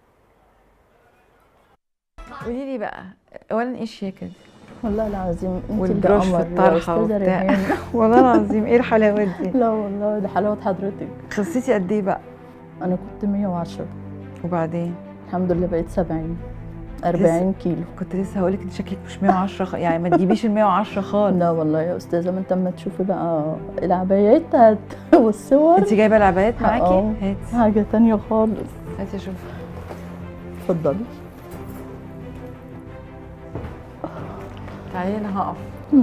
قولي لي بقى، اولا ايه الشياكه دي؟ والله العظيم انت والبروش في الطرحه وبتاع. والله العظيم ايه الحلاوات دي؟ لا والله ده حلاوه حضرتك. خسيتي قد ايه بقى؟ انا كنت 110 وبعدين الحمد لله بقيت 40 كيلو. كنت لسه هقول لك انت شكلك مش 110 يعني ما تجيبيش ال 110 خالص. لا والله يا استاذه، ما انت اما تشوفي بقى العبايات والصور. انت جايبه العبايات معاكي؟ هاتي حاجه تانية خالص. هاتي اشوف. اتفضلي. تعالي انا هقف.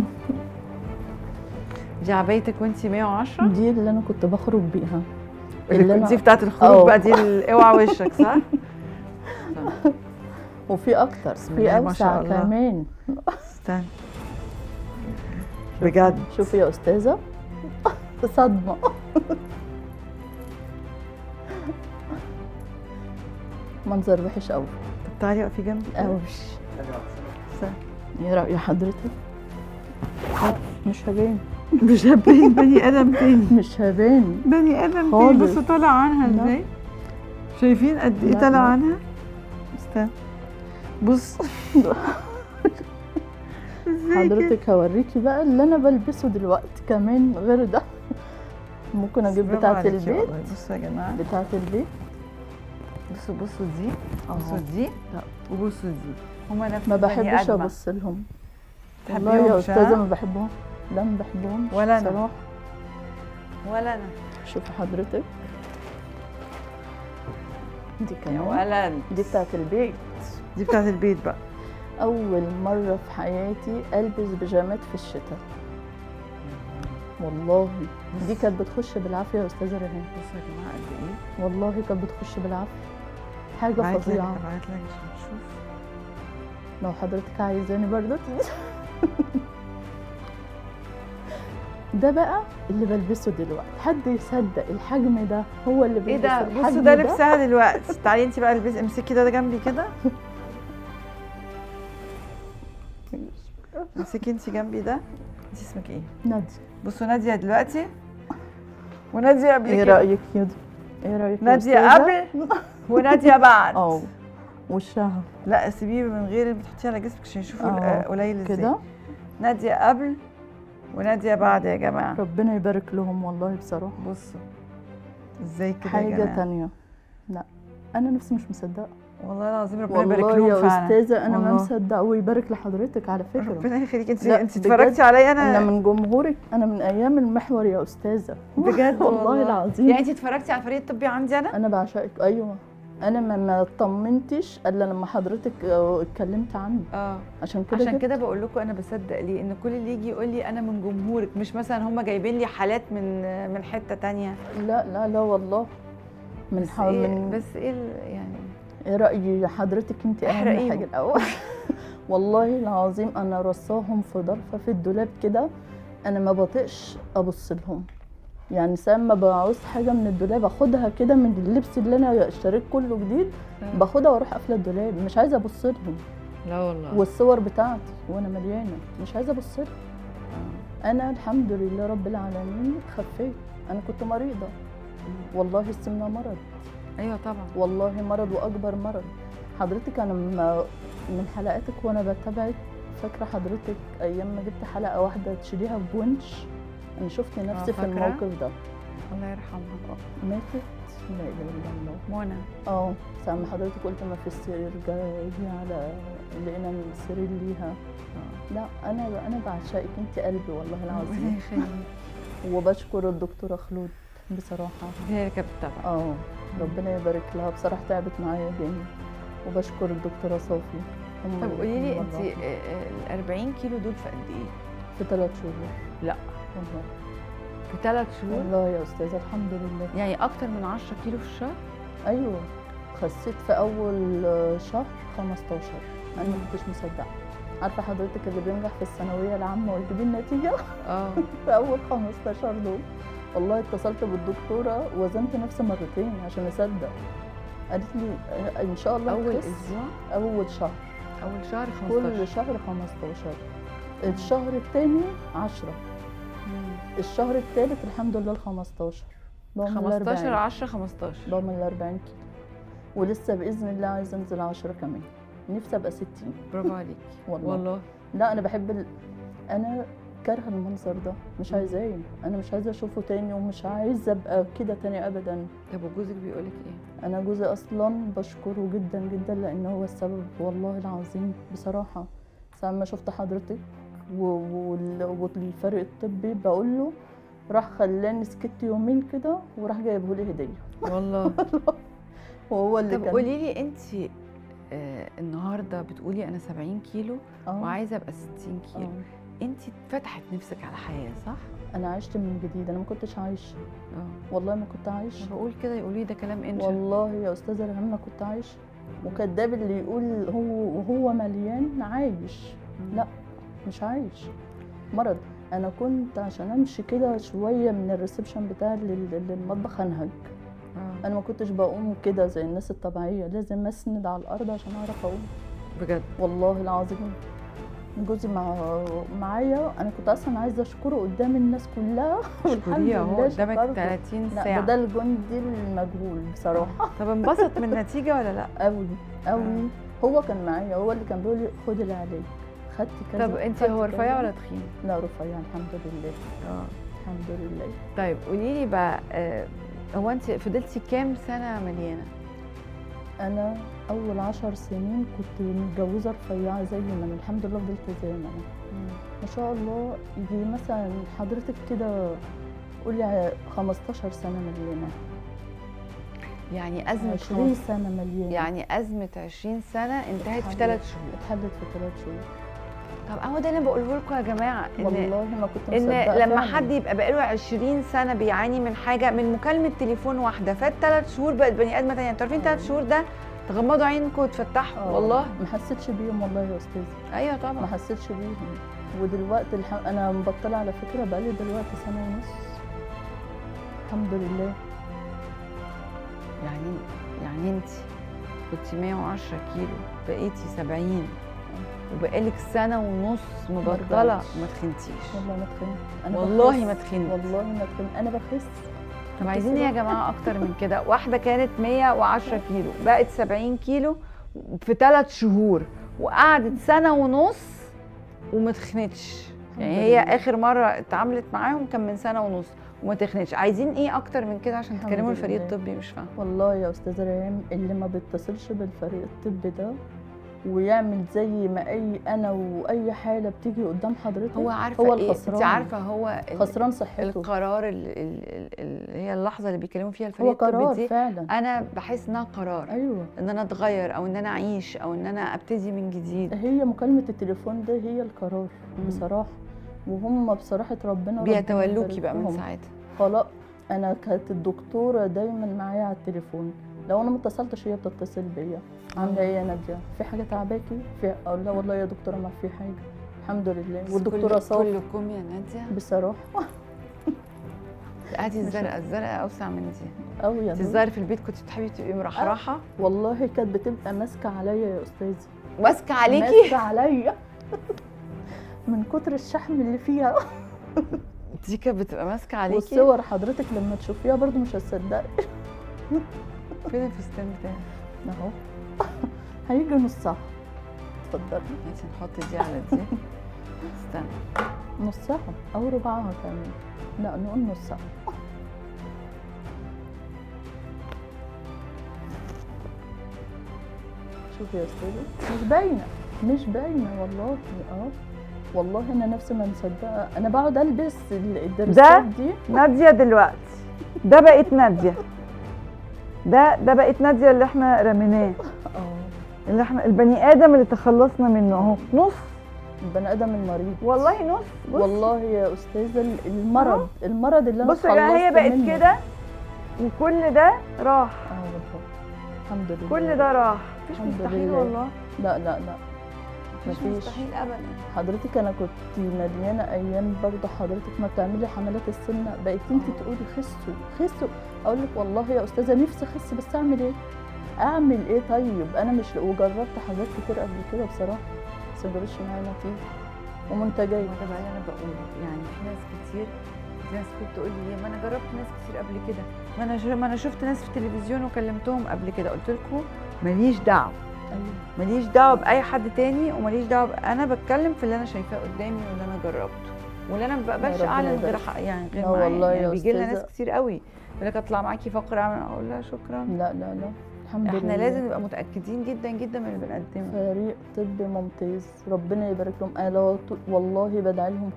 دي عبايتك وانت 110؟ دي اللي انا كنت بخرج بيها. دي بتاعت الخروج بقى، دي اوعى وشك صح؟ وفي اكتر، في اوسع كمان. استنى بجد. شوفي يا استاذه صدمه. منظر وحش قوي. طب تعالي اقفي جنبي قوي. ايه راي حضرتك؟ مش هبان. مش هبان بني ادم تاني. مش هبان بني ادم تاني. بصوا طالع عنها ازاي. شايفين قد ايه طالع عنها؟ استنى بص. حضرتك هوريكي بقى اللي انا بلبسه دلوقتي كمان غير ده. ممكن اجيب بتاعه البيت. بصوا يا جماعه بتاعه البيت. بصوا دي، بصوا دي وبصوا دي. هما نفس ما بحبش ابص لهم. والله يا استاذه ما بحبهم. لا ما بحبهم ولا انا صراحه. ولا انا. شوفي حضرتك دي كمان. ولا دي بتاعه البيت. دي بتاعه البيت بقى. اول مره في حياتي البس بيجامات في الشتاء. والله دي كانت بتخش بالعافيه يا استاذه ريهام. بصوا يا جماعه قد ايه. والله كانت بتخش بالعافيه. حاجه فظيعه. ابعت لك عشان نشوف. لو حضرتك عايزاني برضه. ده بقى اللي بلبسه دلوقتي. حد يصدق الحجم ده هو اللي بيلبس؟ ايه ده؟ بصوا ده لبسها دلوقتي. تعالي انت بقى البسي، امسكي ده جنبي كده. امسكي انت جنبي ده. انت اسمك ايه؟ نادية. بصوا ناديه دلوقتي وناديه قبل ايه كده. رايك يا دي؟ ايه رايك يا ناديه أستاذة؟ قبل وناديه بعد. وشها. لا سيبيه من غير اللي بتحطيه على جسمك عشان يشوفوا قليل ازاي. كده ناديه قبل وناديه بعد يا جماعه. ربنا يبارك لهم والله بصراحه. بصوا ازاي كده يا حاجه جماعه تانية. لا انا نفسي مش مصدقه والله العظيم. ربنا يبارك والله لهم يا فعلا. استاذه انا ما والله. مصدقه ويبارك لحضرتك على فكره. ربنا يخليك. انت لا، اتفرجتي بجد عليا انا من جمهورك، انا من ايام المحور يا استاذه. بجد والله العظيم. يعني انت اتفرجتي على الفريق الطبي عندي انا؟ انا بعشقك. ايوه انا ما اطمنتش الا لما حضرتك اتكلمت عني. عشان كده بقول لكم انا بصدق ليه ان كل اللي يجي يقول لي انا من جمهورك، مش مثلا هم جايبين لي حالات من حته تانية. لا لا لا والله من بس بس ايه يعني ايه راي حضرتك انت اهم حاجه الاول. والله العظيم انا رصاهم في ضرفه في الدولاب كده، انا ما بطيقش ابص لهم. يعني ساعة ما بعوز حاجه من الدولاب اخدها كده من اللبس اللي انا اشتريت كله جديد، باخدها واروح قافله الدولاب، مش عايزه ابص لهم. لا والله. والصور بتاعتي وانا مليانه مش عايزه ابص لهم. انا الحمد لله رب العالمين خفيت. انا كنت مريضه والله، السمنه مرض. ايوه طبعا والله مرض واكبر مرض. حضرتك انا من حلقاتك وانا بتابعك، فاكره حضرتك ايام ما جبت حلقه واحده تشيليها بونش، انا شفت نفسي في الموقف ده. الله يرحمها. ماتت لا اله الا الله. منى ساعه ما حضرتك قلت ما في السرير جاي على لقينا السرير ليها. لا انا بعشقك انت قلبي والله العظيم. وبشكر الدكتوره خلود بصراحه، هي اللي كانت بتتابع. ربنا يبارك لها بصراحه، تعبت معايا جامد. وبشكر الدكتوره صافي. طب قولي لي انت ال 40 كيلو دول في قد ايه؟ في 3 شهور. لا والله في 3 شهور؟ والله يا استاذه الحمد لله. يعني اكتر من 10 كيلو في الشهر؟ ايوه خسيت في اول شهر 15. انا ما كنتش مصدقه. عارفه حضرتك اللي بينجح في الثانويه العامه ويجيب النتيجه؟ في اول 15 دول والله اتصلت بالدكتوره وزنت نفسي مرتين عشان اصدق. قالت لي ان شاء الله اول تخس. اسبوع؟ اول شهر. اول شهر 15؟ كل شهر 15. الشهر الثاني 10. الشهر الثالث الحمد لله ال 15. 15 10 15 ضامن ال 40 كيلو. ولسه باذن الله عايزه انزل 10 كمان. نفسي ابقى 60. برافو عليكي والله. لا انا بحب انا كارهه المنظر ده، مش عايزاه. انا مش عايزه اشوفه تاني ومش عايزه ابقى كده تاني ابدا. طب وجوزك بيقولك ايه؟ انا جوزي اصلا بشكره جدا جدا لان هو السبب والله العظيم بصراحه. ساعه ما شفت حضرتك والفريق الطبي بقول له، راح خلاني سكت يومين كده وراح جايبه لي هديه والله. وهو اللي طب قولي لي انت النهارده بتقولي انا 70 كيلو وعايزه ابقى 60 كيلو. انت فتحت نفسك على حياه صح؟ انا عشت من جديد، انا ما كنتش عايشه. والله ما كنت عايشه. بقول كده يقولوا لي ده كلام انت. والله يا استاذه ريهام ما كنت عايشه. وكذاب اللي يقول هو مليان عايش. لا مش عايش، مرض. انا كنت عشان امشي كده شويه من الريسبشن بتاعي للمطبخ انهج. انا ما كنتش بقوم كده زي الناس الطبيعيه، لازم اسند على الارض عشان اعرف اقوم. بجد والله العظيم. جوزي معايا، انا كنت اصلا عايزه اشكره قدام الناس كلها. والحمد لله اهو قدامك 30 ساعه. ده الجندي المجهول بصراحه. طب انبسط من النتيجه ولا لا؟ قوي قوي. هو كان معايا، هو اللي كان بيقول لي خدي العلاج. خدت كذا. طب انت هو رفيع ولا تخين؟ لا رفيع الحمد لله. الحمد لله. طيب قولي لي بقى هو انت فضلتي كام سنه مليانه؟ انا اول 10 سنين كنت متجوزه رفيعه زي ما انا، الحمد لله فضلت زي ما انا. ما شاء الله. يجي مثلا حضرتك كده قولي 15 سنه مليانه. يعني ازمه 20 سنه مليانه. يعني ازمه 20 سنه انتهت في 3 شهور. اتحلت في 3 شهور. طب اهو ده اللي بقوله لكم يا جماعه، والله ما كنت مصدقه ان لما حد يبقى بقاله 20 سنه بيعاني من حاجه، من مكالمه تليفون واحده فات 3 شهور بقت بني ادمه ثانيه. انتوا عارفين 3 شهور ده تغمضوا عينكم وتفتحوا. والله ما حسيتش بيهم والله يا استاذه. ايوه طبعا ما حسيتش بيهم. ودلوقتي انا مبطله على فكره بقالي دلوقتي 1.5 سنة. الحمد لله. يعني انت كنت 110 كيلو بقيتي 70 وبقالك سنه ونص مبطله برجعش. وما تخنتيش. والله ما اتخنت. والله ما اتخنت. والله ما اتخنت. انا بخس. طب عايزين ايه يا جماعه اكتر من كده؟ واحده كانت 110 كيلو بقت 70 كيلو في 3 شهور، وقعدت سنه ونص وما تخنتش. يعني هي اخر مره اتعاملت معاهم كان من سنه ونص وما تخنتش. عايزين ايه اكتر من كده عشان تكلموا الفريق الطبي؟ مش فاهمه والله يا استاذه ريهام، اللي ما بيتصلش بالفريق الطبي ده ويعمل زي ما انا واي حاله بتيجي قدام حضرتك، هو عارفه هو ايه؟ الخسران. انت عارفه هو خسران صحته. القرار اللي هي اللحظه اللي بيتكلموا فيها الفريق هو الطبي قرار دي فعلا. انا بحس انها قرار. ايوه، ان انا اتغير او ان انا اعيش او ان انا ابتدي من جديد. هي مكالمه التليفون ده هي القرار بصراحه. وهم بصراحه ربنا بيتولوكي بقى من ساعتها. خلاص، انا كانت الدكتوره دايما معايا على التليفون، لو انا ما اتصلتش هي بتتصل بيا. عامله ايه يا ناديه؟ في حاجه تعباكي؟ اقول لها والله يا دكتوره ما في حاجه الحمد لله. والدكتوره صافي كلكم يا ناديه بصراحه. هاتي الزرقاء اوسع من دي قوي يا انت الظاهر في البيت كنت بتحبي تبقي مرحرحه. والله كانت بتبقى ماسكه عليا يا استاذي. ماسكه عليكي؟ ماسكه عليا من كتر الشحم اللي فيها. دي كانت بتبقى ماسكه عليكي. والصور حضرتك لما تشوفيها برضو مش هتصدقي. فين الفستان بتاعي؟ اهو هيجي نصها. اتفضلي. ماشي، نحط دي على دي. استنى، نصها او ربعها كمان. لا نقول نصها. شوفي يا استاذه، مش باينه والله. والله انا نفسي ما مصدقه. انا بقعد البس الدرسات دي. ناديه دلوقتي ده بقت ناديه. ده بقت ناديه اللي احنا رميناه. اللي احنا البني ادم اللي تخلصنا منه اهو. نص البني ادم المريض والله. نص والله يا استاذه. المرض اللي انا بصي هي بقت كده وكل ده راح. والله الحمد لله. كل ده راح. مفيش مستحيل والله. لا مفيش مستحيل ابدا. حضرتك انا كنت مليانه ايام برضه حضرتك ما بتعملي حملات السمنه، بقيت انت تقولي خسوا. اقول لك والله يا استاذه نفسي اخس بس اعمل ايه؟ طيب انا مش وجربت حاجات كتير قبل كده بصراحه بس ما جابتش معايا نتيجه ومنتجات. وده بقى اللي انا بقوله. يعني في ناس كتير، في ناس كنت تقول لي ما انا جربت ناس كتير قبل كده، ما انا شفت ناس في التلفزيون وكلمتهم قبل كده. قلت لكم ماليش دعوه. ماليش دعوه باي حد تاني وماليش دعوه انا بتكلم في اللي انا شايفاه قدامي واللي انا جربته واللي انا ما بقبلش اعلن غير يعني غير معايا. والله يعني بيجي لنا ناس كتير قوي يقول لك اطلع معاكي فقره اقول لها شكرا. لا الحمد لله. احنا لازم نبقى متاكدين جدا جدا من اللي بنقدمه. فريق طبي ممتاز ربنا يبارك لهم. انا والله بدعي لهم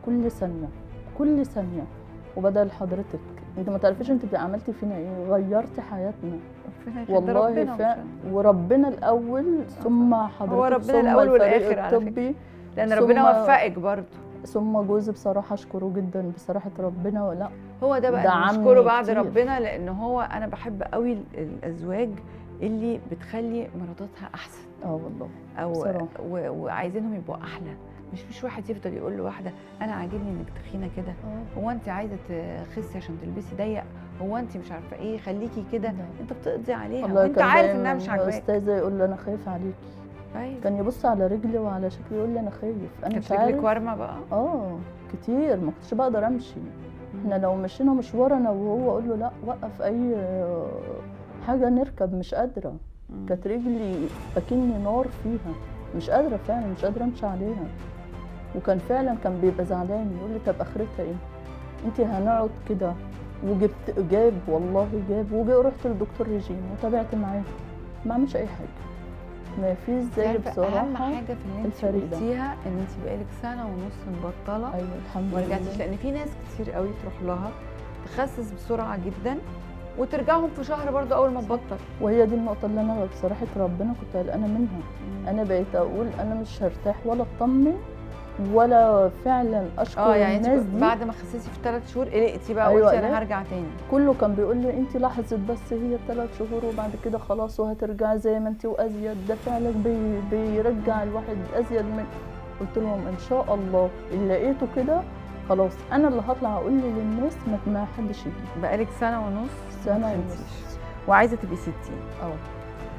كل ثانيه وبدعي لحضرتك. انت ما تعرفيش انت عملتي فينا ايه، غيرتي حياتنا والله وربنا الاول ثم حضرتك. هو ربنا الاول والاخر على فكره، لان ربنا وفقك برضه. ثم جوزي بصراحه اشكره جدا بصراحه ربنا. ولا هو ده بقى نشكره بعد ربنا، لان هو انا بحب قوي الازواج اللي بتخلي مراتاتها احسن. والله او وعايزينهم يبقوا احلى. مش واحد يفضل يقول لواحده انا عاجبني انك تخينه كده، هو انت عايزه تخسي عشان تلبسي ضيق، هو انت مش عارفه ايه، خليكي كده. انت بتقضي عليها وانت عارف انها مش عاجباك. استاذه يقول لي انا خايف عليكي. أيوة. كان يبص على رجلي وعلى شكلي يقول لي انا خايف. انا مش عارف. رجلك ورمه بقى؟ كتير ما كنتش بقدر امشي. احنا لو مشينا مشوار انا وهو اقول له لا وقف اي حاجه نركب، مش قادره. كانت رجلي اكني نار فيها، مش قادره فعلا، مش قادره امشي عليها. وكان فعلا كان بيبقى زعلان يقول لي طب اخرتها ايه؟ انت هنقعد كده. جاب والله وجي رحت للدكتور ريجين وتابعت معاه ما عملش اي حاجه. ما فيش زي بصراحه. اهم حاجه في اللي انت قلتيها ان انت بقالك سنه ونص مبطله. ايوه الحمد لله. ما رجعتيش، لان في ناس كتير قوي تروح لها تخسس بسرعه جدا وترجعهم في شهر برضو اول ما تبطل. وهي دي النقطه اللي انا بصراحه ربنا كنت قلقانه منها. انا بقيت اقول انا مش هرتاح ولا اطمن ولا فعلا اشكر يعني الناس دي. بعد ما خسيتي في 3 شهور قلقتي بقى وقلتي انا هرجع تاني. كله كان بيقول لي انت لحظه بس هي 3 شهور وبعد كده خلاص وهترجعي زي ما انت وازيد. ده فعلا بيرجع الواحد ازيد من. قلت لهم ان شاء الله اللي لقيته كده خلاص انا اللي هطلع اقول للناس ما حدش يجي. بقالك سنه ونص ونص وعايزه تبقي 60.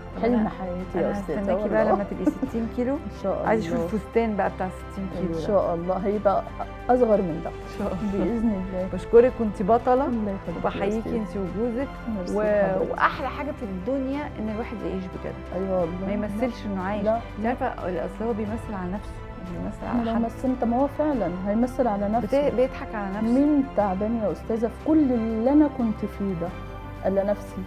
حلم حياتي يا انا استاذه هستناكي بقى والله. لما تبقي 60 كيلو ان شاء الله. عايزه اشوف الفستان بقى بتاع 60 كيلو ان شاء الله هيبقى اصغر من ده ان شاء الله باذن الله. بشكرك، كنتي بطله الله يخليك يا وبحييكي أستاذة. انت وجوزك ميرسي حضرتك. واحلى حاجه في الدنيا ان الواحد يعيش بجد. ايوه والله. ما يمثلش انه عايش. لا انت عارفه اصل هو بيمثل على نفسه مش بيمثل على لو حد. مثلت ما هو فعلا هيمثل على نفسه. بيضحك على نفسه. مين تعبان يا استاذه في كل اللي انا كنت فيه ده الا نفسي؟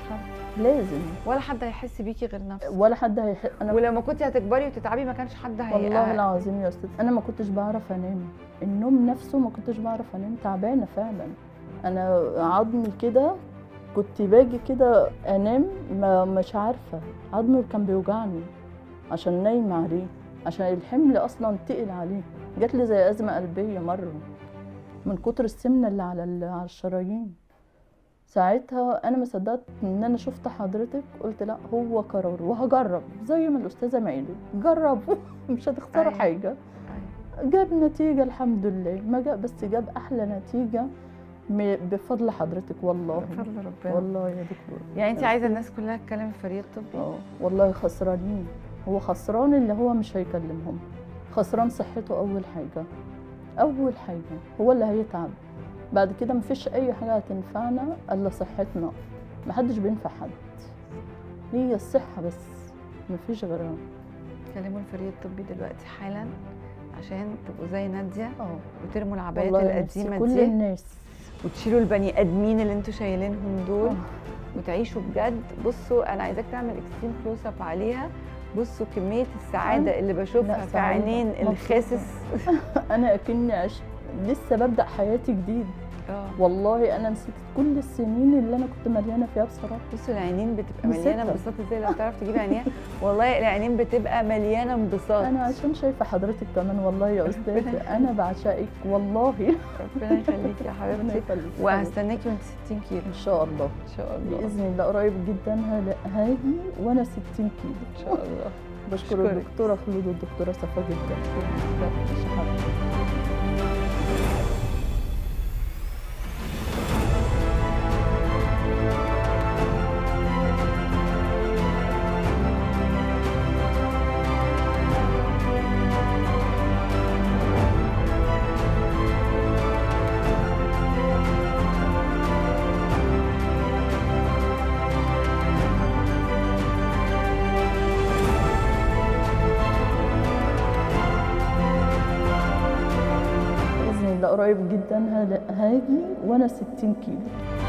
لازم. ولا حد هيحس بيكي غير نفسك. ولا حد هيحس. ولما كنتي هتكبري وتتعبي ما كانش حد والله العظيم يا استاذ انا ما كنتش بعرف انام. النوم نفسه ما كنتش بعرف انام، تعبانه فعلا. انا عظمي كده كنت باجي كده انام مش عارفه، عظمي كان بيوجعني عشان نايمه عليه، عشان الحمل اصلا تقل عليه. جات لي زي ازمه قلبيه مره من كتر السمنه اللي على الشرايين. ساعتها انا ما صدقت ان انا شفت حضرتك، قلت لا هو قرار وهجرب زي ما الاستاذه مايلي جرب مش هتخسروا حاجه. جاب نتيجه الحمد لله، ما جاب بس جاب احلى نتيجه بفضل حضرتك والله. بفضل ربنا والله يا دكتور. يعني انت عايزه الناس كلها تتكلم في فريق طبي؟ والله خسرانين. هو خسران اللي هو مش هيكلمهم، خسران صحته اول حاجه. اول حاجه هو اللي هيتعب، بعد كده مفيش اي حاجه هتنفعنا الا صحتنا. محدش بينفع حد، هي الصحه بس مفيش غيرها. كلموا الفريق الطبي دلوقتي حالا عشان تبقوا زي ناديه وترموا العبايات والله القديمه كل دي الناس وتشيلوا البني ادمين اللي انتوا شايلينهم دول وتعيشوا بجد. بصوا انا عايزاك تعمل اكستريم كلوز اب عليها. بصوا كميه السعاده اللي بشوفها في عينين الخاسس. انا اكني لسه ببدا حياتي جديد. والله انا نسيت كل السنين اللي انا كنت مليانه فيها بصراحه. بصوا العينين بتبقى مليانه انبساط ازاي لو تعرف تجيب عينيها. والله العينين بتبقى مليانه انبساط. انا عشان شايفه حضرتك كمان والله يا استاذ انا بعشقك والله. ربنا يخليكي يا حبيبتي وهستناكي وانت 60 كيلو ان شاء الله. ان شاء الله باذن الله قريب جدا هاجي وانا 60 كيلو ان شاء الله. بشكر الدكتوره خلود والدكتوره صفا جدا. قريب جدا هاجي وانا 60 كيلو.